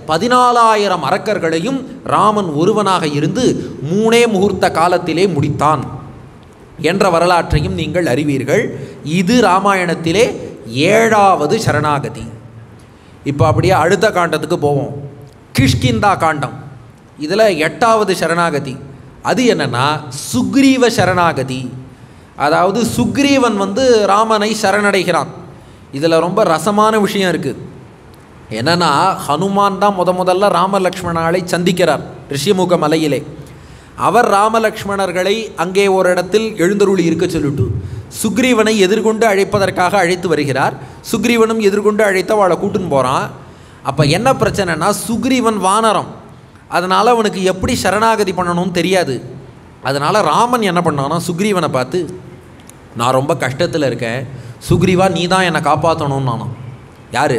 14,000 அரக்கர்களையும் ராமன் ஒருவனாக இருந்து 3 முகூர்த்த காலத்திலே முடித்தான். என்ற வரலாற்றையும் நீங்கள் அறிவீர்கள். இது ராமாயணத்திலே 7வது சரணாகதி. இப்போ அப்படியே அடுத்த காண்டத்துக்கு போவோம். கிஷ்கிந்தா காண்டம். இதில் 8வது சரணாகதி. அது என்னன்னா சுக்ரீவ சரணாகதி. அதாவது சுக்ரீவன் ராமனை சரணடைகிறான். இதில் ரொம்ப ரசமான விஷயம் இருக்குது. என்னன்னா ஹனுமான் தான் முதல்ல ராமலக்ஷ்மணர்களை சந்திக்கிறார் ரிஷிமுக மலையிலே. அவர் ராமலக்ஷ்மணர்களை அங்கே ஒரு இடத்தில் எழுந்தருளி இருக்க சொல்லிட்டு சுக்ரீவனை எதிர்கொண்டு அழைப்பதற்காக அழைத்து வருகிறார். சுக்ரீவனும் எதிர்கொண்டு அழைத்து அவளை கூட்டுன்னு போகிறான். அப்போ என்ன பிரச்சனைனா சுக்ரீவன் வானரம், அதனால் அவனுக்கு எப்படி சரணாகதி பண்ணணும்னு தெரியாது. அதனால் ராமன் என்ன பண்ணான்னா சுக்ரீவனை பார்த்து, நான் ரொம்ப கஷ்டத்தில் இருக்கேன் சுக்ரீவா, நீ தான் என்னை காப்பாற்றணும்னு நானும். யார்?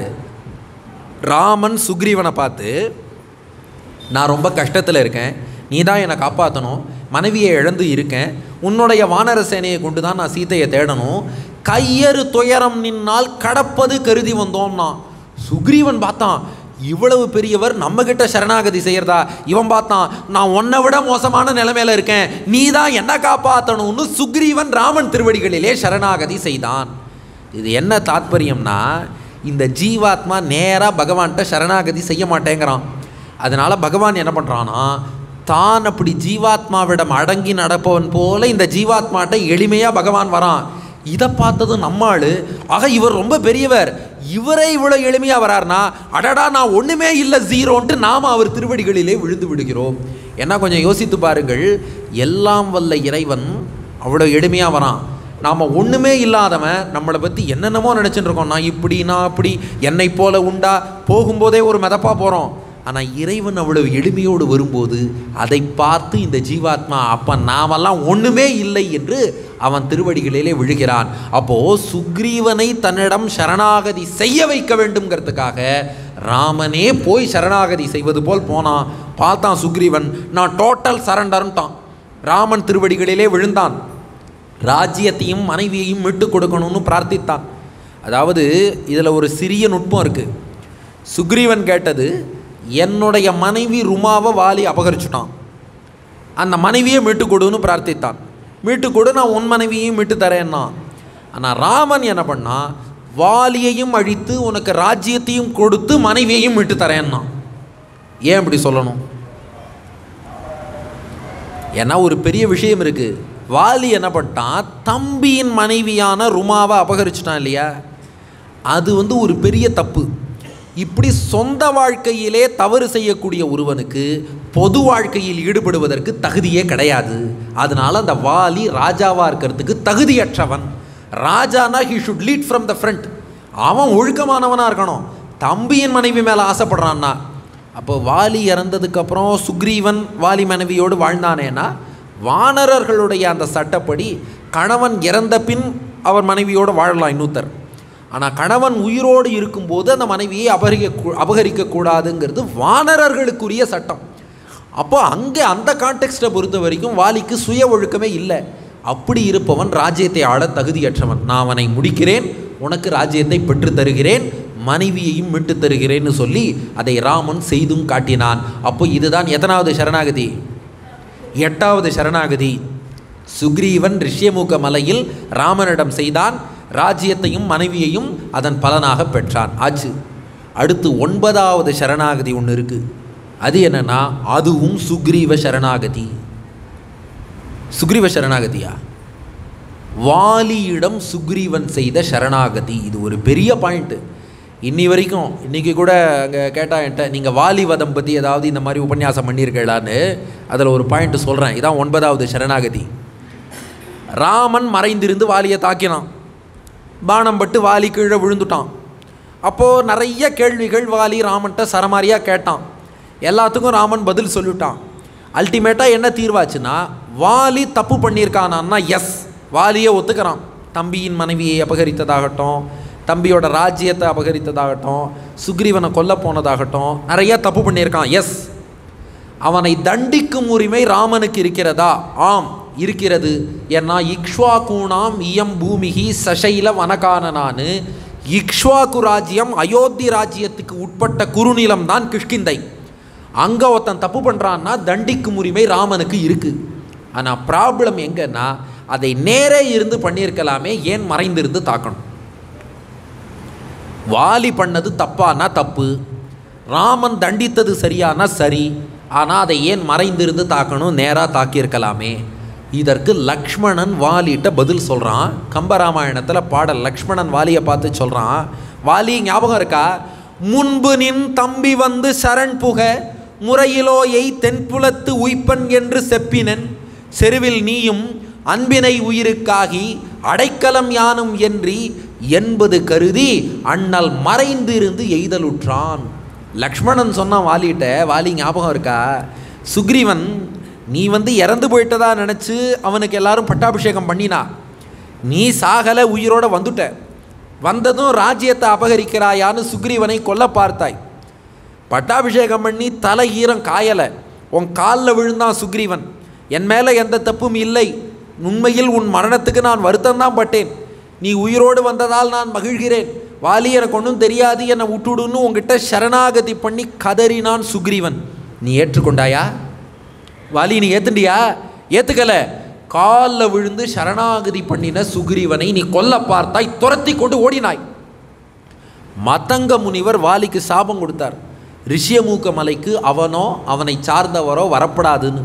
ராமன் சுக்ரீவனை பார்த்து, நான் ரொம்ப கஷ்டத்தில் இருக்கேன், நீ தான் என்னை காப்பாற்றணும், மனைவியை இழந்து இருக்கேன், உன்னுடைய வானர சேனையை கொண்டு தான் நான் சீத்தையை தேடணும், கையறு துயரம் நின்னால் கடப்பது கருதி வந்தோம்னா. சுக்ரீவன் பார்த்தான், இவ்வளவு பெரியவர் நம்மக்கிட்ட சரணாகதி செய்கிறதா? இவன் பார்த்தான், நான் உன்னை விட மோசமான நிலைமையில் இருக்கேன், நீ தான் என்ன காப்பாற்றணும்னு சுக்ரீவன் ராமன் திருவடிகளிலே சரணாகதி செய்தான். இது என்ன தாத்பரியம்னா, இந்த ஜீவாத்மா நேராக பகவான்கிட்ட சரணாகதி செய்ய மாட்டேங்கிறான். அதனால் பகவான் என்ன பண்ணுறான்னா, தான் அப்படி ஜீவாத்மாவிடம் அடங்கி நடப்பவன் போல இந்த ஜீவாத்மாட்ட எளிமையாக பகவான் வரான். இதை பார்த்தது நம்மாள், ஆக இவர் ரொம்ப பெரியவர், இவரே இவ்வளோ எளிமையாக வரார்னா, அடடா நான் ஒன்றுமே இல்லை ஜீரோன்ட்டு நாம் அவர் திருவடிகளிலே விழுந்து விடுகிறோம். ஏன்னா கொஞ்சம் யோசித்து பாருங்கள், எல்லாம் வல்ல இறைவன் அவ்வளோ எளிமையாக வரான். நாம் ஒன்றுமே இல்லாதவன் நம்மளை பற்றி என்னென்னமோ நினச்சிட்டு இருக்கோம். நான் இப்படி, நான் அப்படி, என்னை போல உண்டா, போகும்போதே ஒரு மிதப்பாக போகிறோம். ஆனால் இறைவன் அவ்வளவு எளிமையோடு வரும்போது அதை பார்த்து இந்த ஜீவாத்மா, அப்போ நாமெல்லாம் ஒன்றுமே இல்லை என்று அவன் திருவடிகளிலே விழுகிறான். அப்போது சுக்ரீவனை தன்னிடம் சரணாகதி செய்ய வைக்க வேண்டும்ங்கிறதுக்காக ராமனே போய் சரணாகதி செய்வது போல் போனான். பார்த்தான் சுக்ரீவன், நான் டோட்டல் சரண்டர்ன்ட்டான். ராமன் திருவடிகளிலே விழுந்தான். ராஜ்யத்தையும் மனைவியையும் மீட்டு கொடுக்கணும்னு பிரார்த்தித்தான். அதாவது இதில் ஒரு சிறிய நுட்பம் இருக்குது. சுக்ரீவன் கேட்டது, என்னுடைய மனைவி ருமாவை வாலி அபகரிச்சுட்டான், அந்த மனைவியை மீட்டு கொடுன்னு பிரார்த்தித்தான். மீட்டு கொடு, நான் உன் மனைவியையும் மீட்டு தரேன்னா. ஆனால் ராமன் என்ன பண்ணா, வாலியையும் அழித்து உனக்கு ராஜ்யத்தையும் கொடுத்து மனைவியையும் மீட்டு தரேன்னா. ஏன் இப்படி சொல்லணும்? ஏன்னா ஒரு பெரிய விஷயம் இருக்குது. வாலி என்ன பண்ணிட்டான், தம்பியின் மனைவியான ருமாவை அபகரிச்சுட்டான் இல்லையா? அது ஒரு பெரிய தப்பு. இப்படி சொந்த வாழ்க்கையிலே தவறு செய்யக்கூடிய ஒருவனுக்கு பொது வாழ்க்கையில் ஈடுபடுவதற்கு தகுதியே கிடையாது. அதனால் அந்த வாலி ராஜாவாக இருக்கிறதுக்கு தகுதியற்றவன். ராஜானா he should lead from the front. அவன் ஒழுக்கமானவனாக இருக்கணும். தம்பியின் மனைவி மேலே ஆசைப்படுறான்னா, அப்போ வாலி இறந்ததுக்கப்புறம் சுக்ரீவன் வாலி மனைவியோடு வாழ்ந்தானேன்னா, வானரர்களுடைய அந்த சட்டப்படி கணவன் இறந்த பின் அவர் மனைவியோடு வாழலாம் இன்னொருத்தர். ஆனால் கணவன் உயிரோடு இருக்கும்போது அந்த மனைவியை அபகரிக்கக்கூடாதுங்கிறது வானரர்களுக்குரிய சட்டம். அப்போ அங்கே அந்த கான்டெக்ஸ்ட்டை பொறுத்த வரைக்கும் வாலிக்கு சுய ஒழுக்கமே இல்லை. அப்படி இருப்பவன் ராஜ்யத்தை ஆள தகுதியற்றவன். நான் அவனை முடிக்கிறேன், உனக்கு ராஜ்யத்தை பெற்று தருகிறேன், மனைவியையும் மீட்டு தருகிறேன்னு சொல்லி அதை ராமன் செய்தும் காட்டினான். அப்போ இதுதான் எத்தனாவது சரணாகதி? 8வது சரணாகதி. சுக்ரீவன் ரிஷ்யமுக மலையில் ராமனிடம் செய்தான், ராஜ்யத்தையும் மனைவியையும் அதன் பலனாக பெற்றான். ஆச்சு. அடுத்து 9வது சரணாகதி ஒன்று இருக்குது. அது என்னன்னா, அதுவும் சுக்ரீவ சரணாகதி. சுக்ரீவ சரணாகதியா? வாலியிடம் சுக்ரீவன் செய்த சரணாகதி. இது ஒரு பெரிய பாயிண்ட்டு. இன்னி வரைக்கும், இன்றைக்கி கூட அங்கே கேட்டால் என்கிட்ட, நீங்கள் வாலி வதம் பற்றி ஏதாவது இந்த மாதிரி உபன்யாசம் பண்ணியிருக்கலான்னு. அதில் ஒரு பாயிண்ட்டு சொல்கிறேன். இதான் 9வது சரணாகதி. ராமன் மறைந்திருந்து வாலியை தாக்கினான். பானம் பட்டு வாலி கீழே விழுந்துட்டான். அப்போது நிறைய கேள்விகள் வாலி ராமன்கிட்ட சரமாரியாக கேட்டான். எல்லாத்துக்கும் ராமன் பதில் சொல்லிட்டான். அல்டிமேட்டாக என்ன தீர்வாச்சுன்னா, வாலி தப்பு பண்ணியிருக்கானான்னா எஸ், வாலியை ஒத்துக்கிறான். தம்பியின் மனைவியை அபகரித்ததாகட்டும், தம்பியோட ராஜ்யத்தை அபகரித்ததாகட்டும், சுக்ரீவனை கொல்ல போனதாகட்டும், நிறையா தப்பு பண்ணியிருக்கான். எஸ். அவனை தண்டிக்கும் உரிமை ராமனுக்கு இருக்கிறதா? ஆம், இருக்கிறது. ஏன்னா இக்ஷ்வாகூணாம் இயம் பூமிகி சசைல வனகானனான்னு, இக்ஷ்வாகு ராஜ்யம் அயோத்தி ராஜ்யத்துக்கு உட்பட்ட குறுநிலம் தான் கிஷ்கிந்தை. அங்கே ஒருத்தன் தப்பு பண்ணுறான்னா தண்டிக்கும் உரிமை ராமனுக்கு இருக்குது. ஆனால் ப்ராப்ளம் எங்கன்னா, அதை நேரே இருந்து பண்ணியிருக்கலாமே, ஏன் மறைந்திருந்து தாக்கணும்? வாலி பண்ணது தப்பானா தப்பு, ராமன் தண்டித்தது சரியானா சரி, ஆனால் அதை ஏன் மறைந்திருந்து தாக்கணும்? நேராக தாக்கியிருக்கலாமே. இதற்கு லக்ஷ்மணன் வாலிகிட்ட பதில் சொல்கிறான். கம்பராமாயணத்தில் பாடல் லக்ஷ்மணன் வாலியை பார்த்து சொல்கிறான். வாலி ஞாபகம் இருக்கா? முன்பு நின் தம்பி வந்து சரண் புக முறையிலோயை தென்புலத்து உய்ப்பன் என்று செப்பினன், செருவில் நீயும் அன்பினை உயிருக்காகி அடைக்கலம் யானும் என்றி என்பது கருதி அண்ணல் மறைந்திருந்து எய்தலுற்றான். லக்ஷ்மணன் சொன்னான் வாலிகிட்ட, வாலி ஞாபகம் இருக்கா? சுக்ரீவன் நீ வந்து இறந்து போயிட்டதா நினச்சி அவனுக்கு எல்லாரும் பட்டாபிஷேகம் பண்ணினா, நீ சாகலை, உயிரோடு வந்துட்ட. வந்ததும் ராஜ்யத்தை அபகரிக்கிறாயான்னு சுக்ரீவனை கொல்ல பார்த்தாய். பட்டாபிஷேகம் பண்ணி தலை ஈரம் காயலை, உன் காலில் விழுந்தான் சுக்ரீவன். என் மேலே எந்த தப்பும் இல்லை, உண்மையில் உன் மரணத்துக்கு நான் வருத்தம்தான் பட்டேன். நீ உயிரோடு வந்ததால் நான் மகிழ்கிறேன். வாலி எனக்கு ஒன்றும் தெரியாது, என்னை விட்டுடுன்னு உங்ககிட்ட சரணாகதி பண்ணி கதறினான் சுக்ரீவன். நீ ஏற்றுக்கொண்டாயா? வாலி நீ ஏத்துண்டியா? ஏத்துக்கல. காலில் விழுந்து சரணாகதி பண்ணின சுக்ரீவனை நீ கொல்ல பார்த்தாய், துரத்தி கொண்டு ஓடினாய். மதங்க முனிவர் வாலிக்கு சாபம் கொடுத்தார். ரிஷியமூக்க மலைக்கு அவனோ அவனை சார்ந்தவரோ வரப்படாதுன்னு.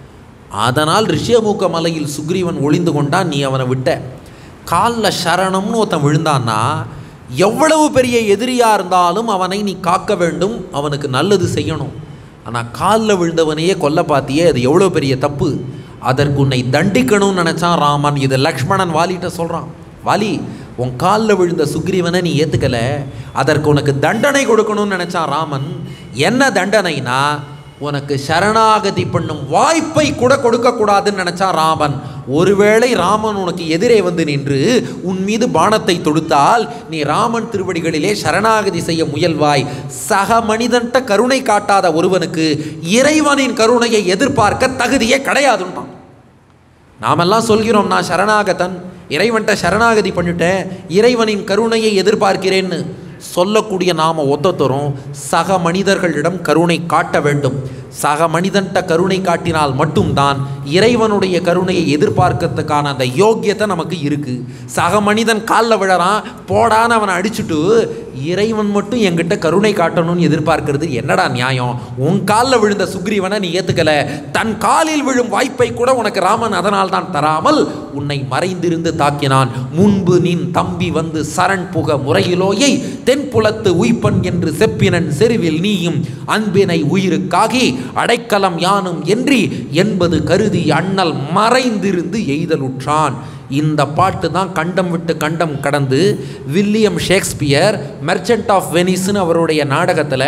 அதனால் ரிஷியமூக்க மலையில் சுக்ரீவன் ஒளிந்து கொண்டான். நீ அவனை விட்ட. காலில் சரணம்னு ஒருத்தன் விழுந்தான்னா எவ்வளவு பெரிய எதிரியாக இருந்தாலும் அவனை நீ காக்க வேண்டும், அவனுக்கு நல்லது செய்யணும். ஆனால் காலில் விழுந்தவனையே கொல்ல பார்த்தியே, அது எவ்வளோ பெரிய தப்பு. அதற்கு உன்னை தண்டிக்கணும்னு நினச்சான் ராமன். இது லக்ஷ்மணன் வாலிகிட்ட சொல்கிறான். வாலி, உன் காலில் விழுந்த சுக்ரீவனை நீ ஏற்றுக்கலை, அதற்கு உனக்கு தண்டனை கொடுக்கணும்னு நினச்சான் ராமன். என்ன தண்டனைனா, உனக்கு சரணாகதி பண்ணும் வாய்ப்பை கூட கொடுக்கக்கூடாதுன்னு நினச்சான் ராமன். ஒருவேளை ராமன் உனக்கு எதிரே வந்து நின்று உன் மீது பாணத்தை தொடுத்தால் நீ ராமன் திருவடிகளிலே சரணாகதி செய்ய முயல்வாய். சக மனிதன்ட்ட கருணை காட்டாத ஒருவனுக்கு இறைவனின் கருணையை எதிர்பார்க்க தகுதியே கிடையாதுன்றான். நாமெல்லாம் சொல்கிறோம், நான் சரணாகதன், இறைவன்ட்ட சரணாகதி பண்ணிட்டேன், இறைவனின் கருணையை எதிர்பார்க்கிறேன்னு. சொல்லக்கூடிய நாம் ஒத்தொத்தரும் சக மனிதர்களிடம் கருணை காட்ட வேண்டும். சக மனிதன்ட்ட கருணை காட்டினால் மட்டும்தான் இறைவனுடைய கருணையை எதிர்பார்க்கறதுக்கான அந்த யோக்கியத்தை நமக்கு இருக்குது. சக மனிதன் காலில் விழறான், போடான்னு அவனை அடிச்சுட்டு இறைவன் மட்டும் என்கிட்ட கருணை காட்டணும்னு எதிர்பார்க்கறது என்னடா நியாயம்? உன் காலில் விழுந்த சுக்ரீவனை நீ ஏற்றுக்கலை, தன் காலில் விழும் வாய்ப்பை கூட உனக்கு ராமன் அதனால் தான் தராமல் உன்னை மறைந்திருந்து தாக்கினான். முன்பு நின் தம்பி வந்து சரண் புக முறையிலோயை தென்புலத்து உய்ப்பன் என்று செப்பினன், செருவில் நீயும் அன்பினை உயிருக்காகி அடைக்கலம் யானும் என்றி என்பது கருதி அண்ணல் மறைந்திருந்து எய்தலுற்றான். இந்த பாட்டு தான் கண்டம் விட்டு கண்டம் கடந்து வில்லியம் ஷேக்ஸ்பியர் மெர்ச்சன்ட் ஆஃப் வெனிஸ்னு அவருடைய நாடகத்தில்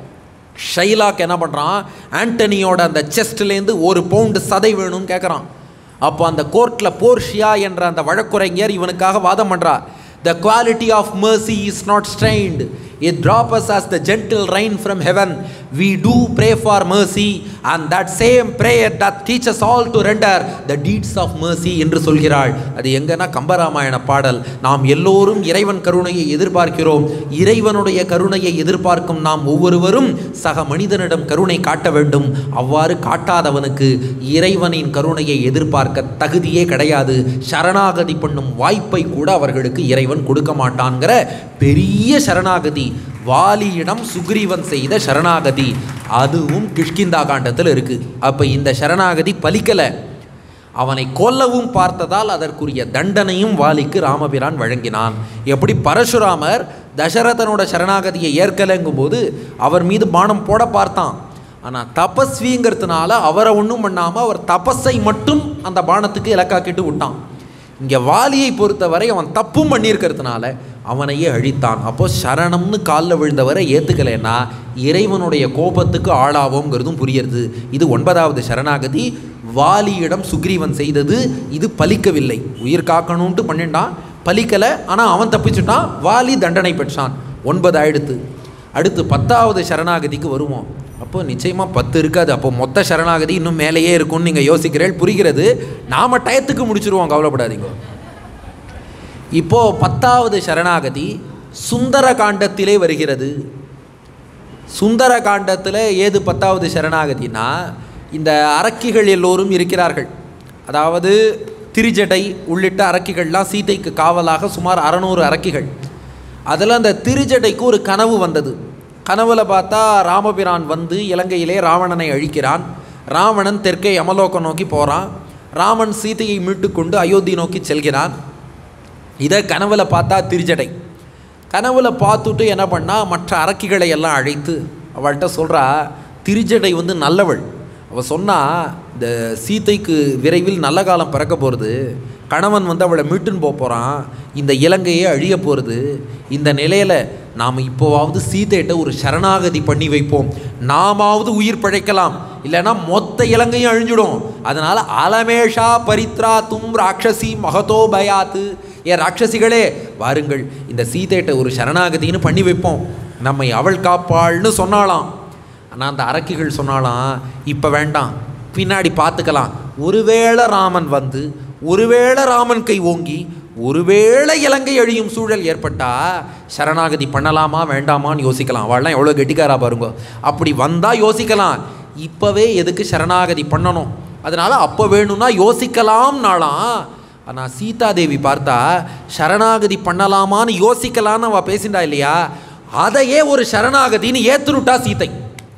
ஷைலாக் என்ன பண்ணுறான், ஆண்டனியோட அந்த செஸ்ட்லேருந்து 1 பவுண்டு சதை வேணும்னு கேட்குறான். அப்போ அந்த கோர்ட்டில் போர்ஷியா என்ற அந்த வழக்குரைஞர் இவனுக்காக வாதம் பண்ணுறா. The quality of mercy is not strained. It drops us as the gentle rain from heaven. We do pray for mercy, and that same prayer that teaches all to render the deeds of mercy என்று சொல்கிறாள். அது எங்கன்னா கம்பராமாயண பாடல். நாம் எல்லோரும் இறைவன் கருணையை எதிர்பார்க்கிறோம். இறைவனுடைய கருணையை எதிர்பார்க்கும் நாம் ஒவ்வொருவரும் சக மனிதனிடம் கருணை காட்ட வேண்டும். அவ்வாறு காட்டாதவனுக்கு இறைவனின் கருணையை எதிர்பார்க்க தகுதியே கிடையாது. சரணாகதி பண்ணும் வாய்ப்பை கூட அவர்களுக்கு இறைவன் கொடுக்க மாட்டான்கிற பெரிய சரணாகதி வாலியிடம் சுக்ரீவன் செய்த சரணாகதி. அதுவும் கிஷ்கிந்தா காண்டத்தில் இருக்குது. அப்போ இந்த சரணாகதி பலிக்கலை. அவனை கொல்லவும் பார்த்ததால் அதற்குரிய தண்டனையும் வாலிக்கு ராமபிரான் வழங்கினான். எப்படி பரசுராமர் தசரதனோட சரணாகதியை ஏற்கலைங்கும் போது அவர் மீது பானம் போட பார்த்தான். ஆனால் தபஸ்விங்கிறதுனால அவரை ஒன்றும் பண்ணாமல் அவர் தபஸை மட்டும் அந்த பானத்துக்கு இலக்காக்கிட்டு விட்டான். இங்கே வாலியை பொறுத்தவரை அவன் தப்பும் பண்ணியிருக்கிறதுனால அவனையே அழித்தான். அப்போது சரணம்னு காலில் விழுந்தவரை ஏற்றுக்கலைன்னா இறைவனுடைய கோபத்துக்கு ஆளாவோங்கிறதும் புரியுறது. இது 9வது சரணாகதி. வாலியிடம் சுக்ரீவன் செய்தது இது பலிக்கவில்லை. உயிர் காக்கணும்ட்டு பண்ணிட்டான், பலிக்கலை. ஆனால் அவன் தப்பிச்சுட்டான், வாலி தண்டனை பெற்றான். 9 ஆயிடுத்து. அடுத்து 10வது சரணாகதிக்கு வருவோம். அப்போ நிச்சயமாக 10 இருக்காது. அப்போ மொத்த சரணாகதி இன்னும் மேலேயே இருக்கும்னு நீங்கள் யோசிக்கிறேன், புரிகிறது. நாம் டயத்துக்கு முடிச்சுருவோம், கவலைப்படாதீங்க. இப்போது 10வது சரணாகதி சுந்தர காண்டத்திலே வருகிறது. சுந்தர காண்டத்தில் ஏது 10வது சரணாகதினா, இந்த அரக்கிகள் எல்லோரும் இருக்கிறார்கள். அதாவது திரிஜடை உள்ளிட்ட அரக்கிகள்லாம் சீதைக்கு காவலாக சுமார் 600 அரக்கிகள். அதில் அந்த திரிஜடைக்கு ஒரு கனவு வந்தது. கனவுல பார்த்தா ராமபிரான் வந்து இலங்கையிலே ராவணனை அழிக்கிறான். ராவணன் தெற்கே யமலோகம் நோக்கி போகிறான். ராமன் சீதையை மீட்டு கொண்டு அயோத்தி நோக்கி செல்கிறான். இதை கனவுல பார்த்தா திரிஜடை. கனவுல பார்த்துட்டு என்ன பண்ணா, மற்ற அரக்கிகளை எல்லாம் அழைத்து அவள்கிட்ட சொல்கிறா, திரிஜடை வந்து நல்லவள். அவள் சொன்னால் இந்த சீதைக்கு விரைவில் நல்ல காலம் பிறக்க போகிறது, கணவன் வந்து அவளை மீட்டுன்னு போகிறான், இந்த இலங்கையே அழிய போகிறது. இந்த நிலையில் நாம் இப்போவாவது சீதையிட்ட ஒரு சரணாகதி பண்ணி வைப்போம், நாமாவது உயிர் பிழைக்கலாம், இல்லைன்னா மொத்த இலங்கையும் அழிஞ்சிடும். அதனால் அலமேஷா பரித்ரா தும் ராட்சசி மகதோ பயாத்து, ஏன் ராட்சசிகளே வாருங்கள், இந்த சீதையிட்ட ஒரு சரணாகதின்னு பண்ணி வைப்போம், நம்மை அவள் காப்பாள்னு சொன்னாலாம். ஆனால் அந்த அரக்கிகள் சொன்னாலாம், இப்போ வேண்டாம், பின்னாடி பார்த்துக்கலாம். ஒருவேளை ராமன் வந்து, ஒருவேளை ராமன் கை ஓங்கி, ஒருவேளை இலங்கை அழியும் சூழல் ஏற்பட்டால் சரணாகதி பண்ணலாமா வேண்டாமான்னு யோசிக்கலாம். அவள்லாம் எவ்வளோ கெட்டிக்காரா பாருங்க. அப்படி வந்தால் யோசிக்கலாம், இப்போவே எதுக்கு சரணாகதி பண்ணணும், அதனால் அப்போ வேணும்னா யோசிக்கலாம்னாலாம். ஆனால் சீதாதேவி பார்த்தா சரணாகதி பண்ணலாமான்னு யோசிக்கலான்னு அவள் பேசிண்டா இல்லையா, அதையே ஒரு சரணாகதின்னு ஏற்றுனுட்டா சீதை.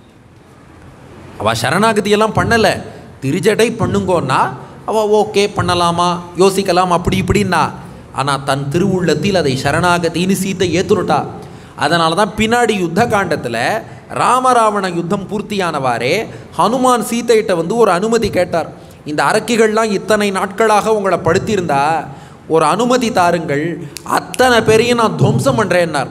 அவள் சரணாகதியெல்லாம் பண்ணலை, திரிஜடை பண்ணுங்கோன்னா அவள் ஓகே பண்ணலாமா யோசிக்கலாம் அப்படி இப்படின்னா. ஆனால் தன் திருவுள்ளத்தில் அதை சரணாகதின்னு சீத்தை ஏற்றுனுட்டா. அதனால தான் பின்னாடி யுத்த காண்டத்தில் ராமராவண யுத்தம் பூர்த்தியானவாறே ஹனுமான் சீதையிட்ட வந்து ஒரு அனுமதி கேட்டார். இந்த அரக்கிகள்லாம் இத்தனை நாட்களாக உங்களை படுத்தியிருந்தா ஒரு அனுமதி தாருங்கள், அத்தனை பேரையும் நான் துவம்சம் பண்ணுறேன்னார்.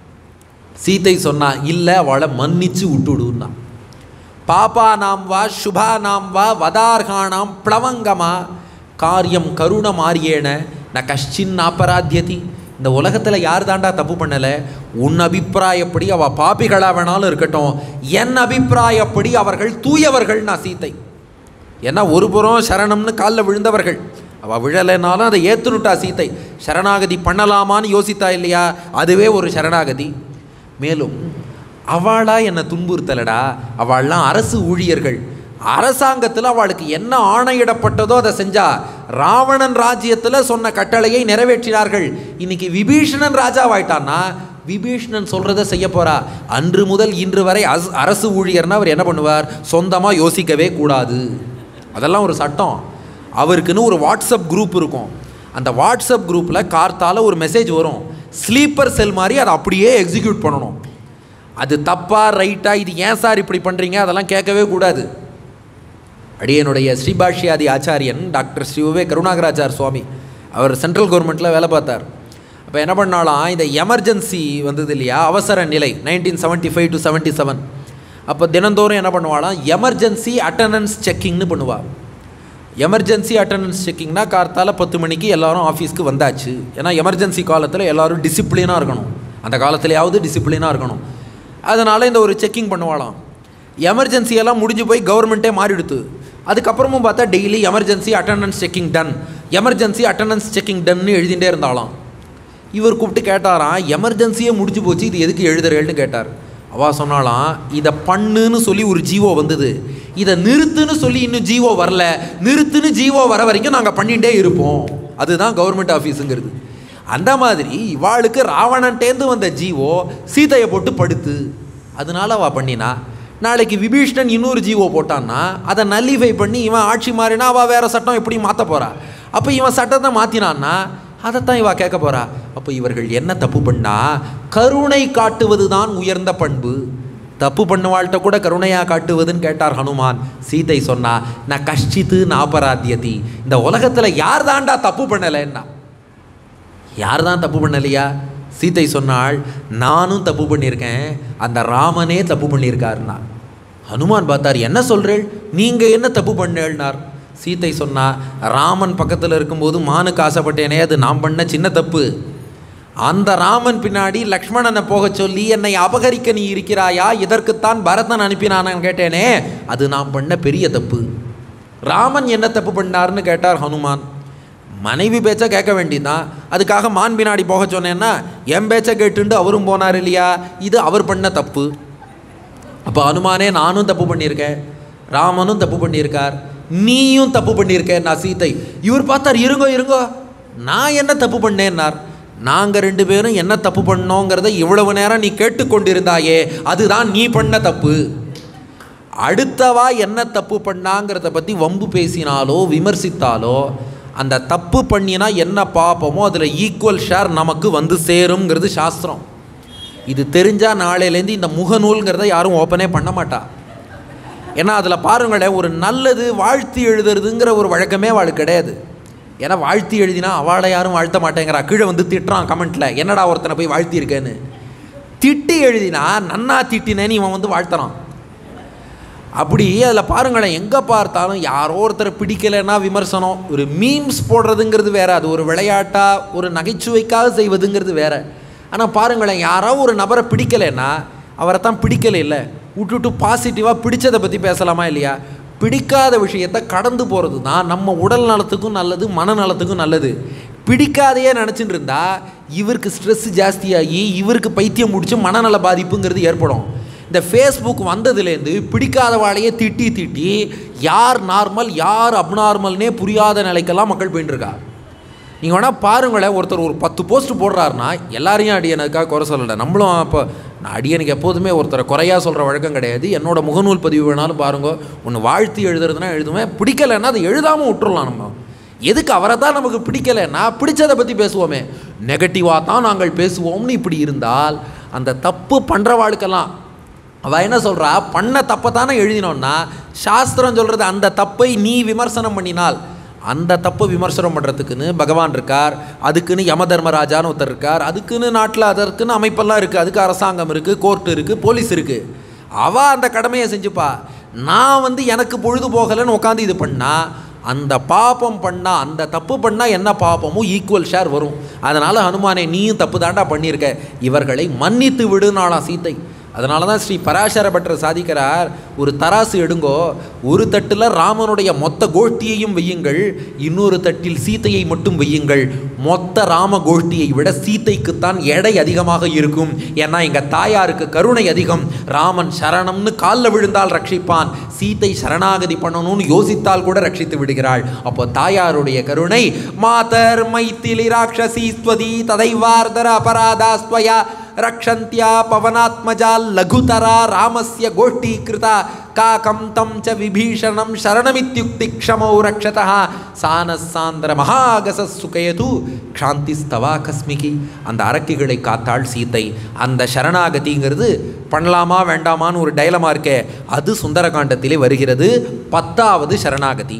சீதை சொன்னா, இல்லை அவளை மன்னிச்சு விட்டுடுன்னா. பாப்பா நாம் வா சுபா நாம் வா வதார்கானாம் பிளவங்கமா காரியம் கருண மாரியேன ந கஷ்டின் அபராத்தியதி. இந்த உலகத்தில் யார் தாண்டா தப்பு பண்ணலை, உன் அபிப்பிராயப்படி அவள் பாப்பிகளாக வேணாலும் இருக்கட்டும், என் அபிப்பிராயப்படி அவர்கள் தூயவர்கள் நான் சீத்தை. ஏன்னா ஒரு புறம் சரணம்னு காலில் விழுந்தவர்கள், அவள் விழலைனாலும் அதை ஏற்றுனுட்டா சீத்தை. சரணாகதி பண்ணலாமான்னு யோசித்தா இல்லையா, அதுவே ஒரு சரணாகதி. மேலும் அவளா என்னை துன்புறுத்தலடா, அவள்லாம் அரசு ஊழியர்கள், அரசாங்கத்தில் அவளுக்கு என்ன ஆணையிடப்பட்டதோ அதை செஞ்சா. ராவணன் ராஜ்யத்தில் சொன்ன கட்டளையை நிறைவேற்றினார்கள். இன்னைக்கு விபீஷணன் ராஜாவாயிட்டான்னா விபீஷணன் சொல்கிறத செய்ய போகிறா. அன்று முதல் இன்று வரை அரசு ஊழியர்னா அவர் என்ன பண்ணுவார், சொந்தமாக யோசிக்கவே கூடாது. அதெல்லாம் ஒரு சட்டம். அவருக்குன்னு ஒரு வாட்ஸ்அப் குரூப் இருக்கும். அந்த வாட்ஸ்அப் குரூப்பில் கார்த்தால ஒரு மெசேஜ் வரும், ஸ்லீப்பர் செல் மாதிரி அதை அப்படியே எக்ஸிக்யூட் பண்ணணும். அது தப்பா ரைட்டா, இது ஏன் சார் இப்படி பண்ணுறீங்க, அதெல்லாம் கேட்கவே கூடாது. அடியனுடைய ஸ்ரீபாஷ்யாதி ஆச்சாரியன் டாக்டர் ஸ்ரீ வே கருணாகராச்சார் சுவாமி, அவர் சென்ட்ரல் கவர்மெண்ட்டில் வேலை பார்த்தார். அப்போ என்ன பண்ணாலாம், இந்த எமர்ஜென்சி வந்தது இல்லையா, அவசர நிலை 1975 to 77. அப்போ தினந்தோறும் என்ன பண்ணுவாளாம், எமர்ஜென்சி அட்டண்டன்ஸ் செக்கிங்னு பண்ணுவாள். எமர்ஜென்சி அட்டண்டன்ஸ் செக்கிங்னா கார்த்தால 10 மணிக்கு எல்லோரும் ஆஃபீஸ்க்கு வந்தாச்சு. ஏன்னா எமர்ஜென்சி காலத்தில் எல்லோரும் டிசிப்ளினாக இருக்கணும், அந்த காலத்துலையாவது டிசிப்ளினாக இருக்கணும். அதனால் இந்த ஒரு செக்கிங் பண்ணுவாளாம். எமர்ஜென்சியெல்லாம் முடிஞ்சு போய் கவர்மெண்ட்டே மாறிடுத்து. அதுக்கப்புறமும் பார்த்தா daily emergency attendance checking done, emergency attendance checking டன்னு எழுதிகிட்டே இருந்தாலாம். இவர் கூப்பிட்டு கேட்டாராம், எமர்ஜென்சியே முடிஞ்சு போச்சு, இது எதுக்கு எழுதுறேன்னு கேட்டார். அவள் சொன்னாலாம், இதை பண்ணுன்னு சொல்லி ஒரு ஜீவோ வந்தது, இதை நிறுத்துன்னு சொல்லி இன்னும் ஜீவோ வரல, நிறுத்துன்னு ஜீவோ வர வரைக்கும் நாங்கள் பண்ணிகிட்டே இருப்போம், அதுதான் கவர்மெண்ட் ஆஃபீஸுங்கிறது. அந்த மாதிரி இவாளுக்கு ராவணன்ட்டேந்து வந்த ஜீவோ சீதையை போட்டு படுத்து, அதனால அவள் பண்ணினா. நாளைக்கு விபீஷணன் இன்னொரு ஜீவோ போட்டான்னா அதை நல்லிஃபை பண்ணி இவன் ஆட்சி மாறினா அவள் வேறு சட்டம் எப்படி மாற்ற போகிறா. அப்போ இவன் சட்டத்தை மாற்றினான்னா அதைத்தான் இவள் கேட்க போகிறா. அப்போ இவர்கள் என்ன தப்பு பண்ணா, கருணை காட்டுவது தான் உயர்ந்த பண்பு. தப்பு பண்ணுவாள்கிட்ட கூட கருணையாக காட்டுவதுன்னு கேட்டார் ஹனுமான். சீதை சொன்னா, நான் கஷ்டித்து நாபராத்தியதி, இந்த உலகத்தில் யார் தாண்டா தப்பு பண்ணலைன்னா, யார் தான் தப்பு பண்ணலையா? சீதை சொன்னாள், நானும் தப்பு பண்ணியிருக்கேன், அந்த ராமனே தப்பு பண்ணியிருக்காருன்னா. ஹனுமான் பார்த்தார், என்ன சொல்கிறேள், நீங்கள் என்ன தப்பு பண்ணேள்னார். சீதை சொன்னா, ராமன் பக்கத்தில் இருக்கும்போது மானுக்கு ஆசைப்பட்டேனே, அது நான் பண்ண சின்ன தப்பு. அந்த ராமன் பின்னாடி லக்ஷ்மணனை போக சொல்லி என்னை அபகரிக்க நீ இருக்கிறாயா, இதற்குத்தான் பரதன் அனுப்பினான்னு கேட்டேனே, அது நான் பண்ண பெரிய தப்பு. ராமன் என்ன தப்பு பண்ணார்னு கேட்டார் ஹனுமான். மனைவி பேச்ச கேட்க வேண்டியதான், அதுக்காக மான் பின்னாடி போக சொன்னேன்னா என் பேச்ச கேட்டுண்டு அவரும் போனார் இல்லையா, இது அவர் பண்ண தப்பு. அப்போ ஹனுமானே, நானும் தப்பு பண்ணியிருக்கேன், ராமனும் தப்பு பண்ணியிருக்கார், நீயும் தப்பு பண்ணியிருக்கேன் நான் சீத்தை. இவர் பார்த்தார், இருங்கோ இருங்கோ, நான் என்ன தப்பு பண்ணேன்னார். நாங்கள் 2 பேரும் என்ன தப்பு பண்ணோங்கிறத இவ்வளவு நேரம் நீ கேட்டுக்கொண்டிருந்தாயே, அதுதான் நீ பண்ண தப்பு. அடுத்தவா என்ன தப்பு பண்ணாங்கிறத பற்றி வம்பு பேசினாலோ விமர்சித்தாலோ அந்த தப்பு பண்ணினா என்ன பாப்பமோ அதில் ஈக்குவல் ஷேர் நமக்கு வந்து சேருங்கிறது சாஸ்திரம். இது தெரிஞ்சால் நாளையிலேருந்து இந்த முகநூல்ங்கிறத யாரும் ஓப்பனே பண்ண மாட்டா. ஏன்னா அதில் பாருங்களேன், ஒரு நல்லது வாழ்த்தி எழுதுறதுங்கிற ஒரு வழக்கமே அவளுக்கு கிடையாது. ஏன்னா வாழ்த்தி எழுதினா அவளை யாரும் வாழ்த்த மாட்டேங்கிறா. கீழே வந்து திட்டுறான் கமெண்ட்டில், என்னடா ஒருத்தனை போய் வாழ்த்தியிருக்கேன்னு. திட்டி எழுதினா நன்னா திட்டினேன்னு இவன் வந்து வாழ்த்துறான். அப்படி அதில் பாருங்களேன், எங்கே பார்த்தாலும் யாரோ ஒருத்தர் பிடிக்கலைன்னா விமர்சனம். ஒரு மீம்ஸ் போடுறதுங்கிறது வேறு, அது ஒரு விளையாட்டாக ஒரு நகைச்சுவைக்காக செய்வதுங்கிறது வேறு. ஆனால் பாருங்களேன், யாரோ ஒரு நபரை பிடிக்கலைன்னா அவரை தான் பிடிக்கலை இல்லை, விட்டுவிட்டு பாசிட்டிவாக பிடிச்சதை பற்றி பேசலாமா இல்லையா? பிடிக்காத விஷயத்தை கடந்து போகிறது தான் நம்ம உடல் நலத்துக்கும் நல்லது, மனநலத்துக்கும் நல்லது. பிடிக்காதையே நினச்சிட்டு இருந்தால் இவருக்கு ஸ்ட்ரெஸ் ஜாஸ்தியாகி இவருக்கு பைத்தியம் முடிச்சு மனநல பாதிப்புங்கிறது ஏற்படும். இந்த ஃபேஸ்புக் வந்ததுலேருந்து பிடிக்காதவாளையே திட்டி திட்டி யார் நார்மல் யார் அப்நார்மல்னே புரியாத நிலைக்கெல்லாம் மக்கள் போயிட்டுருக்கா. நீங்கள் வேணால் பாருங்களேன், ஒருத்தர் ஒரு 10 போஸ்ட் போடுறாருன்னா எல்லாரையும் அடியனுக்காக குறை சொல்லலை. நம்மளும் இப்போ நான் அடியனுக்கு எப்போதுமே ஒருத்தரை குறையாக சொல்கிற வழக்கம் கிடையாது. என்னோடய முகநூல் பதிவு வேணாலும் பாருங்க, ஒன்று வாழ்த்தி எழுதுறதுனா எழுதுவேன், பிடிக்கலைன்னா அதை எழுதாமல் விட்டுறலாம். நம்ம எதுக்கு அவரை தான் நமக்கு பிடிக்கலைன்னா பிடிச்சதை பற்றி பேசுவோமே, நெகட்டிவாக தான் நாங்கள் பேசுவோம்னு இப்படி இருந்தால் அந்த தப்பு பண்ணுறவாளுக்கெல்லாம் அவள் என்ன சொல்கிறா, பண்ண தப்பை தானே எழுதினோன்னா சாஸ்திரம் சொல்கிறது அந்த தப்பை நீ விமர்சனம் பண்ணினால் அந்த தப்பை விமர்சனம் பண்ணுறதுக்குன்னு பகவான் இருக்கார், அதுக்குன்னு யம தர்மராஜான்னு ஒருத்தர் இருக்கார், அதுக்குன்னு நாட்டில் அதற்குன்னு அமைப்பெல்லாம் இருக்குது, அதுக்கு அரசாங்கம் இருக்குது, கோர்ட்டு இருக்குது, போலீஸ் இருக்குது. அவள் அந்த கடமையை செஞ்சுப்பா. நான் வந்து எனக்கு பொழுது போகலைன்னு உட்காந்து இது பண்ணால் அந்த பாப்பம் பண்ணால் அந்த தப்பு பண்ணால் என்ன பாப்பமோ ஈக்குவல் ஷேர் வரும். அதனால் ஹனுமானே நீயும் தப்பு தாண்டா பண்ணியிருக்க, இவர்களை மன்னித்து விடுனாலாம் சீத்தை. அதனால தான் ஸ்ரீ பராசர பட்டர் சாதிக்கிறார், ஒரு தராசு எடுங்கோ, ஒரு தட்டில் ராமனுடைய மொத்த கோஷ்டியையும் வையுங்கள், இன்னொரு தட்டில் சீத்தையை மட்டும் வையுங்கள். மொத்த ராம கோஷ்டியை விட சீத்தைக்குத்தான் எடை அதிகமாக இருக்கும். ஏன்னா எங்கள் தாயாருக்கு கருணை அதிகம். ராமன் சரணம்னு காலில் விழுந்தால் ரட்சிப்பான், சீத்தை சரணாகதி பண்ணணும்னு யோசித்தால் கூட ரட்சித்து விடுகிறாள். அப்போ தாயாருடைய கருணை. மாதர் மைத்திலி ராட்சசி ஸ்வதி ததைவார்தர அபராதாஸ்வயா ரக்ஷந்தியா பவனாத்மஜா லகுதரா ராமஸ்ய கோஷ்டீகிருதா காகம் தம் ச விபீஷணம் சரணமித்யுக்தி க்ஷமௌ ரக்ஷதா சானசாந்திர மகாகச சுகயது க்ஷாந்திஸ்தவா கஸ்மிகி. அந்த அரக்கிகளை காத்தாள் சீத்தை. அந்த சரணாகதிங்கிறது பண்ணலாமா வேண்டாமான்னு ஒரு டைலமா இருக்கே, அது சுந்தரகாண்டத்திலே வருகிறது. 10வது சரணாகதி.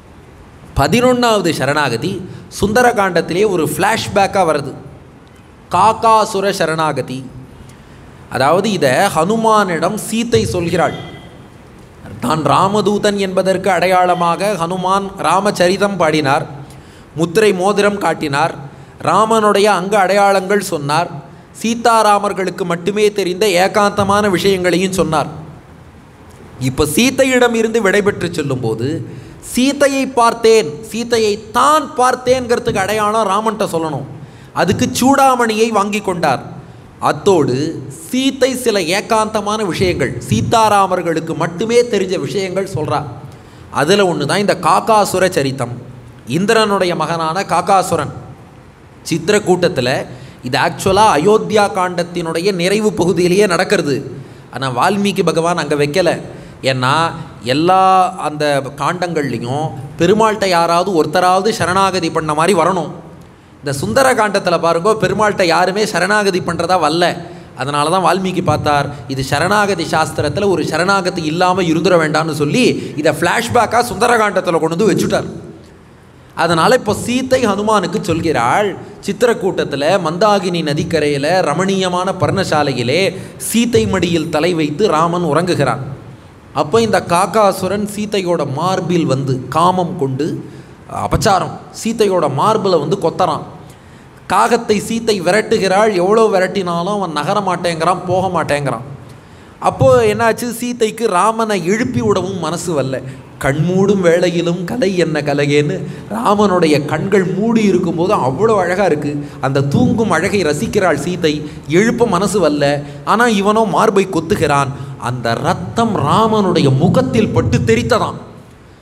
11வது சரணாகதி சுந்தரகாண்டத்திலே ஒரு ஃப்ளாஷ்பேக்காக வருது. காகாசுர சரணாகதி. அதாவது இதை ஹனுமானிடம் சீத்தை சொல்கிறாள். தான் ராமதூதன் என்பதற்கு அடையாளமாக ஹனுமான் ராமச்சரிதம் பாடினார், முத்திரை மோதிரம் காட்டினார், ராமனுடைய அங்க அடையாளங்கள் சொன்னார், சீதாராமர்களுக்கு மட்டுமே தெரிந்த ஏகாந்தமான விஷயங்களையும் சொன்னார். இப்போ சீத்தையிடம் இருந்து விடைபெற்று சொல்லும்போது சீத்தையை பார்த்தேன், சீத்தையை தான் பார்த்தேங்கிறதுக்கு அடையாளம் ராமன்ட்ட சொல்லணும். அதுக்கு சூடாமணியை வாங்கி கொண்டார். அத்தோடு சீத்தை சில ஏகாந்தமான விஷயங்கள், சீதாராமர்களுக்கு மட்டுமே தெரிஞ்ச விஷயங்கள் சொல்கிறார். அதில் ஒன்று தான் இந்த காகாசுர சரித்தம். இந்திரனுடைய மகனான காகாசுரன் சித்திரக்கூட்டத்தில் இது ஆக்சுவலாக அயோத்தியா காண்டத்தினுடைய நிறைவு பகுதியிலேயே நடக்கிறது. ஆனால் வால்மீகி பகவான் அங்கே வைக்கலை. ஏன்னா எல்லா அந்த காண்டங்கள்லேயும் பெருமாள்கிட்ட யாராவது ஒருத்தராவது சரணாகதி பண்ண மாதிரி வரணும். இந்த சுந்தர காண்டத்தில் பாருங்கோ, பெருமாள்கிட்ட யாருமே சரணாகதி பண்ணுறதா வரல. அதனால தான் வால்மீகி பார்த்தார், இது சரணாகதி சாஸ்திரத்தில் ஒரு சரணாகதி இல்லாமல் இருந்துட வேண்டாம்னு சொல்லி இதை ஃப்ளாஷ்பேக்காக சுந்தரகாண்டத்தில் கொண்டு வந்து வச்சுட்டார். அதனால் இப்போ சீத்தை ஹனுமானுக்கு சொல்கிறாள், சித்திரக்கூட்டத்தில் மந்தாகினி நதிக்கரையில் ரமணீயமான பர்ணசாலையிலே சீத்தை மடியில் தலை வைத்து ராமன் உறங்குகிறான். அப்போ இந்த காகாசுரன் சீத்தையோட மார்பில் வந்து காமம் கொண்டு அபச்சாரம் சீத்தையோட மார்பில் வந்து கொத்தறான். காகத்தை சீத்தை விரட்டுகிறாள். எவ்வளோ விரட்டினாலும் அவன் நகர மாட்டேங்கிறான், போக மாட்டேங்கிறான். அப்போது என்னாச்சு, சீத்தைக்கு ராமனை எழுப்பி விடவும் மனசு வரல. கண்மூடும் வேளையிலும் கலை என்ன கலையேன்னு ராமனுடைய கண்கள் மூடி இருக்கும்போது அவ்வளோ அழகாக இருக்குது. அந்த தூங்கும் அழகை ரசிக்கிறாள் சீத்தை. எழுப்ப மனசு வரல. ஆனால் இவனோ மார்பை கொத்துகிறான். அந்த ரத்தம் ராமனுடைய முகத்தில் பட்டு தெரித்ததான்.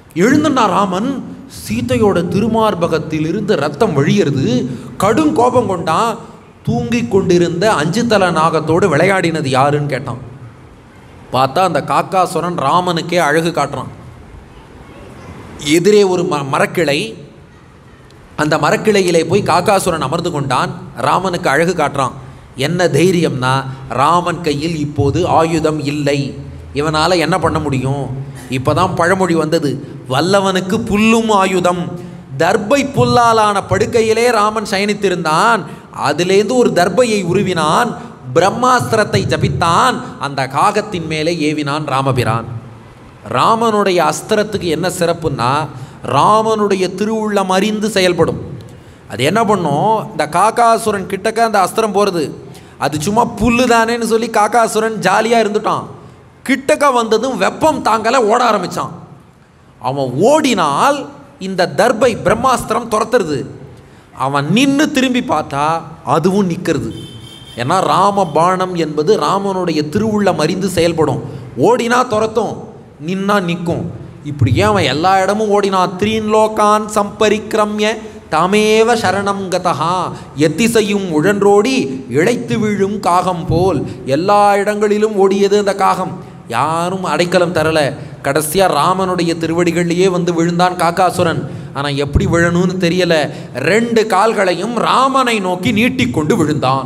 எழுந்துனா ராமன், சீதையோட திருமார்பகத்தில் இருந்து ரத்தம் வழியிறது. கடும் கோபம் கொண்டான். தூங்கி கொண்டிருந்த 5 தலை நாகத்தோடு விளையாடினது யாருன்னு கேட்டான். பார்த்தா அந்த காக்காசுரன் ராமனுக்கே அழகு காட்டுறான். எதிரே ஒரு மரக்கிளை, அந்த மரக்கிளையிலே போய் காக்காசுரன் அமர்ந்து கொண்டான். ராமனுக்கு அழகு காட்டுறான். என்ன தைரியம்னா, ராமன் கையில் இப்போது ஆயுதம் இல்லை, இவனால் என்ன பண்ண முடியும்? இப்போ தான் பழமொழி வந்தது, வல்லவனுக்கு புல்லும் ஆயுதம். தர்பை புல்லாலான படுக்கையிலே ராமன் சயனித்திருந்தான். அதிலேருந்து ஒரு தர்பையை உருவினான், பிரம்மாஸ்திரத்தை ஜபித்தான், அந்த காகத்தின் மேலே ஏவினான் ராமபிரான். ராமனுடைய அஸ்திரத்துக்கு என்ன சிறப்புன்னா, ராமனுடைய திருவுள்ளம் அறிந்து செயல்படும். அது என்ன பண்ணும், இந்த காக்காசுரன் கிட்டக்க அந்த அஸ்திரம் போகிறது, அது சும்மா புல்லு தானேன்னு சொல்லி காக்காசுரன் ஜாலியாக இருந்துட்டான். கிட்டக்க வந்ததும் வெப்பம் தாங்கலை, ஓட ஆரம்பித்தான். அவன் ஓடினால் இந்த தர்பை பிரம்மாஸ்திரம் துரத்துறது. அவன் நின்று திரும்பி பார்த்தா அதுவும் நிற்கிறது. ஏன்னா ராம பாணம் என்பது ராமனுடைய திருவுள்ளம் அறிந்து செயல்படும். ஓடினா துரத்தும், நின்னா நிற்கும். இப்படியே அவன் எல்லா இடமும் ஓடினான். 3 லோகான் சம்பரிக்ரம்ய தாமேவ சரணம் கதா, எத்திசையும் உழன்றோடி இழைத்து விழும் காகம் போல். எல்லா இடங்களிலும் ஓடியது அந்த காகம். யாரும் அடைக்கலம் தரலை. கடைசியாக ராமனுடைய திருவடிகளிலேயே வந்து விழுந்தான் காக்காசுரன். ஆனால் எப்படி விழணும்னு தெரியலை. 2 கால்களையும் ராமனை நோக்கி நீட்டிக்கொண்டு விழுந்தான்.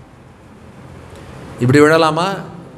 இப்படி விழலாமா?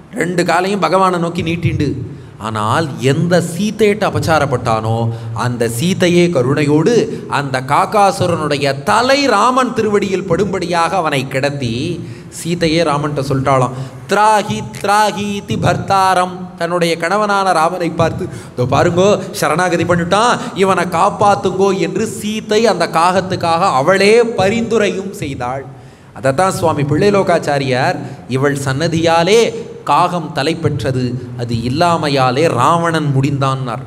2 காலையும் பகவானை நோக்கி நீட்டிண்டு. ஆனால் எந்த சீத்தையிட்டு அபச்சாரப்பட்டானோ அந்த சீத்தையே கருணையோடு அந்த காக்காசுரனுடைய தலை ராமன் திருவடியில் படும்படியாக அவனை கிடத்தி, சீத்தையே ராமன்கிட்ட சொல்லிட்டாளாம், திராகி திராகீதி பர்த்தாரம். தன்னுடைய கணவனான ராமனை பார்த்து, இதோ பாருங்கோ சரணாகதி பண்ணிட்டான், இவனை காப்பாத்துங்கோ என்று சீத்தை அந்த காகத்துக்காக அவளே பரிந்துரையும் செய்தாள். அதைத்தான் சுவாமி பிள்ளைலோகாச்சாரியார், இவள் சன்னதியாலே காகம் தலை பெற்றது, அது இல்லாமையாலே ராவணன் முடிந்தான்னார்.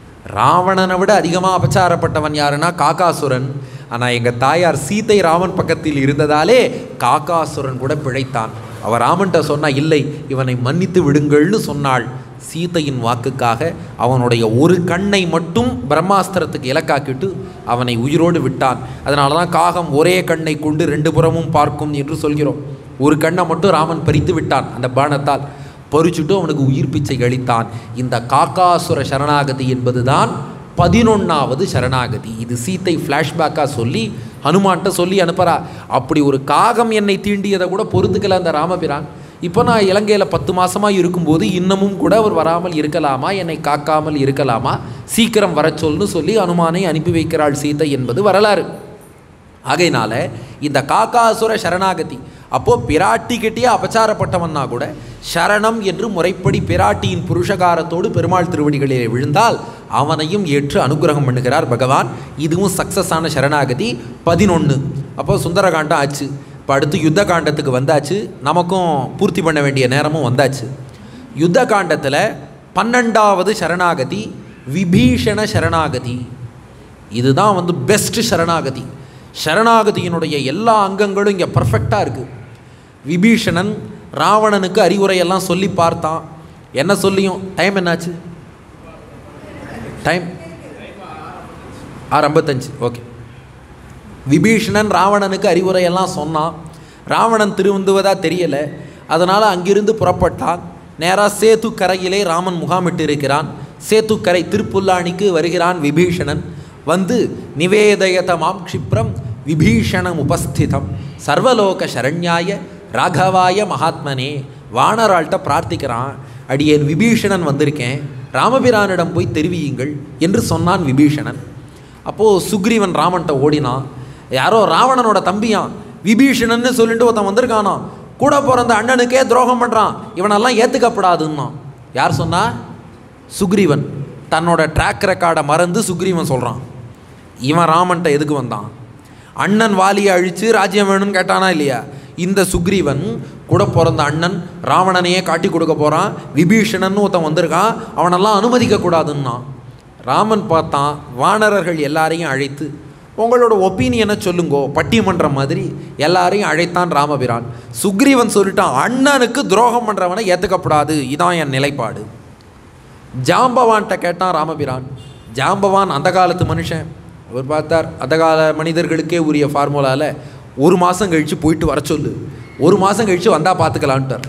ராவணனை விட அதிகமாக அபச்சாரப்பட்டவன் யாருன்னா காக்காசுரன். ஆனால் எங்கள் தாயார் சீத்தை ராமன் பக்கத்தில் இருந்ததாலே காக்காசுரன் கூட பிழைத்தான். அவர் ராமன்கிட்ட சொன்னா, இல்லை இவனை மன்னித்து விடுங்கள்னு சொன்னாள். சீதையின் வாக்குக்காக அவனுடைய ஒரு கண்ணை மட்டும் பிரம்மாஸ்திரத்துக்கு இலக்காக்கிட்டு அவனை உயிரோடு விட்டான். அதனால தான் காகம் ஒரே கண்ணை கொண்டு 2 புறமும் பார்க்கும் என்று சொல்கிறோம். ஒரு கண்ணை மட்டும் ராமன் பறித்து விட்டான், அந்த பாணத்தால் பறிச்சுட்டு அவனுக்கு உயிர் பிச்சை அளித்தான். இந்த காக்காசுர சரணாகதி என்பதுதான் 11வது சரணாகதி. இது சீத்தை ஃப்ளாஷ்பேக்காக சொல்லி ஹனுமான்கிட்ட சொல்லி அனுப்புகிறா. அப்படி ஒரு காகம் என்னை தீண்டியதை கூட பொறுத்துக்கல அந்த ராமபிரான். இப்போ நான் இலங்கையில் 10 மாதமாக இருக்கும்போது இன்னமும் கூட அவர் வராமல் இருக்கலாமா, என்னை காக்காமல் இருக்கலாமா, சீக்கிரம் வர சொல்னு சொல்லி ஹனுமானை அனுப்பி வைக்கிறாள் சீத்தை என்பது வரலாறு. ஆகையினால இந்த காக்காசுர சரணாகதி அப்போது பிராட்டிக்கிட்டே அபச்சாரப்பட்டவன்னா கூட சரணம் என்று முறைப்படி பிராட்டியின் புருஷகாரத்தோடு பெருமாள் திருவடிகளிலே விழுந்தால் அவனையும் ஏற்று அனுகிரகம் பண்ணுகிறார் பகவான். இதுவும் சக்ஸஸ் ஆன சரணாகதி 11. அப்போது சுந்தரகாண்டம் ஆச்சு. இப்போ அடுத்து யுத்த காண்டத்துக்கு வந்தாச்சு. நமக்கும் பூர்த்தி பண்ண வேண்டிய நேரமும் வந்தாச்சு. யுத்த காண்டத்தில் 12வது சரணாகதி விபீஷண சரணாகதி. இதுதான் பெஸ்ட் சரணாகதி. சரணாகதியினுடைய எல்லா அங்கங்களும் இங்கே பர்ஃபெக்டாக இருக்குது. விபீஷணன் ராவணனுக்கு அறிவுரையெல்லாம் சொல்லி பார்த்தான். என்ன சொல்லியும் டைம் என்னாச்சு? டைம் 6:55. ஓகே. விபீஷணன் ராவணனுக்கு அறிவுரையெல்லாம் சொன்னான். ராவணன் திரும்புவதாக தெரியலை. அதனால் அங்கிருந்து புறப்பட்டான். நேராக சேத்து கரையிலே ராமன் முகாமிட்டு இருக்கிறான். சேத்துக்கரை திருப்புல்லாணிக்கு வருகிறான் விபீஷணன். வந்து நிவேதயதமாம் க்ஷிப்ரம் விபீஷணம் உபஸ்திதம் சர்வலோக சரண்யாய ராகவாய மகாத்மனே. வானராள்கிட்ட பிரார்த்திக்கிறான், அடியேன் விபீஷணன் வந்திருக்கேன், ராமபிரானிடம் போய் தெரிவியுங்கள் என்று சொன்னான் விபீஷணன். அப்போது சுக்ரீவன் ராமன்கிட்ட ஓடினான். யாரோ ராவணனோட தம்பியான் விபீஷணன்னு சொல்லிட்டு ஒருத்தன் வந்திருக்கானோ, கூட பிறந்த அண்ணனுக்கே துரோகம் பண்ணுறான், இவனெல்லாம் ஏற்றுக்கப்படாதுன்னா. யார் சொன்னா? சுக்ரீவன். தன்னோட ட்ராக் ரெக்கார்டை மறந்து சுக்ரீவன் சொல்கிறான், இவன் ராமன்ட்ட எதுக்கு வந்தான்? அண்ணன் வாலியை அழித்து ராஜ்யம் வேணும்னு கேட்டானா இல்லையா? இந்த சுக்ரீவன் கூட பிறந்த அண்ணன் ராவணனையே காட்டி கொடுக்க போகிறான், விபீஷணன் ஒருத்தன் வந்திருக்கான், அவனெல்லாம் அனுமதிக்கக்கூடாதுன்னா. ராமன் பார்த்தான், வானரர்கள் எல்லாரையும் அழைத்து உங்களோட ஒப்பீனியனை சொல்லுங்கோ பட்டிமன்றம் மாதிரி எல்லாரையும் அழைத்தான் ராமபிரான். சுக்ரீவன் சொல்லிட்டான், அண்ணனுக்கு துரோகம் பண்ணுறவனை ஏற்றுக்கப்படாது, இதான் என் நிலைப்பாடு. ஜாம்பவான்கிட்ட கேட்டான் ராமபிரான். ஜாம்பவான் அந்த காலத்து மனுஷன். அவர் பார்த்தார், அந்த கால மனிதர்களுக்கே உரிய ஃபார்முலாவில் 1 மாதம் கழித்து போயிட்டு வர சொல்லு, 1 மாதம் கழித்து வந்தால் பார்த்துக்கலான்ட்டார்.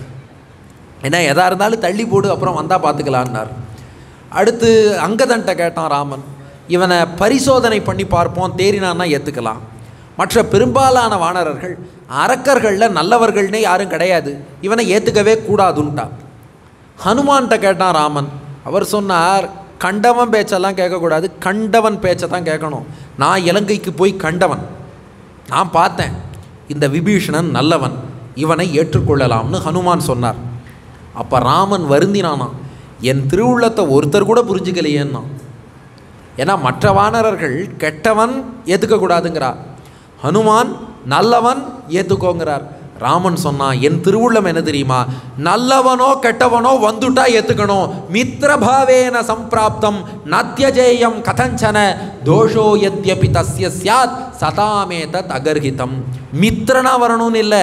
ஏன்னா எதாக இருந்தாலும் தள்ளி போடு, அப்புறம் வந்தால் பார்த்துக்கலான்னார். அடுத்து அங்கதன்ட்ட கேட்டான் ராமன், இவனை பரிசோதனை பண்ணி பார்ப்போம், தேறினான்னா ஏற்றுக்கலாம். மற்ற பெரும்பாலான வானரர்கள் அரக்கர்களில் நல்லவர்கள்னே யாரும் கிடையாது, இவனை ஏற்றுக்கவே கூடாதுன்ட்டான். ஹனுமான்கிட்ட கேட்டான் ராமன். அவர் சொன்னார், கண்டவன் பேச்செல்லாம் கேட்கக்கூடாது, கண்டவன் பேச்சை தான் கேட்கணும். நான் இலங்கைக்கு போய் கண்டவன், நான் பார்த்தேன், இந்த விபீஷணன் நல்லவன், இவனை ஏற்றுக்கொள்ளலாம்னு ஹனுமான் சொன்னார். அப்போ ராமன் வருந்தினானான், என் திருவுள்ளத்தை ஒருத்தர் கூட புரிஞ்சுக்கலையேன்னா. ஏன்னா மற்ற வானரர்கள் கெட்டவன் ஏற்றுக்கக்கூடாதுங்கிறார், ஹனுமான் நல்லவன் ஏற்றுக்கோங்கிறார். ராமன் சொன்னான், என் திருவுள்ளம் என்ன தெரியுமா, நல்லவனோ கெட்டவனோ வந்துட்டா ஏற்றுக்கணும். மித்ரபாவேன சம்பிராப்தம் நத்யஜேயம் கதஞ்சன தோஷோ யத்யபி தஸ்ய ஸ்யாத் சதாமேதத் அகர்ஹிதம். மித்ரனா வரணும்னு இல்லை,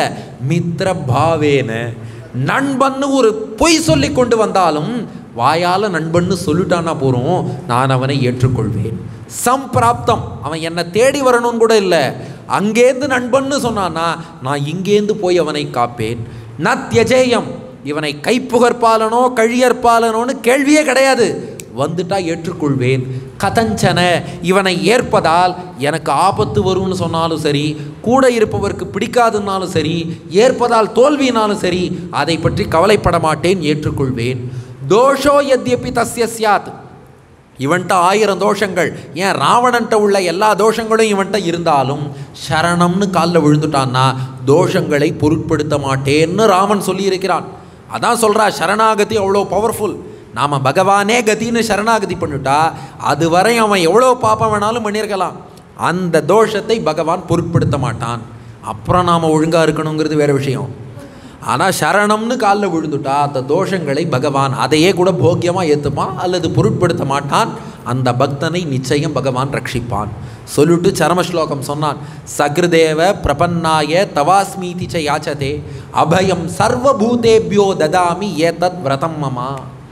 மித்ரபாவேன நண்பன்னு ஒரு பொய் சொல்லி கொண்டு வந்தாலும் வாயால் நண்பன்னு சொல்லிட்டானா போகிறோம், நான் அவனை ஏற்றுக்கொள்வேன். சம்பிராப்தம், அவன் என்னை தேடி வரணும்னு கூட இல்லை, அங்கேருந்து நண்பன்னு சொன்னான்னா நான் இங்கேருந்து போய் அவனை காப்பேன். நத்யஜேயம், இவனை கைப்புகற்பாலனோ கழியற்பாலனோன்னு கேள்வியே கிடையாது, வந்துட்டா ஏற்றுக்கொள்வேன். கதஞ்சன, இவனை ஏற்பதால் எனக்கு ஆபத்து வரும்னு சொன்னாலும் சரி, கூட இருப்பவருக்கு பிடிக்காதுன்னாலும் சரி, ஏற்பதால் தோல்வினாலும் சரி, அதை பற்றி கவலைப்பட மாட்டேன், ஏற்றுக்கொள்வேன். தோஷோ யத்யபி தஸ்ய ஸ்யாத், இவன்ட்ட 1000 தோஷங்கள், ஏன் ராவணன்ட்ட உள்ள எல்லா தோஷங்களும் இவன்ட்ட இருந்தாலும் சரணம்னு காலில் விழுந்துட்டான்னா தோஷங்களை பொருட்படுத்த மாட்டேன்னு ராமன் சொல்லியிருக்கிறான். அதான் சொல்கிறா, சரணாகதி அவ்வளோ பவர்ஃபுல். நாம் பகவானே கதின்னு சரணாகதி பண்ணிட்டா அதுவரை அவன் எவ்வளோ பாப்பம் வேணாலும் பண்ணியிருக்கலாம், அந்த தோஷத்தை பகவான் பொருட்படுத்த மாட்டான். அப்புறம் நாம் ஒழுங்காக இருக்கணுங்கிறது வேறு விஷயம். ஆனால் சரணம்னு காலில் விழுந்துட்டா அந்த தோஷங்களை பகவான் அதையே கூட போக்கியமாக ஏற்றுப்பான் அல்லது பொருட்படுத்த மாட்டான். அந்த பக்தனை நிச்சயம் பகவான் ரட்சிப்பான். சொல்லிட்டு சரம ஸ்லோகம் சொன்னான், சக்ருதேவ பிரபன்னாய தவாஸ்மீதி ச யாச்சதே அபயம் சர்வபூதேபியோ ததாமி ஏதத் விரதம் மமா.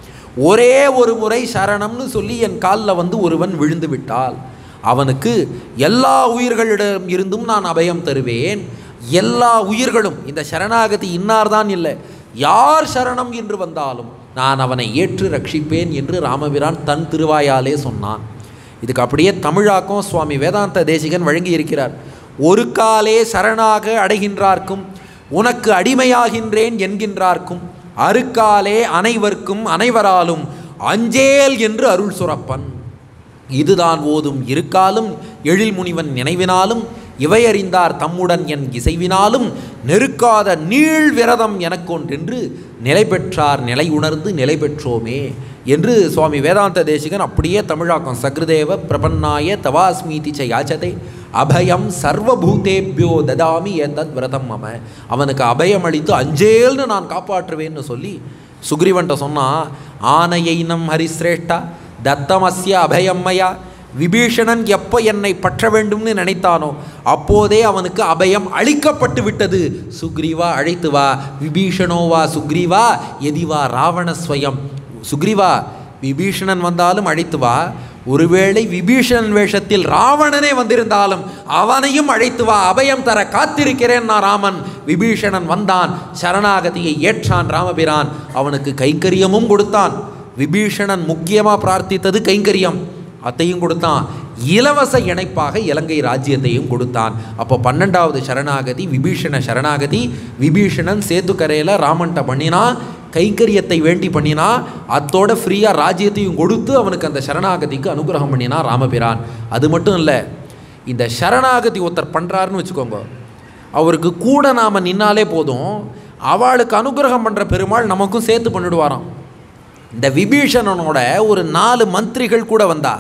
ஒரே ஒரு முறை சரணம்னு சொல்லி என் காலில் வந்து ஒருவன் விழுந்து விட்டால் அவனுக்கு எல்லா உயிர்களிடம் இருந்தும் நான் அபயம் தருவேன். எல்லா உயிர்களும், இந்த சரணாகதி இன்னார்தான் இல்லை, யார் சரணம் என்று வந்தாலும் நான் அவனை ஏற்று ரட்சிப்பேன் என்று ராமபிரான் தன் திருவாயாலே சொன்னான். இதுக்கு அப்படியே தமிழாக்கம் சுவாமி வேதாந்த தேசிகன் வழங்கி இருக்கிறார். ஒரு காலே சரணாக அடைகின்றார்க்கும் உனக்கு அடிமையாகின்றேன் என்கின்றார்க்கும் அருக்காலே அனைவர்க்கும் அனைவராலும் அஞ்சேல் என்று அருள் சுரப்பன். இதுதான் ஓதும் இருக்காலும் எழில் முனிவன் நினைவினாலும் இவையறிந்தார் தம்முடன் என் இசைவினாலும் நெருக்காத நீள் விரதம் எனக்கொன்றென்று நிலை பெற்றார் நிலை உணர்ந்து நிலை பெற்றோமே என்று சுவாமி வேதாந்த தேசிகன் அப்படியே தமிழாக்கம். சக்ருதேவ பிரபன்னாய தவாஸ்மீதி ச யாச்சதே அபயம் சர்வபூதேபியோ ததாமி ஏதத் விரதம் மம. அவனுக்கு அபயம் அளித்து அஞ்சேல்னு நான் காப்பாற்றுவேன்னு சொல்லி சுக்ரீவன்ட்ட சொன்னான், ஆனையினம் ஹரிசிரேஷ்டா தத்தமஸ்ய அபயம்மயா. விபீஷணன் எப்போ என்னை பற்ற வேண்டும்னு நினைத்தானோ அப்போதே அவனுக்கு அபயம் அளிக்கப்பட்டு விட்டது. சுக்ரீவா அழைத்து வா, விபீஷணோவா சுக்ரீவா எதிவா ராவணஸ்வயம். சுக்ரீவா, விபீஷணன் வந்தாலும் அழைத்து வா, ஒருவேளை விபீஷணன் வேஷத்தில் ராவணனே வந்திருந்தாலும் அவனையும் அழைத்து வா, அபயம் தர காத்திருக்கிறேன் நான் ராமன். விபீஷணன் வந்தான், சரணாகதியை ஏற்றான் ராமபிரான், அவனுக்கு கைங்கரியமும் கொடுத்தான். விபீஷணன் முக்கியமாக பிரார்த்தித்தது கைங்கரியம், அதையும் கொடுத்தான். இலவச இணைப்பாக இலங்கை ராஜ்யத்தையும் கொடுத்தான். அப்போ 12வது சரணாகதி விபீஷண சரணாகதி. விபீஷணன் சேத்துக்கரையில் ராமன்ட்ட பண்ணினா, கைங்கரியத்தை வேண்டி பண்ணினா, அத்தோட ஃப்ரீயாக ராஜ்யத்தையும் கொடுத்து அவனுக்கு அந்த சரணாகதிக்கு அனுகிரகம் பண்ணினா ராமபிரான். அது மட்டும் இல்லை, இந்த சரணாகதி ஒருத்தர் பண்ணுறாருன்னு வச்சுக்கோங்க, அவருக்கு கூட நாம் நின்னாலே போதும், அவளுக்கு அனுகிரகம் பண்ணுற பெருமாள் நமக்கும் சேர்த்து பண்ணிடுவாராம். இந்த விபீஷணனோட ஒரு 4 மந்திரிகள் கூட வந்தா,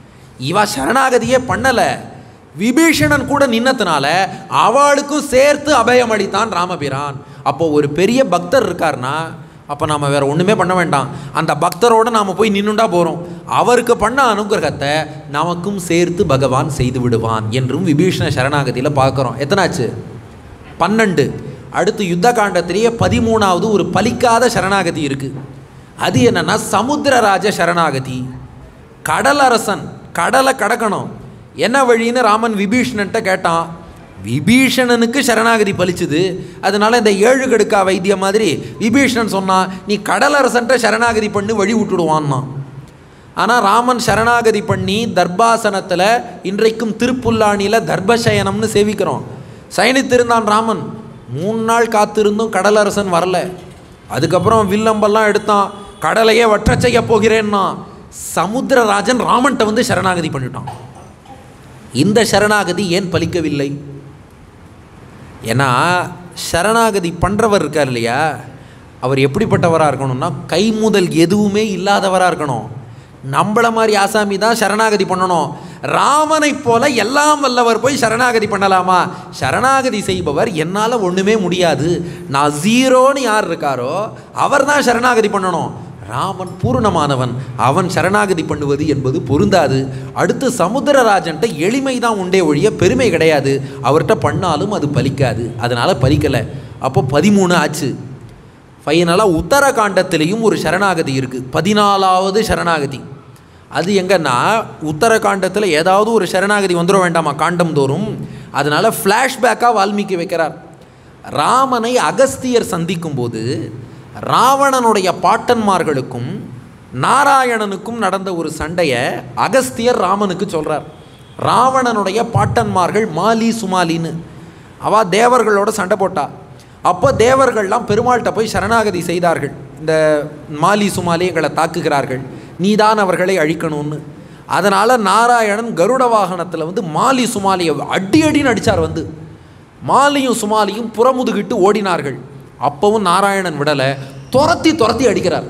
இவ சரணாகதியே பண்ணலை, விபீஷணன் கூட நின்னதுனால அவளுக்கும் சேர்த்து அபயம் அளித்தான் ராமபிரான். அப்போது ஒரு பெரிய பக்தர் இருக்கார்னா அப்போ நாம் வேறு ஒன்றுமே பண்ண வேண்டாம், அந்த பக்தரோடு நாம் போய் நின்றுண்டா போகிறோம், அவருக்கு பண்ண அனுகிரகத்தை நமக்கும் சேர்த்து பகவான் செய்து விடுவான் என்றும் விபீஷண சரணாகதியில் பார்க்குறோம். எத்தனாச்சு? 12. அடுத்து யுத்த காண்டத்திலேயே 13வது ஒரு பலிக்காத சரணாகதி இருக்குது. அது என்னன்னா சமுத்திரராஜ சரணாகதி. கடலரசன் கடலை கடக்கணும். என்ன வழின்னு ராமன் விபீஷணன்ட்ட கேட்டான். விபீஷணனுக்கு சரணாகதி பலிச்சுது. அதனால இந்த 7 கடுக்கா வைத்தியம் மாதிரி விபீஷணன் சொன்னான், நீ கடலரசன்ட்ட சரணாகதி பண்ணி வழி விட்டுடுவான்னா. ஆனால் ராமன் சரணாகதி பண்ணி தர்பாசனத்தில், இன்றைக்கும் திருப்புல்லானியில் தர்பசயனம்னு சேவிக்கிறோம், சயனித்திருந்தான் ராமன். 3 நாள் காத்திருந்தும் கடலரசன் வரல. அதுக்கப்புறம் வில்லம்பெல்லாம் எடுத்தான், கடலையே வற்ற செய்ய போகிறேன்னா. சமுத்திரராஜன் ராமன்ட்ட வந்து சரணாகதி பண்ணிட்டான். இந்த சரணாகதி ஏன் பலிக்கவில்லை? ஏன்னா சரணாகதி பண்ணுறவர் இருக்கார் இல்லையா, அவர் எப்படிப்பட்டவராக இருக்கணும்னா கை முதல் எதுவுமே இல்லாதவராக இருக்கணும். நம்மளை மாதிரி ஆசாமி தான் சரணாகதி பண்ணணும். ராமனை போல எல்லாம் வல்லவர் போய் சரணாகதி பண்ணலாமா? சரணாகதி செய்பவர் என்னால் ஒன்றுமே முடியாது, நான் ஜீரோன்னு யார் இருக்காரோ அவர் தான் சரணாகதி பண்ணணும். ராமன் பூர்ணமானவன், அவன் சரணாகதி பண்ணுவது என்பது பொருந்தாது. அடுத்து சமுத்திரராஜன்ட்ட எளிமை தான் உண்டே ஒழிய பெருமை கிடையாது. அவர்கிட்ட பண்ணாலும் அது பலிக்காது, அதனால் பலிக்கலை. அப்போ 13 ஆச்சு. ஃபைனலாக உத்தரகாண்டத்திலையும் ஒரு சரணாகதி இருக்குது, 14வது சரணாகதி. அது எங்கன்னா உத்தரகாண்டத்தில் ஏதாவது ஒரு சரணாகதி வந்துட வேண்டாமா காண்டம் தோறும். அதனால் ஃப்ளாஷ்பேக்காக வால்மீகி வைக்கிறார். ராமனை அகஸ்தியர் சந்திக்கும் போது ராவணனுடைய பாட்டன்மார்களுக்கும் நாராயணனுக்கும் நடந்த ஒரு சண்டையை அகஸ்தியர் ராமனுக்கு சொல்கிறார். ராவணனுடைய பாட்டன்மார்கள் மாலி சுமாலின்னு அவள் தேவர்களோட சண்டை போட்டா. அப்போ தேவர்கள்லாம் பெருமாள்கிட்ட போய் சரணாகதி செய்தார்கள். இந்த மாலி சுமாலி எங்களை தாக்குகிறார்கள், நீதான் அவர்களை அழிக்கணும்னு. அதனால் நாராயணன் கருட வாகனத்தில் வந்து மாலி சுமாலியை அடின்னு அடித்தார். வந்து மாலியும் சுமாலியும் புறமுதுகிட்டு ஓடினார்கள். அப்பவும் நாராயணன் விடலை, துரத்தி அடிக்கிறார்.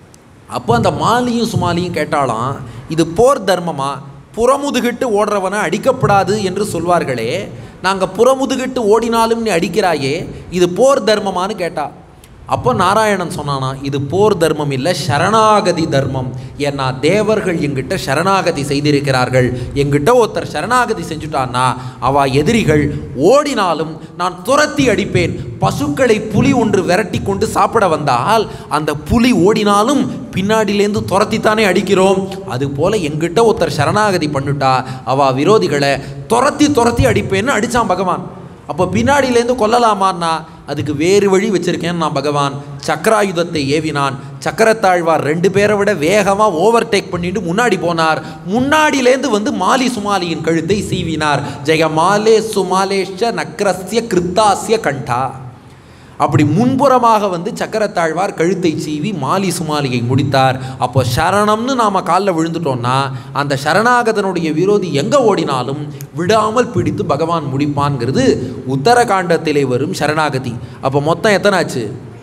அப்போ அந்த மாலியும் சுமாலியும் கேட்டாலாம், இது போர் தர்மமா? புறமுதுகிட்டு ஓடுறவனை அடிக்கப்படாது என்று சொல்வார்களே, நாங்கள் புறமுதுகிட்டு ஓடினாலும் நீ அடிக்கிறாயே, இது போர் தர்மமானு கேட்டா. அப்போ நாராயணன் சொன்னானா, இது போர் தர்மம் இல்லை, சரணாகதி தர்மம். ஏன்னா தேவர்கள் எங்கிட்ட சரணாகதி செய்திருக்கிறார்கள். எங்கிட்ட ஒருத்தர் சரணாகதி செஞ்சுட்டான்னா அவள் எதிரிகள் ஓடினாலும் நான் துரத்தி அடிப்பேன். பசுக்களை புலி ஒன்று விரட்டி கொண்டு சாப்பிட வந்தால் அந்த புலி ஓடினாலும் பின்னாடியிலேருந்து துரத்தித்தானே அடிக்கிறோம். அதுபோல் எங்கிட்ட ஒருத்தர் சரணாகதி பண்ணிட்டா அவள் விரோதிகளை துரத்தி அடிப்பேன்னு அடித்தான் பகவான். அப்போ பின்னாடியிலேருந்து கொல்லலாமான்னா அதுக்கு வேறு வழி வச்சுருக்கேன்னு நான் பகவான் சக்கராயுதத்தை ஏவினான். சக்கரத்தாழ்வார் 2 பேரை விட வேகமாக ஓவர்டேக் பண்ணிட்டு முன்னாடி போனார். முன்னாடியிலேருந்து வந்து மாலி சுமாலியின் கழுத்தை சீவினார். ஜெயமாலே சுமாலேஷ நக்ரஸ்ய கிருத்தாசிய கண்டா. அப்படி முன்புறமாக வந்து சக்கரத்தாழ்வார் கழுத்தை சீவி மாலி சுமாலியை முடித்தார். அப்போ சரணம்னு நாம் காலில் விழுந்துட்டோம்னா அந்த சரணாகதனுடைய விரோதி எங்கே ஓடினாலும் விடாமல் பிடித்து பகவான் முடிப்பான்ங்கிறது உத்தரகாண்டத்திலே வரும் சரணாகதி. அப்போ மொத்தம் எத்தனை ஆச்சு?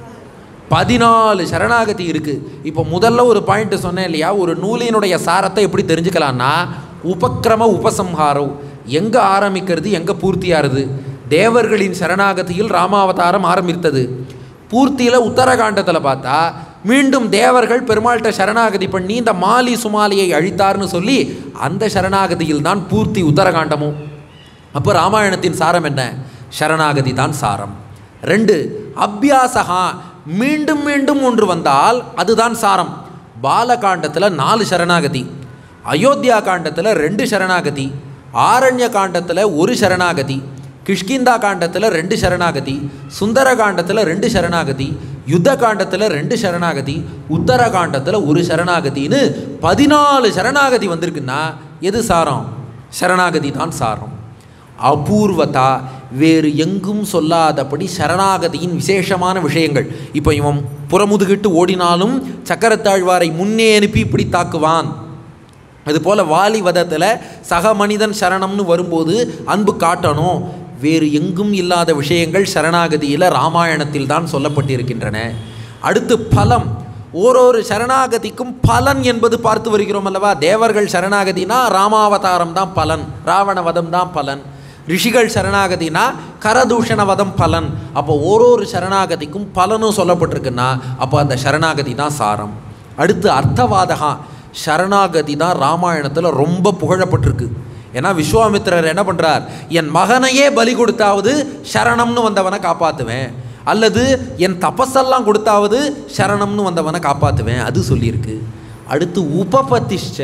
14 சரணாகதி இருக்குது. இப்போ முதல்ல ஒரு பாயிண்ட் சொன்னேன் இல்லையா, ஒரு நூலினுடைய சாரத்தை எப்படி தெரிஞ்சுக்கலான்னா உபக்கிரம உபசம்ஹாரம், எங்கே ஆரம்பிக்கிறது எங்கே பூர்த்தியாகிறது. தேவர்களின் சரணாகதியில் ராமாவதாரம் ஆரம்பித்தது. பூர்த்தியில் உத்தரகாண்டத்தில் பார்த்தா மீண்டும் தேவர்கள் பெருமாள்கிட்ட சரணாகதி பண்ணி இந்த மாலி சுமாலியை அழித்தார்னு சொல்லி அந்த சரணாகதியில் தான் பூர்த்தி உத்தரகாண்டமும். அப்போ ராமாயணத்தின் சாரம் என்ன? சரணாகதி தான் சாரம். 2 அபியாசகா, மீண்டும் மீண்டும் ஒன்று வந்தால் அதுதான் சாரம். பாலகாண்டத்தில் 4 சரணாகதி, அயோத்தியா காண்டத்தில் 2 சரணாகதி, ஆரண்ய காண்டத்தில் 1 சரணாகதி, கிஷ்கிந்தா காண்டத்தில் 2 சரணாகதி, சுந்தர காண்டத்தில் 2 சரணாகதி, யுத்த காண்டத்தில் 2 சரணாகதி, உத்தரகாண்டத்தில் 1 சரணாகதின்னு 14 சரணாகதி வந்திருக்குன்னா எது சாரம்? சரணாகதி தான் சாரம். அபூர்வதா, வேறு எங்கும் சொல்லாதபடி சரணாகதியின் விசேஷமான விஷயங்கள். இப்போ இவன் புறமுதுகிட்டு ஓடினாலும் சக்கரத்தாழ்வாரை முன்னே அனுப்பி இப்படி தாக்குவான். அதுபோல் வாலி வதத்தில் சக மனிதன் சரணம்னு வரும்போது அன்பு காட்டணும். வேறு எங்கும் இல்லாத விஷயங்கள் சரணாகதியில் ராமாயணத்தில் தான் சொல்லப்பட்டிருக்கின்றன. அடுத்து பலம், ஓரொரு சரணாகதிக்கும் பலன் என்பது பார்த்து வருகிறோம் அல்லவா. தேவர்கள் சரணாகதினா ராமாவதாரம் தான் பலன், ராவணவதம் தான் பலன். ரிஷிகள் சரணாகதினா கரதூஷணவதம் பலன். அப்போ ஓரொரு சரணாகதிக்கும் பலனும் சொல்லப்பட்டிருக்குன்னா அப்போ அந்த சரணாகதி தான் சாரம். அடுத்து அர்த்தவாதகா, சரணாகதி தான் ராமாயணத்தில் ரொம்ப புகழப்பட்டிருக்கு. ஏன்னா விஸ்வாமித்திரர் என்ன பண்ணுறார், என் மகனையே பலி கொடுத்தாவது சரணம்னு வந்தவனை காப்பாற்றுவேன், அல்லது என் தபஸெல்லாம் கொடுத்தாவது சரணம்னு வந்தவனை காப்பாற்றுவேன், அது சொல்லியிருக்கு. அடுத்து உபபத்திஷ்ட,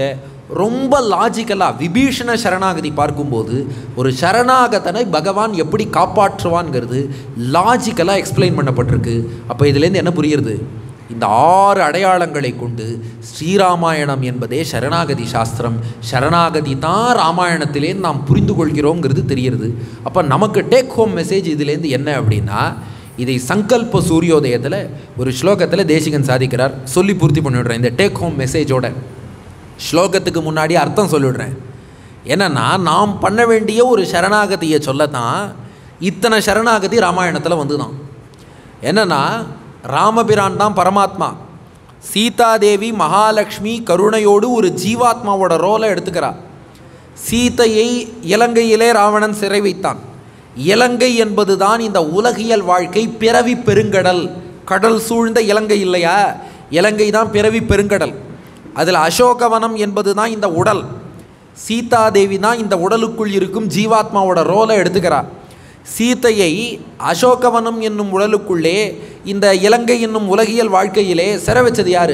ரொம்ப லாஜிக்கலாக விபீஷண சரணாகதி பார்க்கும்போது ஒரு சரணாகதனை பகவான் எப்படி காப்பாற்றுவான்ங்கிறது லாஜிக்கலாக எக்ஸ்பிளைன் பண்ணப்பட்டிருக்கு. அப்போ இதுலேருந்து என்ன புரியுறது? இந்த 6 அடையாளங்களை கொண்டு ஸ்ரீராமாயணம் என்பதே சரணாகதி சாஸ்திரம். சரணாகதி தான் ராமாயணத்திலேருந்து நாம் புரிந்து கொள்கிறோங்கிறது தெரிகிறது. அப்போ நமக்கு டேக் ஹோம் மெசேஜ் இதுலேருந்து என்ன அப்படின்னா, இதை சங்கல்ப சூரியோதயத்தில் ஒரு ஸ்லோகத்தில் தேசிகன் சாதிக்கிறார். சொல்லி பூர்த்தி பண்ணிவிடுறேன். இந்த டேக் ஹோம் மெசேஜோட ஸ்லோகத்துக்கு முன்னாடி அர்த்தம் சொல்லிவிடுறேன். என்னென்னா, நாம் பண்ண வேண்டிய ஒரு சரணாகதியை சொல்லத்தான் இத்தனை சரணாகதி ராமாயணத்தில் வந்து தான். என்னென்னா, ராமபிரான் தான் பரமாத்மா, சீதாதேவி மகாலட்சுமி கருணையோடு ஒரு ஜீவாத்மாவோட ரோலை எடுத்துக்கிறார். சீதையை இலங்கையிலே ராவணன் சிறை வைத்தான். இலங்கை என்பது தான் இந்த உலகியல் வாழ்க்கை பிறவி பெருங்கடல். கடல் சூழ்ந்த இலங்கை இல்லையா, இலங்கை தான் பிறவி பெருங்கடல். அதில் அசோகவனம் என்பது தான் இந்த உடல். சீதாதேவி தான் இந்த உடலுக்குள் இருக்கும் ஜீவாத்மாவோட ரோலை எடுத்துக்கிறார். சீதையை அசோகவனம் என்னும் உடலுக்குள்ளே இந்த இலங்கை என்னும் உலகியல் வாழ்க்கையிலே சிறை வச்சது யாரு?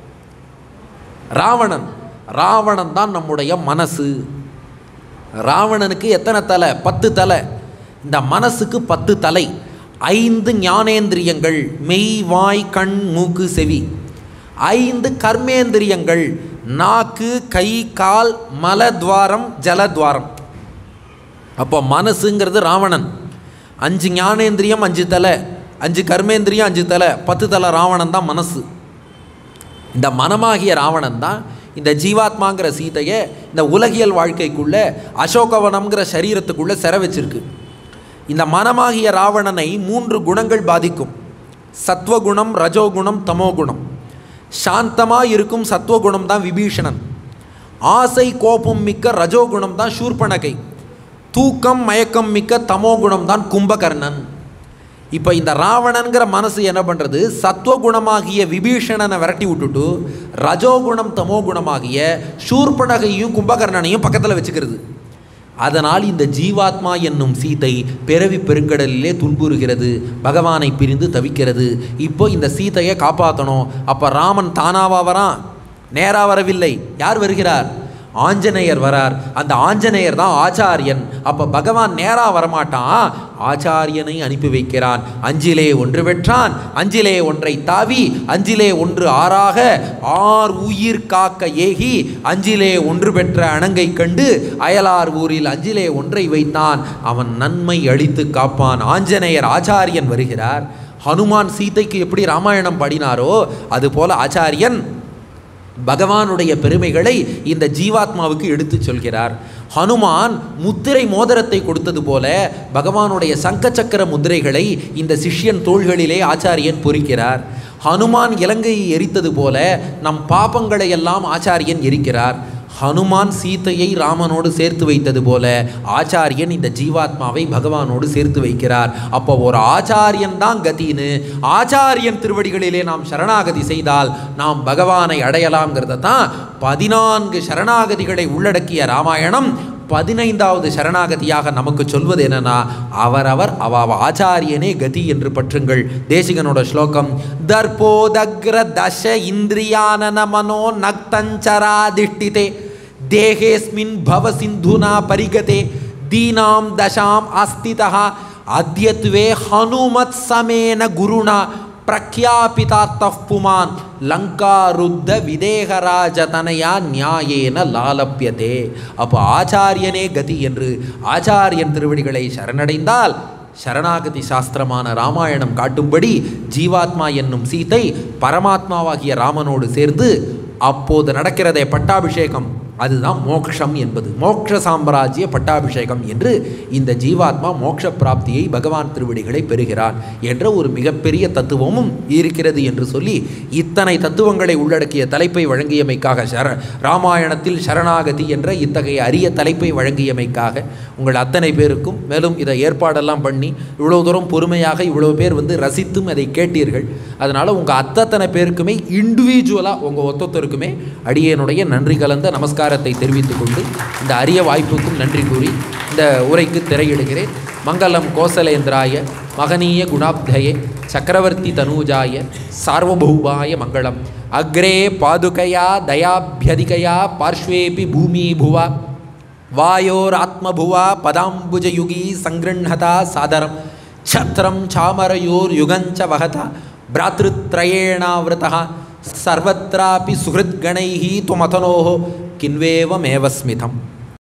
ராவணன். ராவணன் தான் நம்முடைய மனசு. ராவணனுக்கு எத்தனை தலை? 10 தலை. இந்த மனசுக்கு 10 தலை. 5 ஞானேந்திரியங்கள், மெய் வாய் கண் மூக்கு செவி. 5 கர்மேந்திரியங்கள், நாக்கு கை கால் மலத்வாரம் ஜலத்வாரம். அப்போ மனசுங்கிறது ராவணன். 5 ஞானேந்திரியம் 5 தலை, 5 கர்மேந்திரியம் 5 தலை, 10 தலை ராவணன் தான் மனசு. இந்த மனமாகிய ராவணன் தான் இந்த ஜீவாத்மாங்கிற சீதையை இந்த உலகியல் வாழ்க்கைக்குள்ளே அசோகவனம்ங்கிற சரீரத்துக்குள்ளே சிறை வச்சிருக்கு. இந்த மனமாகிய ராவணனை 3 குணங்கள் பாதிக்கும். சத்வகுணம், ரஜோகுணம், தமோகுணம். சாந்தமாக இருக்கும் சத்வகுணம் தான் விபீஷணன். ஆசை கோபம் மிக்க ரஜோகுணம் தான் சூர்பனகை. தூக்கம் மயக்கம் மிக்க தமோகுணம் தான் கும்பகர்ணன். இப்போ இந்த ராவணன்கிற மனசு என்ன பண்ணுறது? சத்வகுணமாகிய விபீஷணனை விரட்டி விட்டுட்டு ரஜோகுணம் தமோகுணமாகிய சூர்பனகையும் கும்பகர்ணனையும் பக்கத்தில் வச்சுக்கிறது. அதனால் இந்த ஜீவாத்மா என்னும் சீதை பிறவி பெருங்கடலிலே துன்புறுகிறது, பகவானை பிரிந்து தவிக்கிறது. இப்போ இந்த சீதையை காப்பாற்றணும். அப்போ ராமன் தானாவா வரான்? நேராக வரவில்லை. யார் வருகிறார்? ஆஞ்சநேயர் வரார். அந்த ஆஞ்சநேயர் தான் ஆச்சாரியன். அப்போ பகவான் நேராக வரமாட்டான், ஆச்சாரியனை அனுப்பி வைக்கிறான். 5லே 1 பெற்றான், 5லே 1 தாவி, 5லே 1 ஆறாக 6 உயிர் காக்க ஏகி, 5லே 1 பெற்ற அணங்கை கண்டு அயலார் ஊரில் 5லே 1 வைத்தான். அவன் நன்மை அளித்து காப்பான். ஆஞ்சநேயர் ஆச்சாரியன் வருகிறார். ஹனுமான் சீதைக்கு எப்படி ராமாயணம் பாடினாரோ அதுபோல ஆச்சாரியன் பகவானுடைய பெருமைகளை இந்த ஜீவாத்மாவுக்கு எடுத்து சொல்கிறார். ஹனுமான் முத்திரை மோதிரத்தை கொடுத்தது போல பகவானுடைய சங்கச்சக்கர முத்திரைகளை இந்த சிஷ்யன் தோள்களிலே ஆச்சாரியன் பொறிக்கிறார். ஹனுமான் இலங்கையை எரித்தது போல நம் பாபங்களை எல்லாம் ஆச்சாரியன் எரிக்கிறார். ஹனுமான் சீதையை ராமனோடு சேர்த்து வைத்தது போல ஆச்சாரியன் இந்த ஜீவாத்மாவை பகவானோடு சேர்த்து வைக்கிறார். அப்போ ஒரு ஆச்சாரியன் தான் கதின்னு ஆச்சாரியன் திருவடிகளிலே நாம் சரணாகதி செய்தால் நாம் பகவானை அடையலாம்ங்கிறத தான் 14 சரணாகதிகளை உள்ளடக்கிய ராமாயணம் 15வது சரணாகதியாக நமக்கு சொல்வது என்னன்னா, அவரவர் ஆச்சாரியனே கதி என்று பற்றுங்கள். தேசிகனோட ஸ்லோகம், தர்போதக்ர தச இந்திரியானன மனோ நக்தஞ்சராதிஷ்டிதே தேகேஸ்மின் பவ சிந்துனா பரிகதே தீனாம் தசாம் அஸ்திதா அத்யத்வே ஹனுமத் சமேன குருணா பிரக்யாபிதார்த்தப் புமான் லங்காருத்த விதேகராஜதனையா நியாயேன லாலப்பியதே. அப்போ ஆச்சாரியனே கதி என்று ஆச்சாரியன் திருவடிகளை சரணடைந்தால் சரணாகதி சாஸ்திரமான ராமாயணம் காட்டும்படி ஜீவாத்மா என்னும் சீதை பரமாத்மாவாகிய ராமனோடு சேர்ந்து அப்போது நடக்கிறதே பட்டாபிஷேகம், அதுதான் மோக்ஷம் என்பது. மோக்ஷ சாம்ராஜ்ய பட்டாபிஷேகம் என்று இந்த ஜீவாத்மா மோட்ச பிராப்தியை பகவான் திருவடிகளை பெறுகிறான் என்ற ஒரு மிகப்பெரிய தத்துவமும் இருக்கிறது என்று சொல்லி இத்தனை தத்துவங்களை உள்ளடக்கிய தலைப்பை வழங்கியமைக்காக ராமாயணத்தில் சரணாகதி என்ற இத்தகைய அரிய தலைப்பை வழங்கியமைக்காக உங்கள் அத்தனை பேருக்கும், மேலும் இதை ஏற்பாடெல்லாம் பண்ணி இவ்வளோ தூரம் பொறுமையாக இவ்வளோ பேர் ரசித்தும் அதை கேட்டீர்கள். அதனால் உங்கள் அத்தனை பேருக்குமே இண்டிவிஜுவலாக உங்கள் ஒத்தொத்தருக்குமே அடியனுடைய நன்றி கலந்த நமஸ்காரத்தை தெரிவித்துக் கொண்டு இந்த அரிய வாய்ப்புக்கும் நன்றி கூறி இந்த உரைக்கு திரையிடுகிறேன். மங்களம் கோசலேந்திராய महनीय गुणाब्धये चक्रवर्ती तनूजाय सार्वभौमाय मंगलम। अग्रे पादुकया दयाभ्यधिकया पार्श्वेपि भूमि भुवा वायोरात्मभुवा पदाम्बुजयुगी संगृह्णता सादरं छत्रं चामरयोर्युगञ्च वहता भ्रातृत्रयेणावृतः सर्वत्रापि सुहृद्गणैः त्वमतनोः किन्वेवमेव स्मितम्।